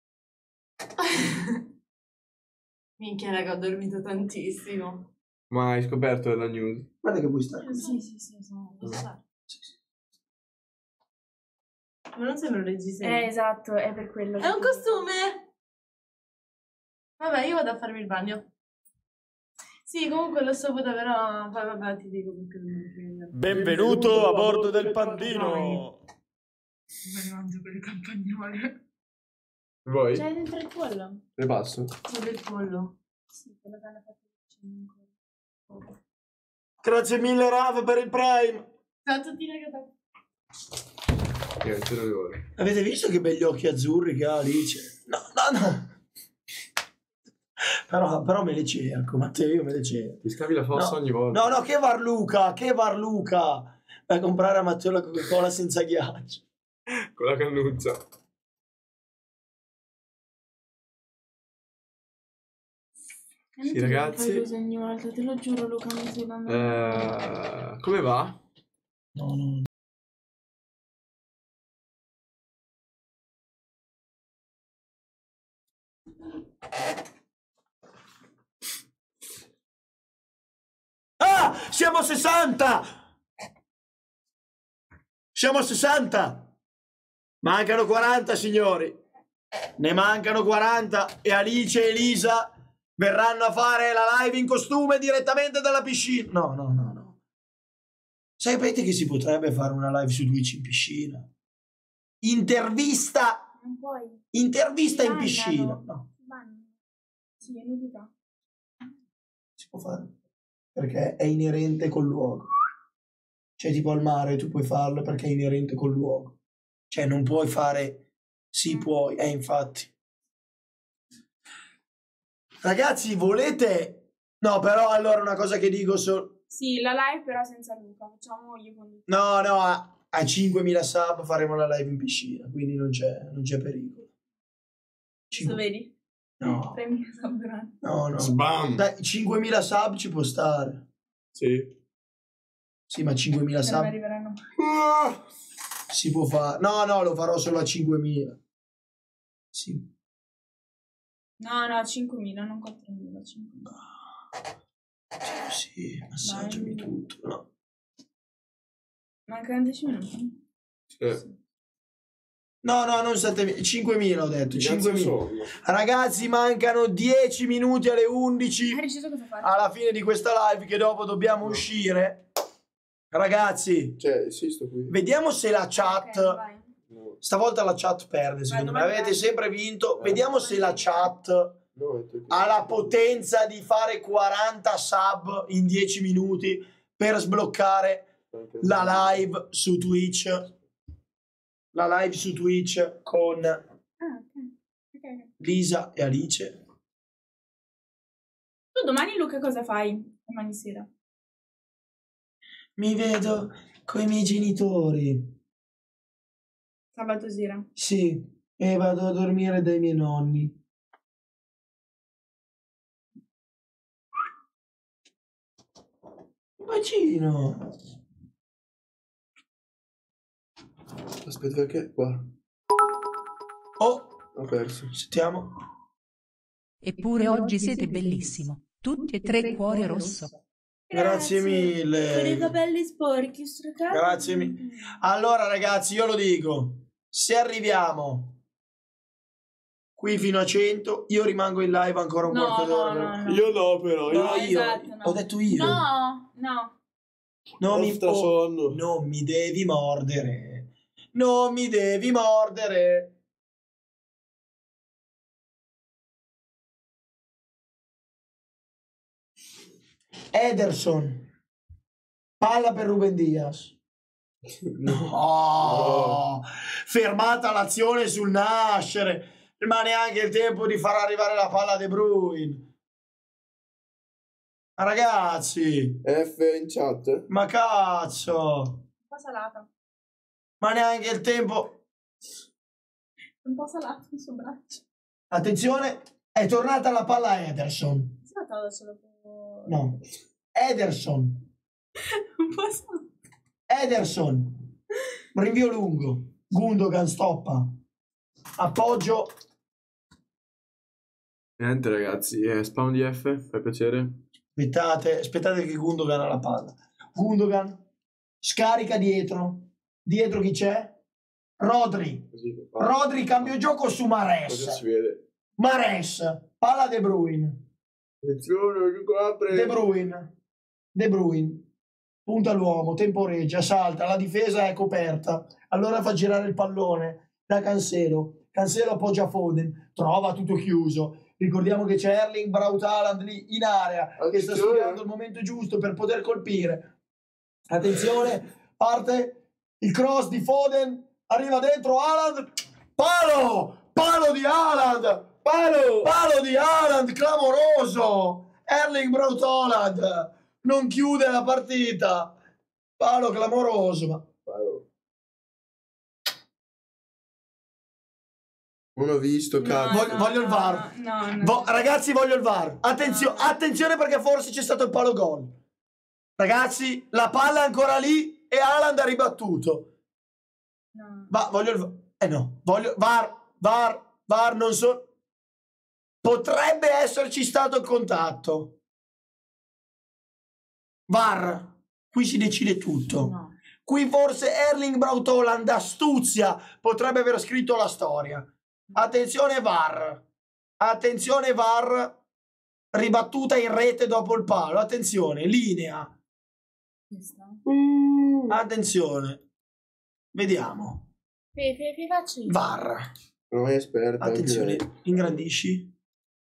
Minchia, raga, ho dormito tantissimo. Ma hai scoperto la news? Guarda che vuoi stare. Sì, sono Ma non sembra un reggiseno. Esatto, è per quello. È un costume! Vabbè, io vado a farmi il bagno. Sì, comunque l'ho saputo, però poi vabbè ti dico perché non mi frega. Benvenuto a bordo del Pandino. Mi mangio quelle campagnole. Vuoi? C'è dentro il pollo? Le passo? C'è del pollo. Sì, quello che hanno fatto ancora. Grazie mille Rav per il Prime. Ciao a tutti ragazzi. Niente, non le vuole. Avete visto che begli occhi azzurri che ha Alice? No. Però me le cerco, Matteo, io me le cerco. Ti scavi la fossa ogni volta. No, che Varluca. Vai a comprare a Matteo la Coca-Cola senza ghiaccio. Con la cannuzza. Sì, ragazzi. Fai così ogni volta, te lo giuro, Luca, mi stai dando. Come va? No. Ah, siamo a 60! Siamo a 60! Mancano 40, signori. Ne mancano 40 e Alice e Elisa verranno a fare la live in costume direttamente dalla piscina. No. Sapete che si potrebbe fare una live su Twitch in piscina? Intervista Non puoi. Intervista Ti in piscina. bannano. No, Sì, è nudità. si può fare. Perché è inerente col luogo. Cioè, tipo al mare tu puoi farlo perché è inerente col luogo. Cioè, non puoi fare... Sì, puoi. Infatti. Ragazzi, volete... No, però allora una cosa che dico solo... Sì, la live però senza Luca. Facciamo io con Luca. No, a 5.000 sub faremo la live in piscina, quindi non c'è pericolo. Lo vedi? No. 3.000 sub grandi. No. Sbam. Dai, 5.000 sub ci può stare. Sì. Sì, ma 5.000 Non sub arriveranno. si può fare. No, lo farò solo a 5.000. Sì. No, 5.000, non 4.000. 5.000. Sì, massaggiami tutto. No. Mancano 10 minuti. No, non 7.000, 5.000 ho detto, 5.000. Ragazzi, mancano 10 minuti alle 11 Hai deciso cosa fare? alla fine di questa live che dopo dobbiamo uscire. Ragazzi, sì, sto qui. vediamo se la chat... vai. Stavolta la chat perde, secondo me. Avete sempre vinto. Vediamo se la chat ha la potenza di fare 40 sub in 10 minuti per sbloccare la live su Twitch. La live su Twitch con Ok. Lisa e Alice. Tu domani, Luca, cosa fai? Domani sera. Mi vedo con i miei genitori. Sabato sera. Sì, e vado a dormire dai miei nonni. Un bacino. Aspetta, perché qua? Oh, Ho perso. Sentiamo. Eppure oggi siete bellissimo. Tutti e tre cuore rosso. Grazie mille. Con i capelli sporchi, stracati. Grazie mille. Allora, ragazzi, io lo dico. Se arriviamo qui fino a 100, io rimango in live ancora un quarto d'ora. No. Io no, però. Esatto, no. Ho detto io. No. Non mi devi mordere. Non mi devi mordere. Ederson. Palla per Ruben Dias. No. Fermata l'azione sul nascere, ma neanche il tempo di far arrivare la palla a De Bruyne. Ragazzi, F in chat. ma cazzo, Un po' salata. ma neanche il tempo. Un po' salato il suo braccio. Attenzione, è tornata la palla a Ederson. Si è dato solo per... No, Ederson. Un po' salato. Ederson, rinvio lungo, Gundogan stoppa, appoggio, Niente ragazzi, spawn di F, per piacere. Aspettate che Gundogan ha la palla. Gundogan scarica dietro. Dietro chi c'è? Rodri. Rodri cambio gioco su Mahrez. Cosa si vede? Mahrez, palla De Bruyne. Attenzione, giocco apre. De Bruyne. Punta l'uomo, temporeggia, salta, la difesa è coperta. Allora fa girare il pallone da Cancelo. Cancelo appoggia Foden, trova tutto chiuso. Ricordiamo che c'è Erling Braut Haaland lì in area che sta studiando il momento giusto per poter colpire. Attenzione, parte il cross di Foden, arriva dentro Haaland, palo di Haaland, palo di Haaland, clamoroso. Erling Braut Haaland non chiude la partita, palo clamoroso. Non ho visto, cazzo. Voglio il VAR. Ragazzi, voglio il VAR. Attenzione perché forse c'è stato il palo gol. Ragazzi, la palla è ancora lì e Haaland ha ribattuto. Voglio il VAR. No, voglio VAR, non so. Potrebbe esserci stato il contatto. VAR. Qui si decide tutto. No. Qui forse Erling Braut Haaland, astuzia, potrebbe aver scritto la storia. Attenzione VAR, ribattuta in rete dopo il palo, attenzione, linea, attenzione, vediamo, VAR, non è esperto. Attenzione, ingrandisci,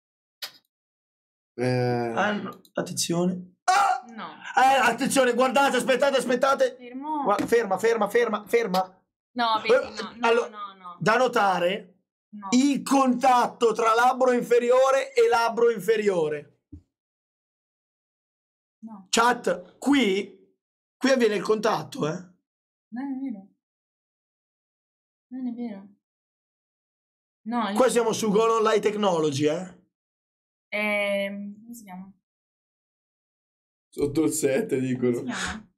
attenzione, attenzione, guardate, aspettate, ferma, no, vedi, no. Da notare il contatto tra labbro inferiore e labbro inferiore. No. Chat, qui avviene il contatto, Non è vero. No, qua siamo su Goal Online Technology, come si chiama? Sotto il 7 dicono. Come si chiama?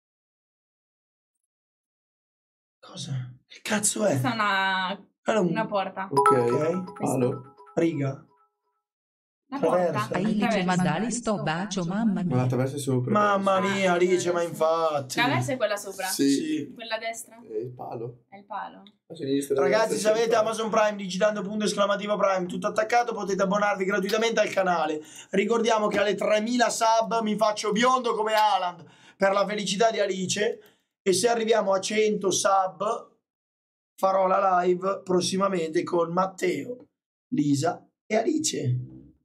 Cosa? Che cazzo è? Questa è una porta. Ok. Palo. Riga. La porta. Alice, ma dai sto bacio, mamma Ma la mia. traversa è sopra. Mamma mia, Alice, ma infatti. Traversa è quella sopra? Sì. Quella a destra? È il palo. È il palo. A sinistra. Ragazzi, se avete Amazon Prime digitando !Prime tutto attaccato, potete abbonarvi gratuitamente al canale. Ricordiamo che alle 3000 sub mi faccio biondo come Haaland per la felicità di Alice, e se arriviamo a 100 sub farò la live prossimamente con Matteo, Lisa e Alice.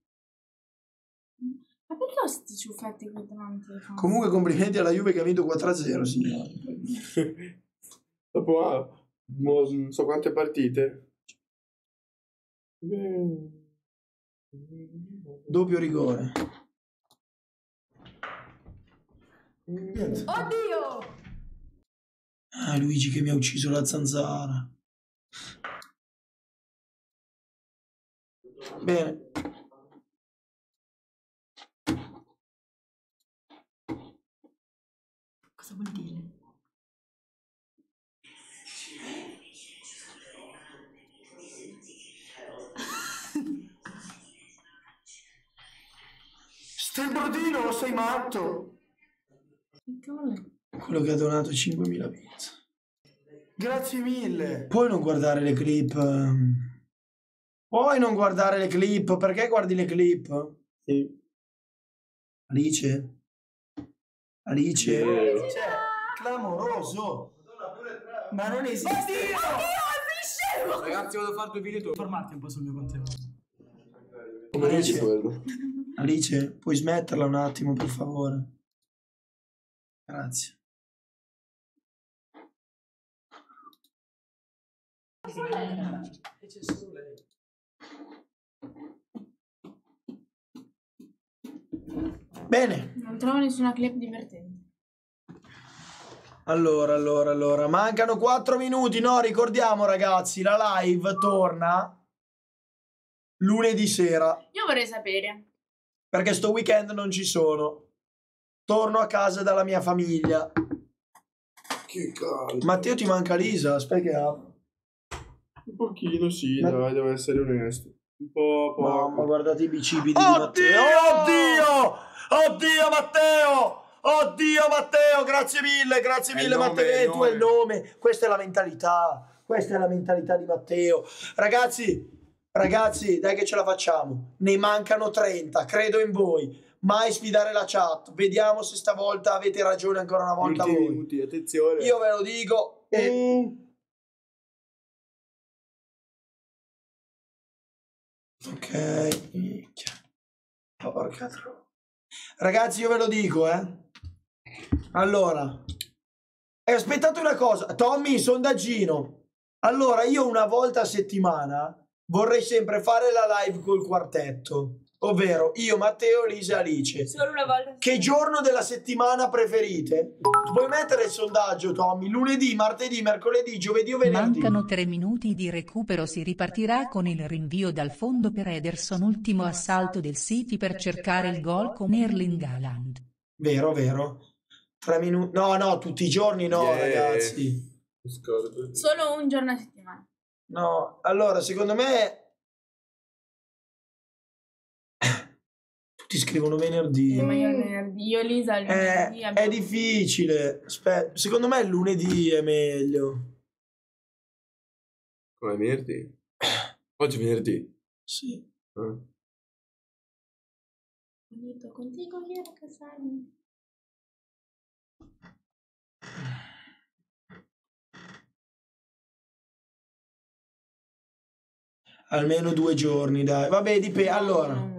Ma perché ho sti ciuffetti qui davanti? Comunque complimenti alla Juve che ha vinto 4-0, signori. Dopo non so quante partite. Doppio rigore. Oddio! Luigi che mi ha ucciso la zanzara. Bene. Cosa vuol dire? Stai bordino, sei matto. Che vuole? Quello che ha donato 5.000 bits. Grazie mille. Puoi non guardare le clip? Puoi non guardare le clip? Perché guardi le clip? Sì. Alice? Alice? Cioè, clamoroso. Ma non esiste. Oddio, Ragazzi, vado a fare 2 video. Informarti un po' sul mio contenuto. Alice, puoi smetterla un attimo, per favore? Grazie. E c'è solo lei. Bene. Non trovo nessuna clip divertente. Allora. Mancano 4 minuti, no? Ricordiamo, ragazzi, la live torna lunedì sera. Io vorrei sapere. Perché sto weekend non ci sono. Torno a casa dalla mia famiglia. Che caldo. Matteo, ti manca Lisa? Aspetta che apro. Un pochino sì, dai, devo essere onesto. Un po' poco. Mamma, guardate i bicipiti di Matteo. Oddio! Oddio, Matteo! Oddio, Matteo, grazie mille, Matteo. Tu è il nome. Questa è la mentalità. Questa è la mentalità di Matteo. Ragazzi, dai che ce la facciamo. Ne mancano 30, credo in voi. Mai sfidare la chat. Vediamo se stavolta avete ragione ancora una volta voi. Minuti, attenzione. Io ve lo dico. Ok. Porca troia. Ragazzi, io ve lo dico, Allora. Aspettate una cosa. Tommy, sondaggino. Allora, io una volta a settimana vorrei sempre fare la live col quartetto. Ovvero io, Matteo, Elisa e Alice. Solo una volta. Che giorno della settimana preferite? Puoi mettere il sondaggio, Tommy. Lunedì, martedì, mercoledì, giovedì o venerdì? Mancano 3 minuti di recupero. Si ripartirà con il rinvio dal fondo per Ederson. Ultimo assalto del City per cercare il gol con Erling Haaland. Vero. 3 minuti. No, tutti i giorni no, ragazzi. Solo un giorno a settimana. No, allora, secondo me... Tutti scrivono venerdì. Ma io venerdì, io Lisa il venerdì. È difficile. Aspetta, secondo me il lunedì è meglio. Come venerdì? Oggi è venerdì? Sì. Bonito, contigo quiero casarmi. Almeno 2 giorni, dai. Vabbè, dipende. Allora.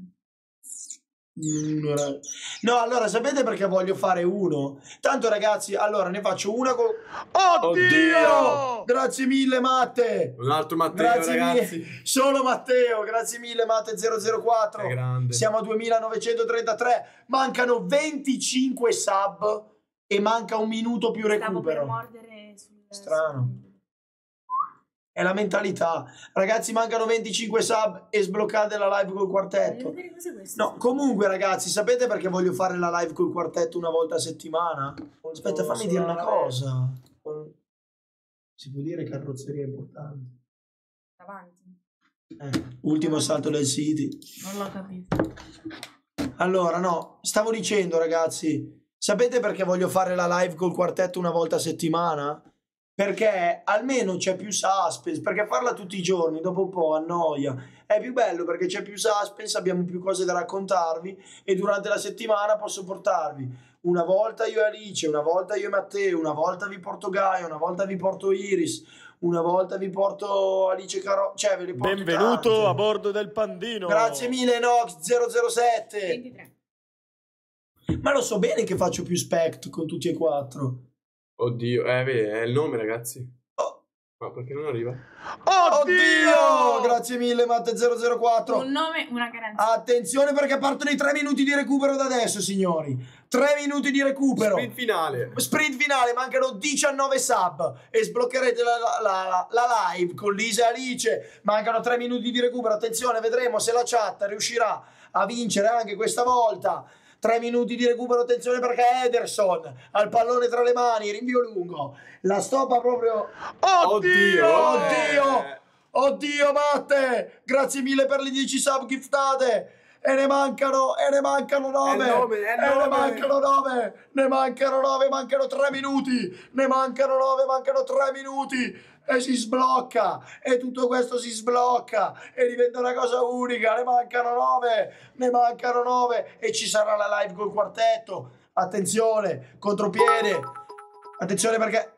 No, allora sapete perché voglio fare uno? Tanto ragazzi, allora ne faccio una con... Oddio! Grazie mille Matte! Un altro Matteo, grazie ragazzi. Solo Matteo, grazie mille Matte 004. È grande. Siamo a 2933. Mancano 25 sub e manca un minuto più recupero. Stavo per mordere sul... Strano. È la mentalità. Ragazzi, mancano 25 sub e sbloccate la live col quartetto. No, comunque ragazzi, sapete perché voglio fare la live col quartetto una volta a settimana? Aspetta, fammi dire una cosa. Si può dire carrozzeria importante? Avanti. Ultimo salto del City. Non l'ho capito. Allora, no, stavo dicendo ragazzi, sapete perché voglio fare la live col quartetto una volta a settimana? Perché almeno c'è più suspense, perché farla tutti i giorni dopo un po' annoia. È più bello perché c'è più suspense, abbiamo più cose da raccontarvi e durante la settimana posso portarvi una volta io e Alice, una volta io e Matteo, una volta vi porto Gaia, una volta vi porto Iris, una volta vi porto Alice Caro, cioè ve le porto Benvenuto tante. a bordo del Pandino. Grazie mille Nox 007. 23. Ma lo so bene che faccio più spect con tutti e 4. Oddio, vedi, è il nome, ragazzi. Ma perché non arriva? Oddio! Grazie mille, Matte 004. Un nome, una garanzia. Attenzione perché partono i 3 minuti di recupero da adesso, signori. 3 minuti di recupero. Sprint finale. Sprint finale, mancano 19 sub e sbloccherete la live con Lisa e Alice. Mancano 3 minuti di recupero. Attenzione, vedremo se la chat riuscirà a vincere anche questa volta. 3 minuti di recupero, attenzione perché Ederson ha il pallone tra le mani, rinvio lungo, la stoppa proprio... Oddio Matte, grazie mille per le 10 sub giftate e ne mancano 9, ne mancano 9, mancano 3 minuti, mancano 3 minuti e si sblocca e tutto questo si sblocca e diventa una cosa unica. Ne mancano 9 e ci sarà la live col quartetto. Attenzione, contropiede, attenzione perché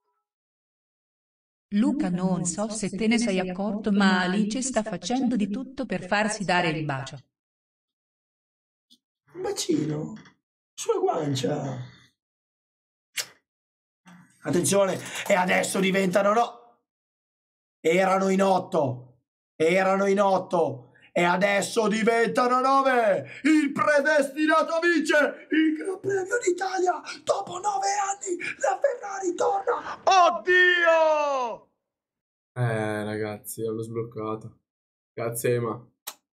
Luca, non so se te ne sei accorto, ma Alice sta facendo di tutto per farsi dare il bacio. un bacino sulla guancia. Attenzione, e adesso diventano erano in 8 e adesso diventano 9. Il predestinato vince il Gran Premio d'Italia dopo 9 anni. La Ferrari torna. Oddio! Ragazzi, l'ho sbloccato. Grazie Ema.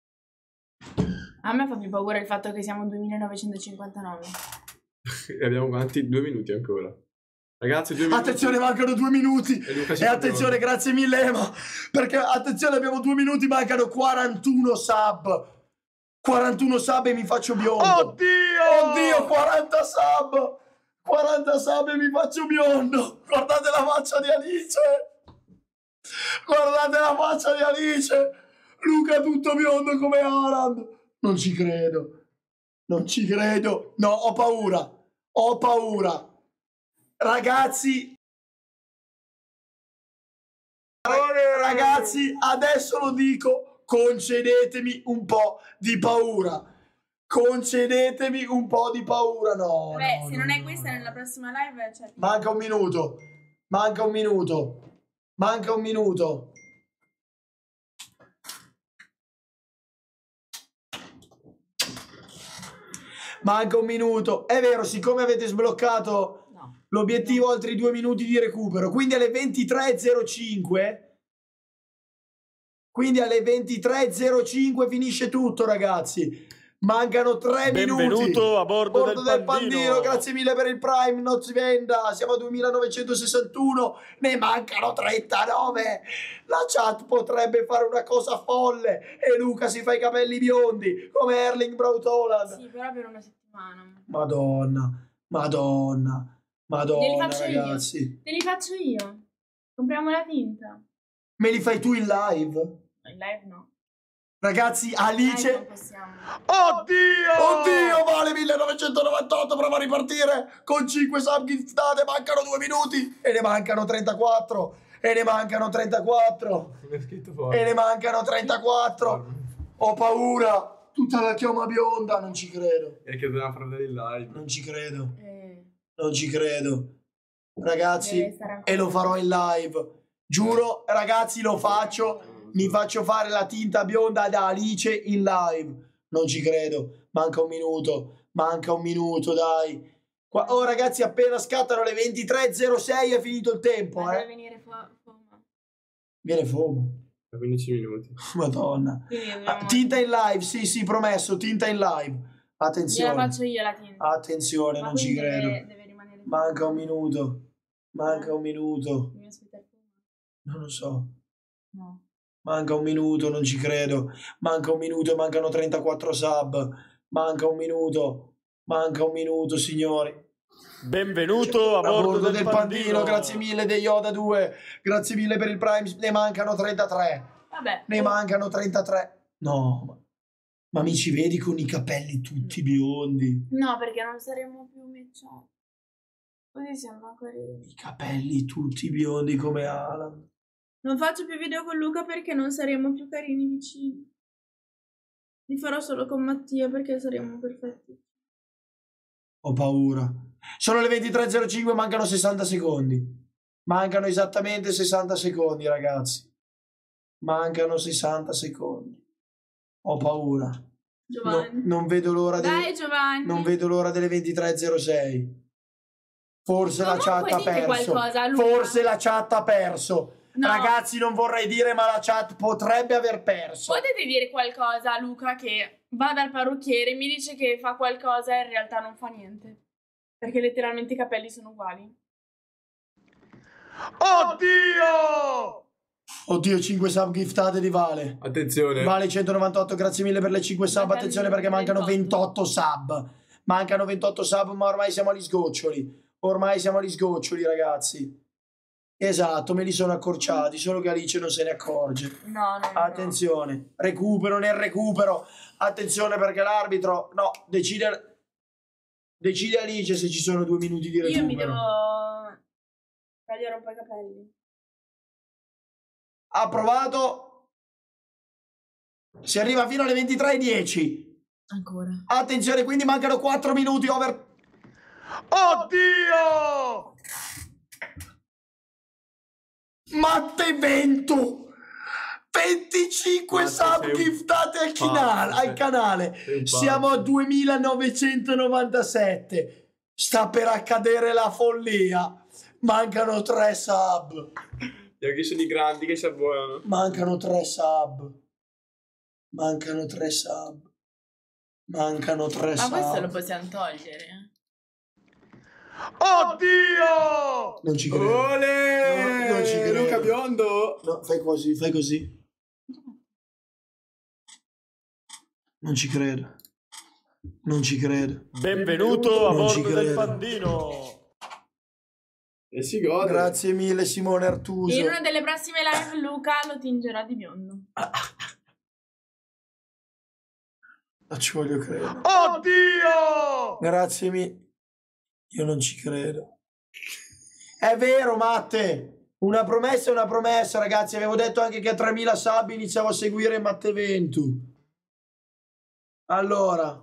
A me fa più paura il fatto che siamo 2959. Abbiamo quanti? 2 minuti ancora. Ragazzi, 2 minuti. Attenzione, mancano 2 minuti. E attenzione, grazie mille Ema. Perché attenzione, abbiamo 2 minuti, mancano 41 sub. 41 sub e mi faccio biondo. Oddio, 40 sub. 40 sub e mi faccio biondo. Guardate la faccia di Alice. Guardate la faccia di Alice. Luca tutto biondo come Haaland. Non ci credo. Non ci credo. No, ho paura. Ho paura. Ragazzi, adesso lo dico, concedetemi un po' di paura. Concedetemi un po' di paura, no. Beh, se non è questa nella prossima live, cioè... Manca un minuto. Manca un minuto. Manca un minuto. Manca un minuto. È vero, siccome avete sbloccato l'obiettivo altri 2 minuti di recupero, quindi alle 23:05 finisce tutto, ragazzi. Mancano 3 minuti. Benvenuto a bordo del Pandino. Grazie mille per il Prime, non si venda. Siamo a 2961, ne mancano 39. La chat potrebbe fare una cosa folle e Luca si fa i capelli biondi come Erling Braut Haaland. Sì, però per una settimana. Madonna, madonna. Madonna, ragazzi. Te li faccio io. Compriamo la tinta. Me li fai tu in live? In live no. Ragazzi, Alice... Non possiamo. Oddio, vale 1998, prova a ripartire con 5 sub giftate, mancano 2 minuti e ne mancano 34. E ne mancano 34. E ne mancano 34. Ho paura. Tutta la chioma bionda, non ci credo. E che dobbiamo fare vedere il live. Non ci credo. Non ci credo. Ragazzi, e lo farò in live. Giuro, ragazzi, lo faccio. Mi faccio fare la tinta bionda da Alice in live. Non ci credo. Manca un minuto. Manca un minuto, dai. Oh, ragazzi, appena scattano le 23:06 è finito il tempo, Deve venire Foma. Viene Fomo. 15 minuti. Madonna. Tinta in live, sì, promesso, tinta in live. Attenzione. Gliela faccio io la tinta. Attenzione, non ci credo. Deve rimanere. Manca un minuto. Manca un minuto. Non lo so. No. Manca un minuto, non ci credo. Manca un minuto e mancano 34 sub. Manca un minuto. Manca un minuto, signori. Benvenuto a bordo del Pandino. Grazie mille De Yoda 2. Grazie mille per il Prime. Ne mancano 33. Vabbè. Ne mancano 33. No, ma mi ci vedi con i capelli tutti biondi? No, perché non saremo più matchati. Così siamo carini. I capelli tutti biondi come Haaland. Non faccio più video con Luca perché non saremo più carini vicini. Li farò solo con Mattia perché saremo perfetti. Ho paura. Sono le 23:05, mancano 60 secondi. Mancano esattamente 60 secondi, ragazzi. Mancano 60 secondi. Ho paura. Giovanni. Non vedo l'ora Dai, Giovanni. Non vedo l'ora delle 23:06. Forse la chat ha perso. Forse la chat ha perso. No. Ragazzi, non vorrei dire, ma la chat potrebbe aver perso. Potete dire qualcosa a Luca che va dal parrucchiere e mi dice che fa qualcosa e in realtà non fa niente? Perché letteralmente i capelli sono uguali. Oddio! Oddio, 5 sub giftate di Vale. Attenzione. Vale 198, grazie mille per le 5 sub. Attenzione perché mancano 28 sub. Mancano 28 sub, ma ormai siamo agli sgoccioli. Ormai siamo agli sgoccioli, ragazzi. Esatto, me li sono accorciati, solo che Alice non se ne accorge. No. Attenzione, recupero nel recupero. Attenzione perché l'arbitro, no, decide Alice se ci sono 2 minuti di recupero. Io mi devo tagliare un po' i capelli. Ha provato. Si arriva fino alle 23:10. Ancora. Attenzione, quindi mancano 4 minuti over. Oddio! Mattevento 25 sub giftate al canale. Siamo a 2997. Sta per accadere la follia. Mancano 3 sub. Gli occhi sono i grandi che si abbonano. Mancano 3 sub. Mancano 3 sub. Mancano 3 sub. Ma questo lo possiamo togliere. Oddio! Non ci credo. Ole! Non ci credo. Luca Biondo! No, fai così, fai così. Non ci credo. Non ci credo. Benvenuto a Non ci bordo del credo. Pandino. E si gode. Grazie mille Simone Artuso. In una delle prossime live Luca lo tingerà di biondo. Non ci voglio credere. Oddio! Grazie mille. Io non ci credo. È vero, Matte. Una promessa è una promessa, ragazzi. Avevo detto anche che a 3000 sub iniziavo a seguire Matte Ventu. Allora,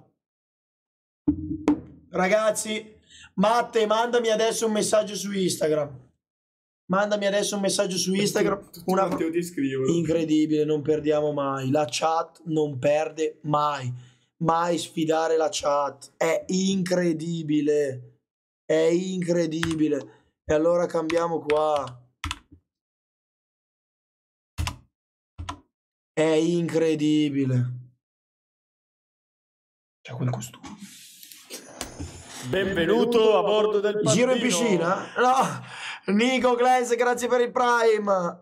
ragazzi, Matte, mandami adesso un messaggio su Instagram. Mandami adesso un messaggio su Instagram. Matteo ti scrivono. Incredibile, non perdiamo mai. La chat non perde mai. Mai sfidare la chat. È incredibile. È incredibile. E allora cambiamo qua. È incredibile. C'è quel costume. Benvenuto a bordo del Pandino. Giro in piscina? No. Nico Glass, grazie per il Prime.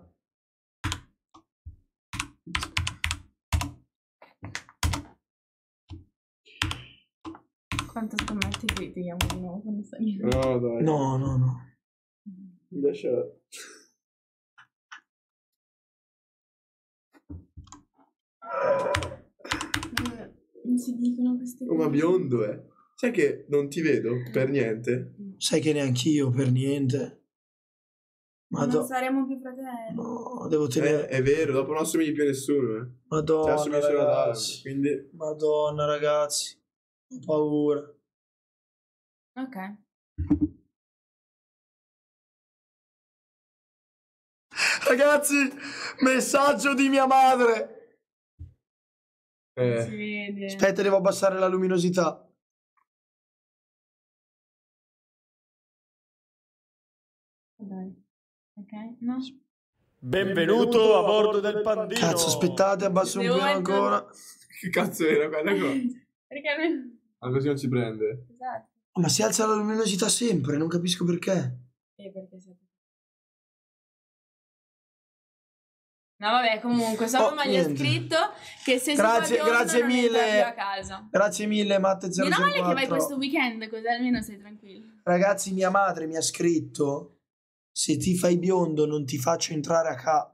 Quanto scommetti che litighiamo di nuovo quando stai No, dai. No, no, no. Mi lascia... Non si dicono queste Oh, cose. ma biondo, eh. Sai che non ti vedo per niente? Sai che neanch'io per niente. Non saremo più fratelli. No, devo tenere. È vero, dopo non assomigli più a nessuno, eh. Madonna, Ti assomigli solo ad Alan, ragazzi. quindi... Madonna, ragazzi. Ho paura. Ok. Ragazzi, messaggio di mia madre. Si vede. Aspetta, devo abbassare la luminosità. Dai. Ok, no? Benvenuto a bordo del Pandino. Cazzo, aspettate, abbasso un Devo po' mettere- ancora. Che cazzo era quella cosa? Perché noi... Ah, così non si prende. Esatto. Ma si alza la luminosità sempre, non capisco perché. Perché sei... No vabbè, comunque Salvo mi ha niente. scritto che se Grazie- si fa grazie biondo non entra mille. più a casa. Grazie mille, Matte 004. Meno male che vai questo weekend, così almeno sei tranquillo. Ragazzi, mia madre mi ha scritto: se ti fai biondo non ti faccio entrare a casa.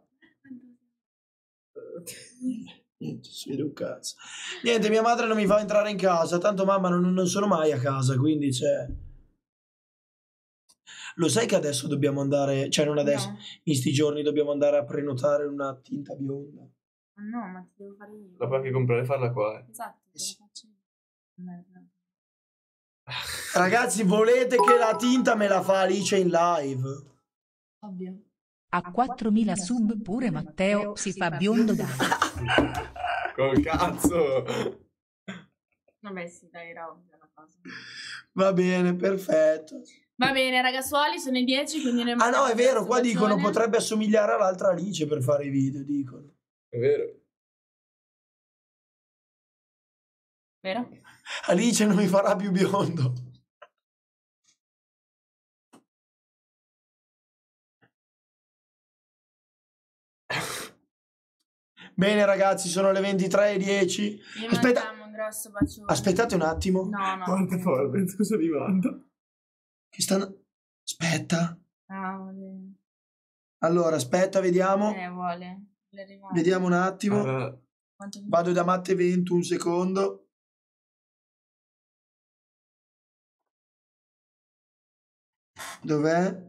Niente, si vede un cazzo. Niente, mia madre non mi fa entrare in casa, tanto mamma non sono mai a casa, quindi c'è... Lo sai che adesso dobbiamo andare, cioè non adesso, No. in sti giorni dobbiamo andare a prenotare una tinta bionda. No, ma ti devo fare io. La puoi anche comprare e farla qua, eh. Esatto, te lo faccio io. Merda. Ragazzi, volete che la tinta me la fa Alice in live? Ovvio. A 4000 sub pure Matteo si fa biondo da. Col cazzo! Vabbè sì, dai, era ovvia la cosa. Va bene, perfetto. Va bene, ragazzuoli, sono i 10, quindi noi Ah no, è vero, qua dicono situazione. potrebbe assomigliare all'altra Alice per fare i video, dicono. È vero. Vero? Alice non mi farà più biondo. Bene ragazzi, sono le 23:10. Mi Aspetta, mandiamo un grosso bacione. aspettate un attimo. No, no. Guarda Forbes, cosa mi manda? Che stanno... Aspetta. Ah, vuole. Allora, aspetta, vediamo. Vuole. Vuole arrivare. Vediamo un attimo. Allora, Quanto- Vado da Matte 20, un secondo. Dov'è?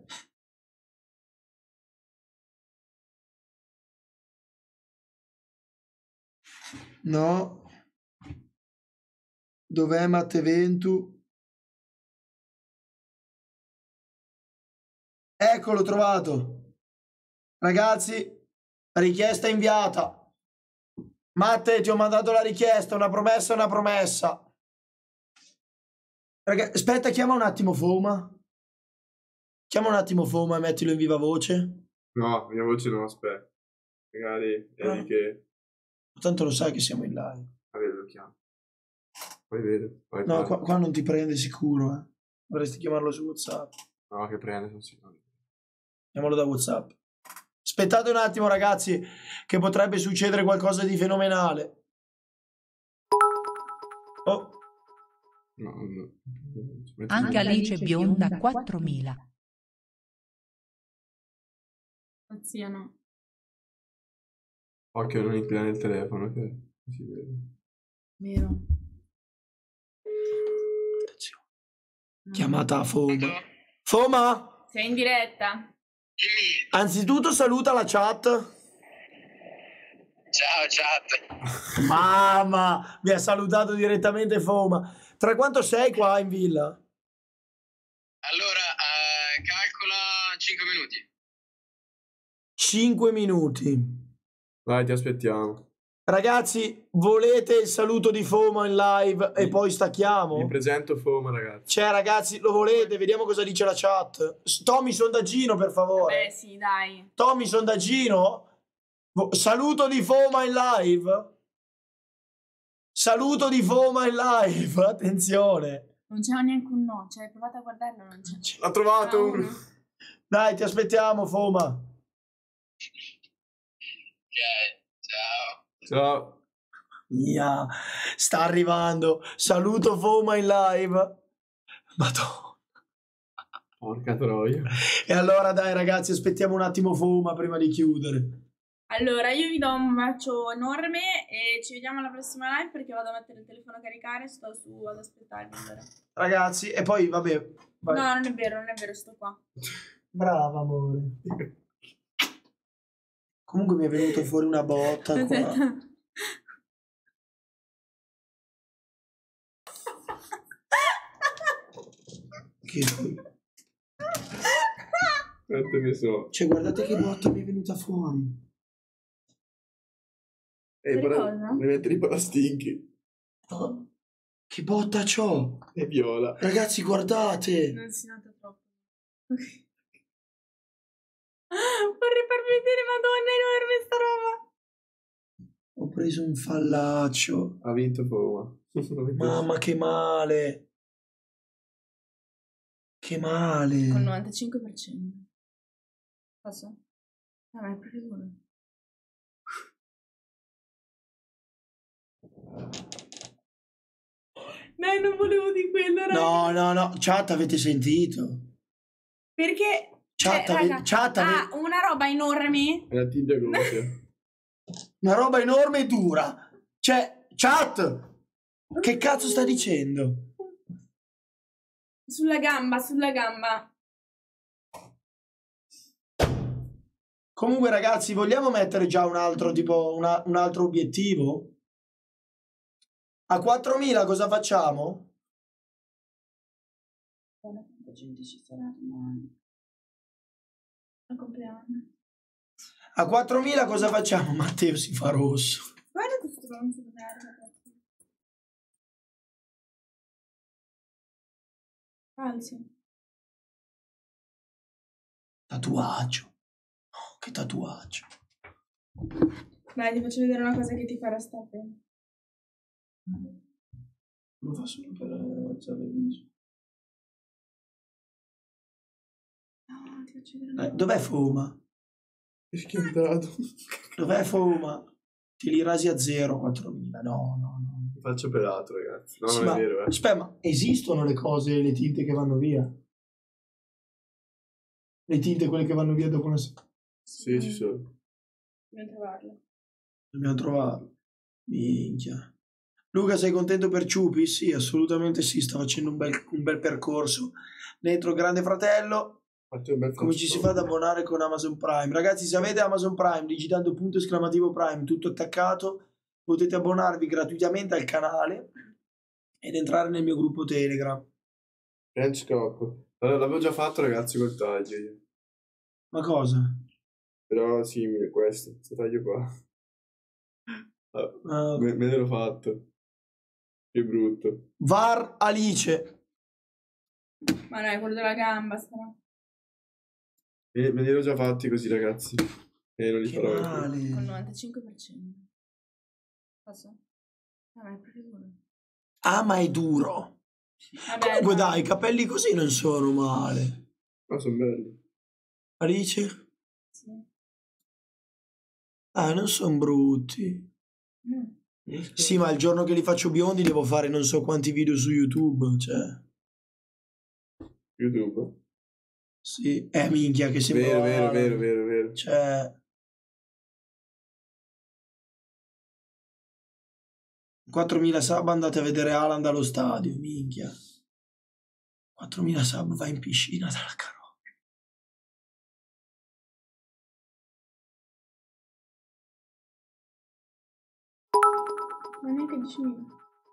No. Dov'è Matte 20? Eccolo, trovato. Ragazzi, richiesta inviata. Matte, ti ho mandato la richiesta, una promessa, una promessa. Aspetta, chiama un attimo Foma. Chiama un attimo Foma e mettilo in viva voce. no, mia voce no, aspetta. Magari è lì che... Tanto lo sai che siamo in live. Vabbè, lo chiamo. Poi vedo. Poi No, parlo. qua non ti prende sicuro, Dovresti chiamarlo su WhatsApp. No, che prende, sono sicuro. Chiamalo da WhatsApp. Aspettate un attimo, ragazzi, che potrebbe succedere qualcosa di fenomenale. Oh. No. Anche Alice Bionda 4000. Zia, no. Occhio, non inclinare il telefono, che si vede. Vero. Attenzione. Chiamata a Foma. Foma? Sei in diretta? Anzitutto saluta la chat. Ciao chat. Mamma, mi ha salutato direttamente Foma. Tra quanto sei qua in villa? Allora, calcola 5 minuti. 5 minuti. Vai, ti aspettiamo. Ragazzi, volete il saluto di Foma in live e poi stacchiamo? Vi presento Foma, ragazzi. Cioè, ragazzi, lo volete? Vediamo cosa dice la chat. Tommy sondaggino, per favore. Sì, dai. Tommy sondaggino. Saluto di Foma in live. Saluto di Foma in live. Attenzione. Non c'è neanche un no. Cioè, provate a guardarlo, non c'è. L'ha trovato uno. Dai, ti aspettiamo, Foma. Ok, ciao. Ciao. Mia, sta arrivando. Saluto Foma in live. Madonna. Porca troia. E allora dai ragazzi, aspettiamo un attimo Foma prima di chiudere. Allora, io vi do un bacio enorme e ci vediamo alla prossima live perché vado a mettere il telefono a caricare, sto su ad aspettarvi. Allora. Ragazzi, e poi vabbè. Vai. No, non è vero, sto qua. Brava, amore. Comunque mi è venuto fuori una botta qua. Che... Quante ne so. Cioè, guardate che botta mi è venuta fuori. Ne metti i stinchi. Oh, che botta c'ho? È viola. Ragazzi, guardate. Non si nota troppo. Vorrei farvi vedere, madonna, enorme sta roba. Ho preso un fallaccio. Ha vinto Foma. Mamma, che male. Che male. Con 95%. Posso? Ma è proprio buono. Dai, non volevo di quello, raga. No. Chat, avete sentito? Perché... Chat, una roba enorme. È la tibia gonfia. Una roba enorme e dura. Cioè, chat, che cazzo sta dicendo? Sulla gamba. Comunque ragazzi, vogliamo mettere già un altro tipo un altro obiettivo? A 4.000 cosa facciamo? Quanta gente ci sarà domani? Al compleanno. A 4.000 cosa facciamo? Matteo si fa rosso. Guarda questo stronzo di merda. Falso. Tatuaggio. Oh, che tatuaggio. Dai, ti faccio vedere una cosa che ti farà stare bene. Lo fa solo per alzare il viso. No, ti faccio vedere. Dov'è Foma? È schiantato. Dov'è Foma? Ti li rasi a 0, 4.000. No. Mi faccio pelato, ragazzi. No, Sì, non ma, è vero, aspetta, ma esistono le cose, le tinte che vanno via? Le tinte, quelle che vanno via dopo una... Sì, ci sono. Dobbiamo trovarlo. Minchia. Luca, sei contento per Ciupi? Sì, assolutamente sì. Sta facendo un bel percorso dentro Grande Fratello. Come ci si fa ad abbonare con Amazon Prime? Ragazzi, se avete Amazon Prime, digitando !Prime tutto attaccato, potete abbonarvi gratuitamente al canale ed entrare nel mio gruppo Telegram. French Cocco. Allora, l'avevo già fatto, ragazzi, col taglio io. Ma cosa? Però simile questo taglio qua. Me l'ero fatto. Che brutto. VAR Alice. Ma no, è quello della gamba, sarà. Me li ero già fatti così, ragazzi. E non li farò male. più. Con 95%. Posso? No, è proprio buono. Ah, ma è duro. Vabbè, Comunque dai, i capelli così non sono male. Ma sono belli. Alice? Sì. Ah, non sono brutti. Sì, ma il giorno che li faccio biondi devo fare non so quanti video su YouTube, cioè. YouTube? Sì, minchia che sembra... Vero. Cioè... 4.000 sub, andate a vedere Haaland allo stadio, minchia. 4.000 sub, vai in piscina dalla caro. Non è che 10.000.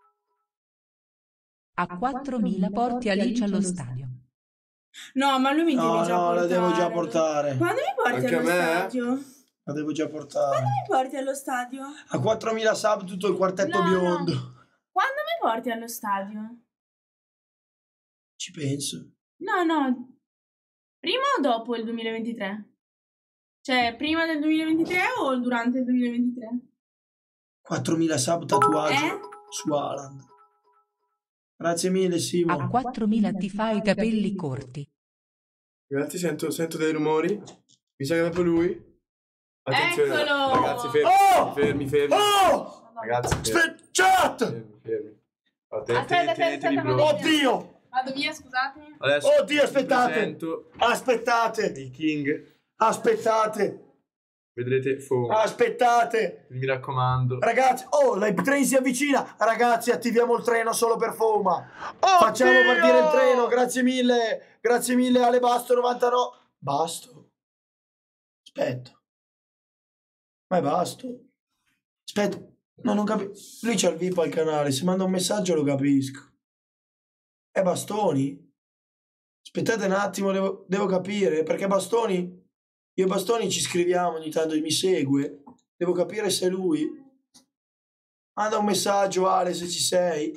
A 4.000 porti Alice allo stadio. No, ma lui mi deve già portare. la devo già portare. Quando mi porti Anche a allo me? stadio? La devo già portare. Quando mi porti allo stadio? A 4.000 sub tutto il quartetto biondo. Quando mi porti allo stadio? Ci penso. No. Prima o dopo il 2023? Cioè, prima del 2023 o durante il 2023? 4.000 sub tatuaggi su Haaland. Grazie mille, Simo. A 4.000 ti fai i capelli corti. Ragazzi, sento dei rumori. Mi sa che è proprio lui. Attenzione, Eccolo! ragazzi, fermi. Oh! Fermi. Oh! Ragazzi, Chat! fermi. Aspetta, Oddio! Vado via, scusatemi. Adesso Oddio, aspettate. presento Aspettate. il King. Aspettate. Vedrete Fo. Aspettate. Mi raccomando. Ragazzi, l'Hype Train si avvicina. Ragazzi, attiviamo il treno solo per Foma. Oddio! Facciamo partire il treno. Grazie mille Ale Basto 99. Basto? Aspetta. Ma è Basto? Aspetta. No, non capisco. Lui c'ha il VIP al canale. Se manda un messaggio lo capisco. È Bastoni? Aspettate un attimo, devo capire. Perché Bastoni... Io e Bastoni ci scriviamo ogni tanto, mi segue. Devo capire se è lui. Manda un messaggio, Ale, se ci sei.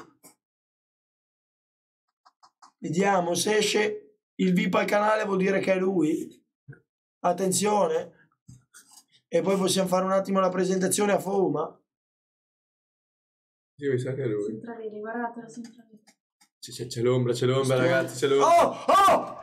Vediamo, se esce il VIP al canale vuol dire che è lui. Attenzione. E poi possiamo fare un attimo la presentazione a Foma. Sì, mi sa che è lui. Si intravede, guardatelo, si intravede. C'è l'ombra, ragazzi, c'è l'ombra.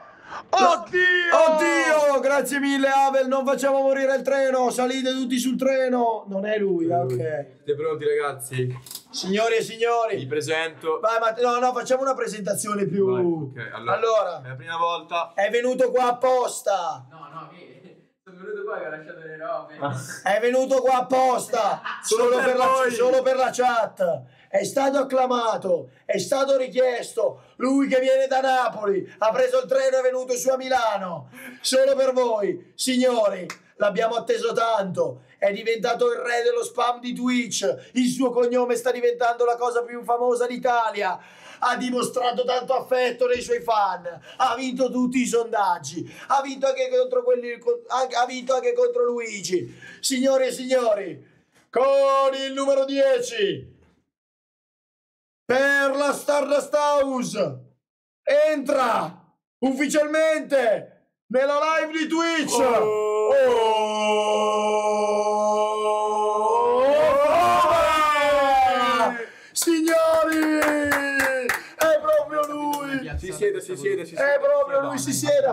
Oddio! Grazie mille, Avel. Non facciamo morire il treno. Salite tutti sul treno. Non è lui, ok. Siete pronti, ragazzi? Signori e signori. Vi presento. Vai, no, facciamo una presentazione più... Vai, ok, allora, è la prima volta. È venuto qua apposta. No, sono venuto qua che ho lasciato le robe. È venuto qua apposta. solo per la chat. È stato acclamato, è stato richiesto. Lui che viene da Napoli, ha preso il treno e è venuto su a Milano. Solo per voi, signori, l'abbiamo atteso tanto. È diventato il re dello spam di Twitch. Il suo cognome sta diventando la cosa più famosa d'Italia. Ha dimostrato tanto affetto nei suoi fan. Ha vinto tutti i sondaggi. Ha vinto anche contro Luigi. Signori e signori, con il numero 10 per la Stardust House entra ufficialmente nella live di Twitch. Signori, è proprio lui. Si sieda. È proprio lui, si sieda.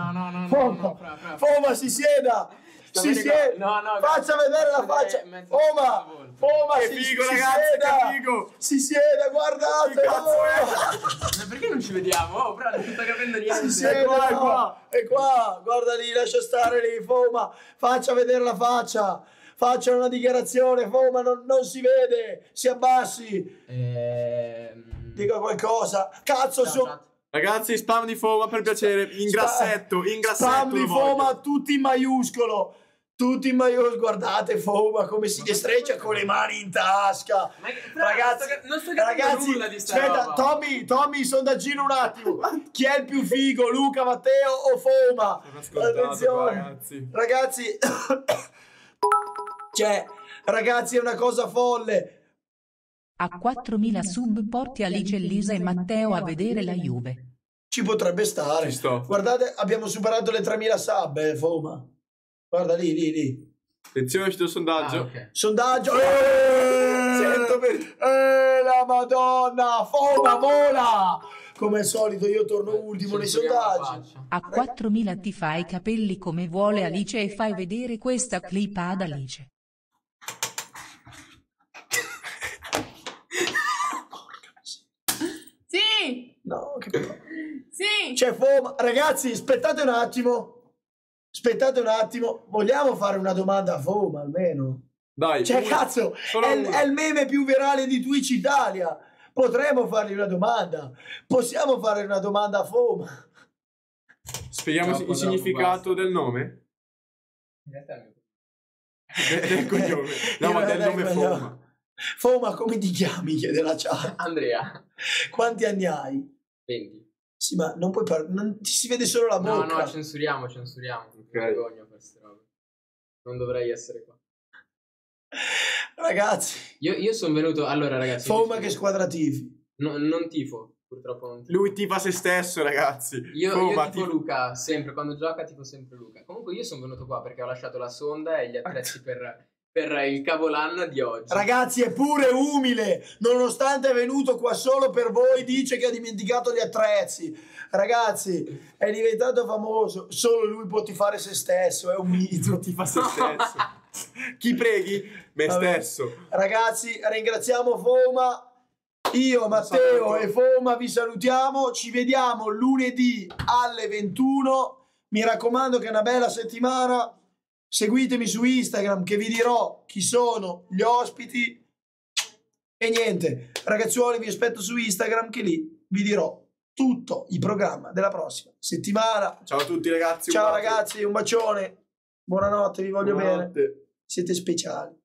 Foma, si sieda. Faccia vedere la faccia. Foma, che figo, ragazzi, che figo. Si sieda, guardate. Ma perché non ci vediamo? Però non sto capendo niente. Si sieda, è qua. Guarda lì, lascia stare lì, Foma. Faccia vedere la faccia. Faccia una dichiarazione, Foma, non si vede. Si abbassi. Dica qualcosa. Cazzo, Ragazzi, spam di Foma per piacere. In grassetto. Spam di Foma, tutti in maiuscolo. Guardate Foma come si destreggia con le mani in tasca. Ragazzi, non sto capendo nulla di sta roba. Tommy, sondaggino un attimo. Chi è il più figo, Luca, Matteo o Foma? Attenzione, ragazzi. Ragazzi, è una cosa folle. A 4.000 sub porti Alice, Elisa e Matteo a vedere la Juve. Ci potrebbe stare. Ci sto. Guardate, abbiamo superato le 3.000 sub, Foma. Guarda lì. Attenzione, è uscito il sondaggio. Okay. Sondaggio. La Madonna. Foma, vola. come al solito io torno ultimo nei sondaggi. A 4.000 ti fai i capelli come vuole Alice e fai vedere questa clip ad Alice. Sì! No, che Sì! C'è Foma. Ragazzi, aspettate un attimo. Aspettate un attimo. Vogliamo fare una domanda a Foma almeno? Dai. Cioè, cazzo, è il meme più virale di Twitch Italia. Potremmo fargli una domanda. Possiamo fare una domanda a Foma? Spieghiamo il significato del nome? In realtà è Del cognome. No, ma del nome Foma. Foma, come ti chiami? Chiede la chat. Andrea. Quanti anni hai? 20. Sì, ma non puoi non ti si vede solo la bocca. No, censuriamo. Mi vergogno per queste robe. Non dovrei essere qua. Ragazzi. Io sono venuto... Allora, ragazzi... Foma, che squadra tifi? Non tifo, purtroppo non tifo. Lui tifa se stesso, ragazzi. Io tifo Luca, sempre. Quando gioca tifo sempre Luca. Comunque io sono venuto qua perché ho lasciato la sonda e gli attrezzi per il Capolanno di oggi. Ragazzi, è pure umile. Nonostante è venuto qua solo per voi, dice che ha dimenticato gli attrezzi. Ragazzi, è diventato famoso. Solo lui può tifare se stesso. È un mito. Tifa se stesso. Chi preghi? Me stesso. Ragazzi, ringraziamo Foma. Io, Matteo e Foma vi salutiamo. Ci vediamo lunedì alle 21. Mi raccomando che è una bella settimana. Seguitemi su Instagram che vi dirò chi sono gli ospiti. E niente, ragazzuoli, vi aspetto su Instagram che lì vi dirò tutto il programma della prossima settimana. Ciao a tutti ragazzi. Ciao ragazzi, un bacione. Buonanotte, vi voglio bene. Buonanotte. Siete speciali.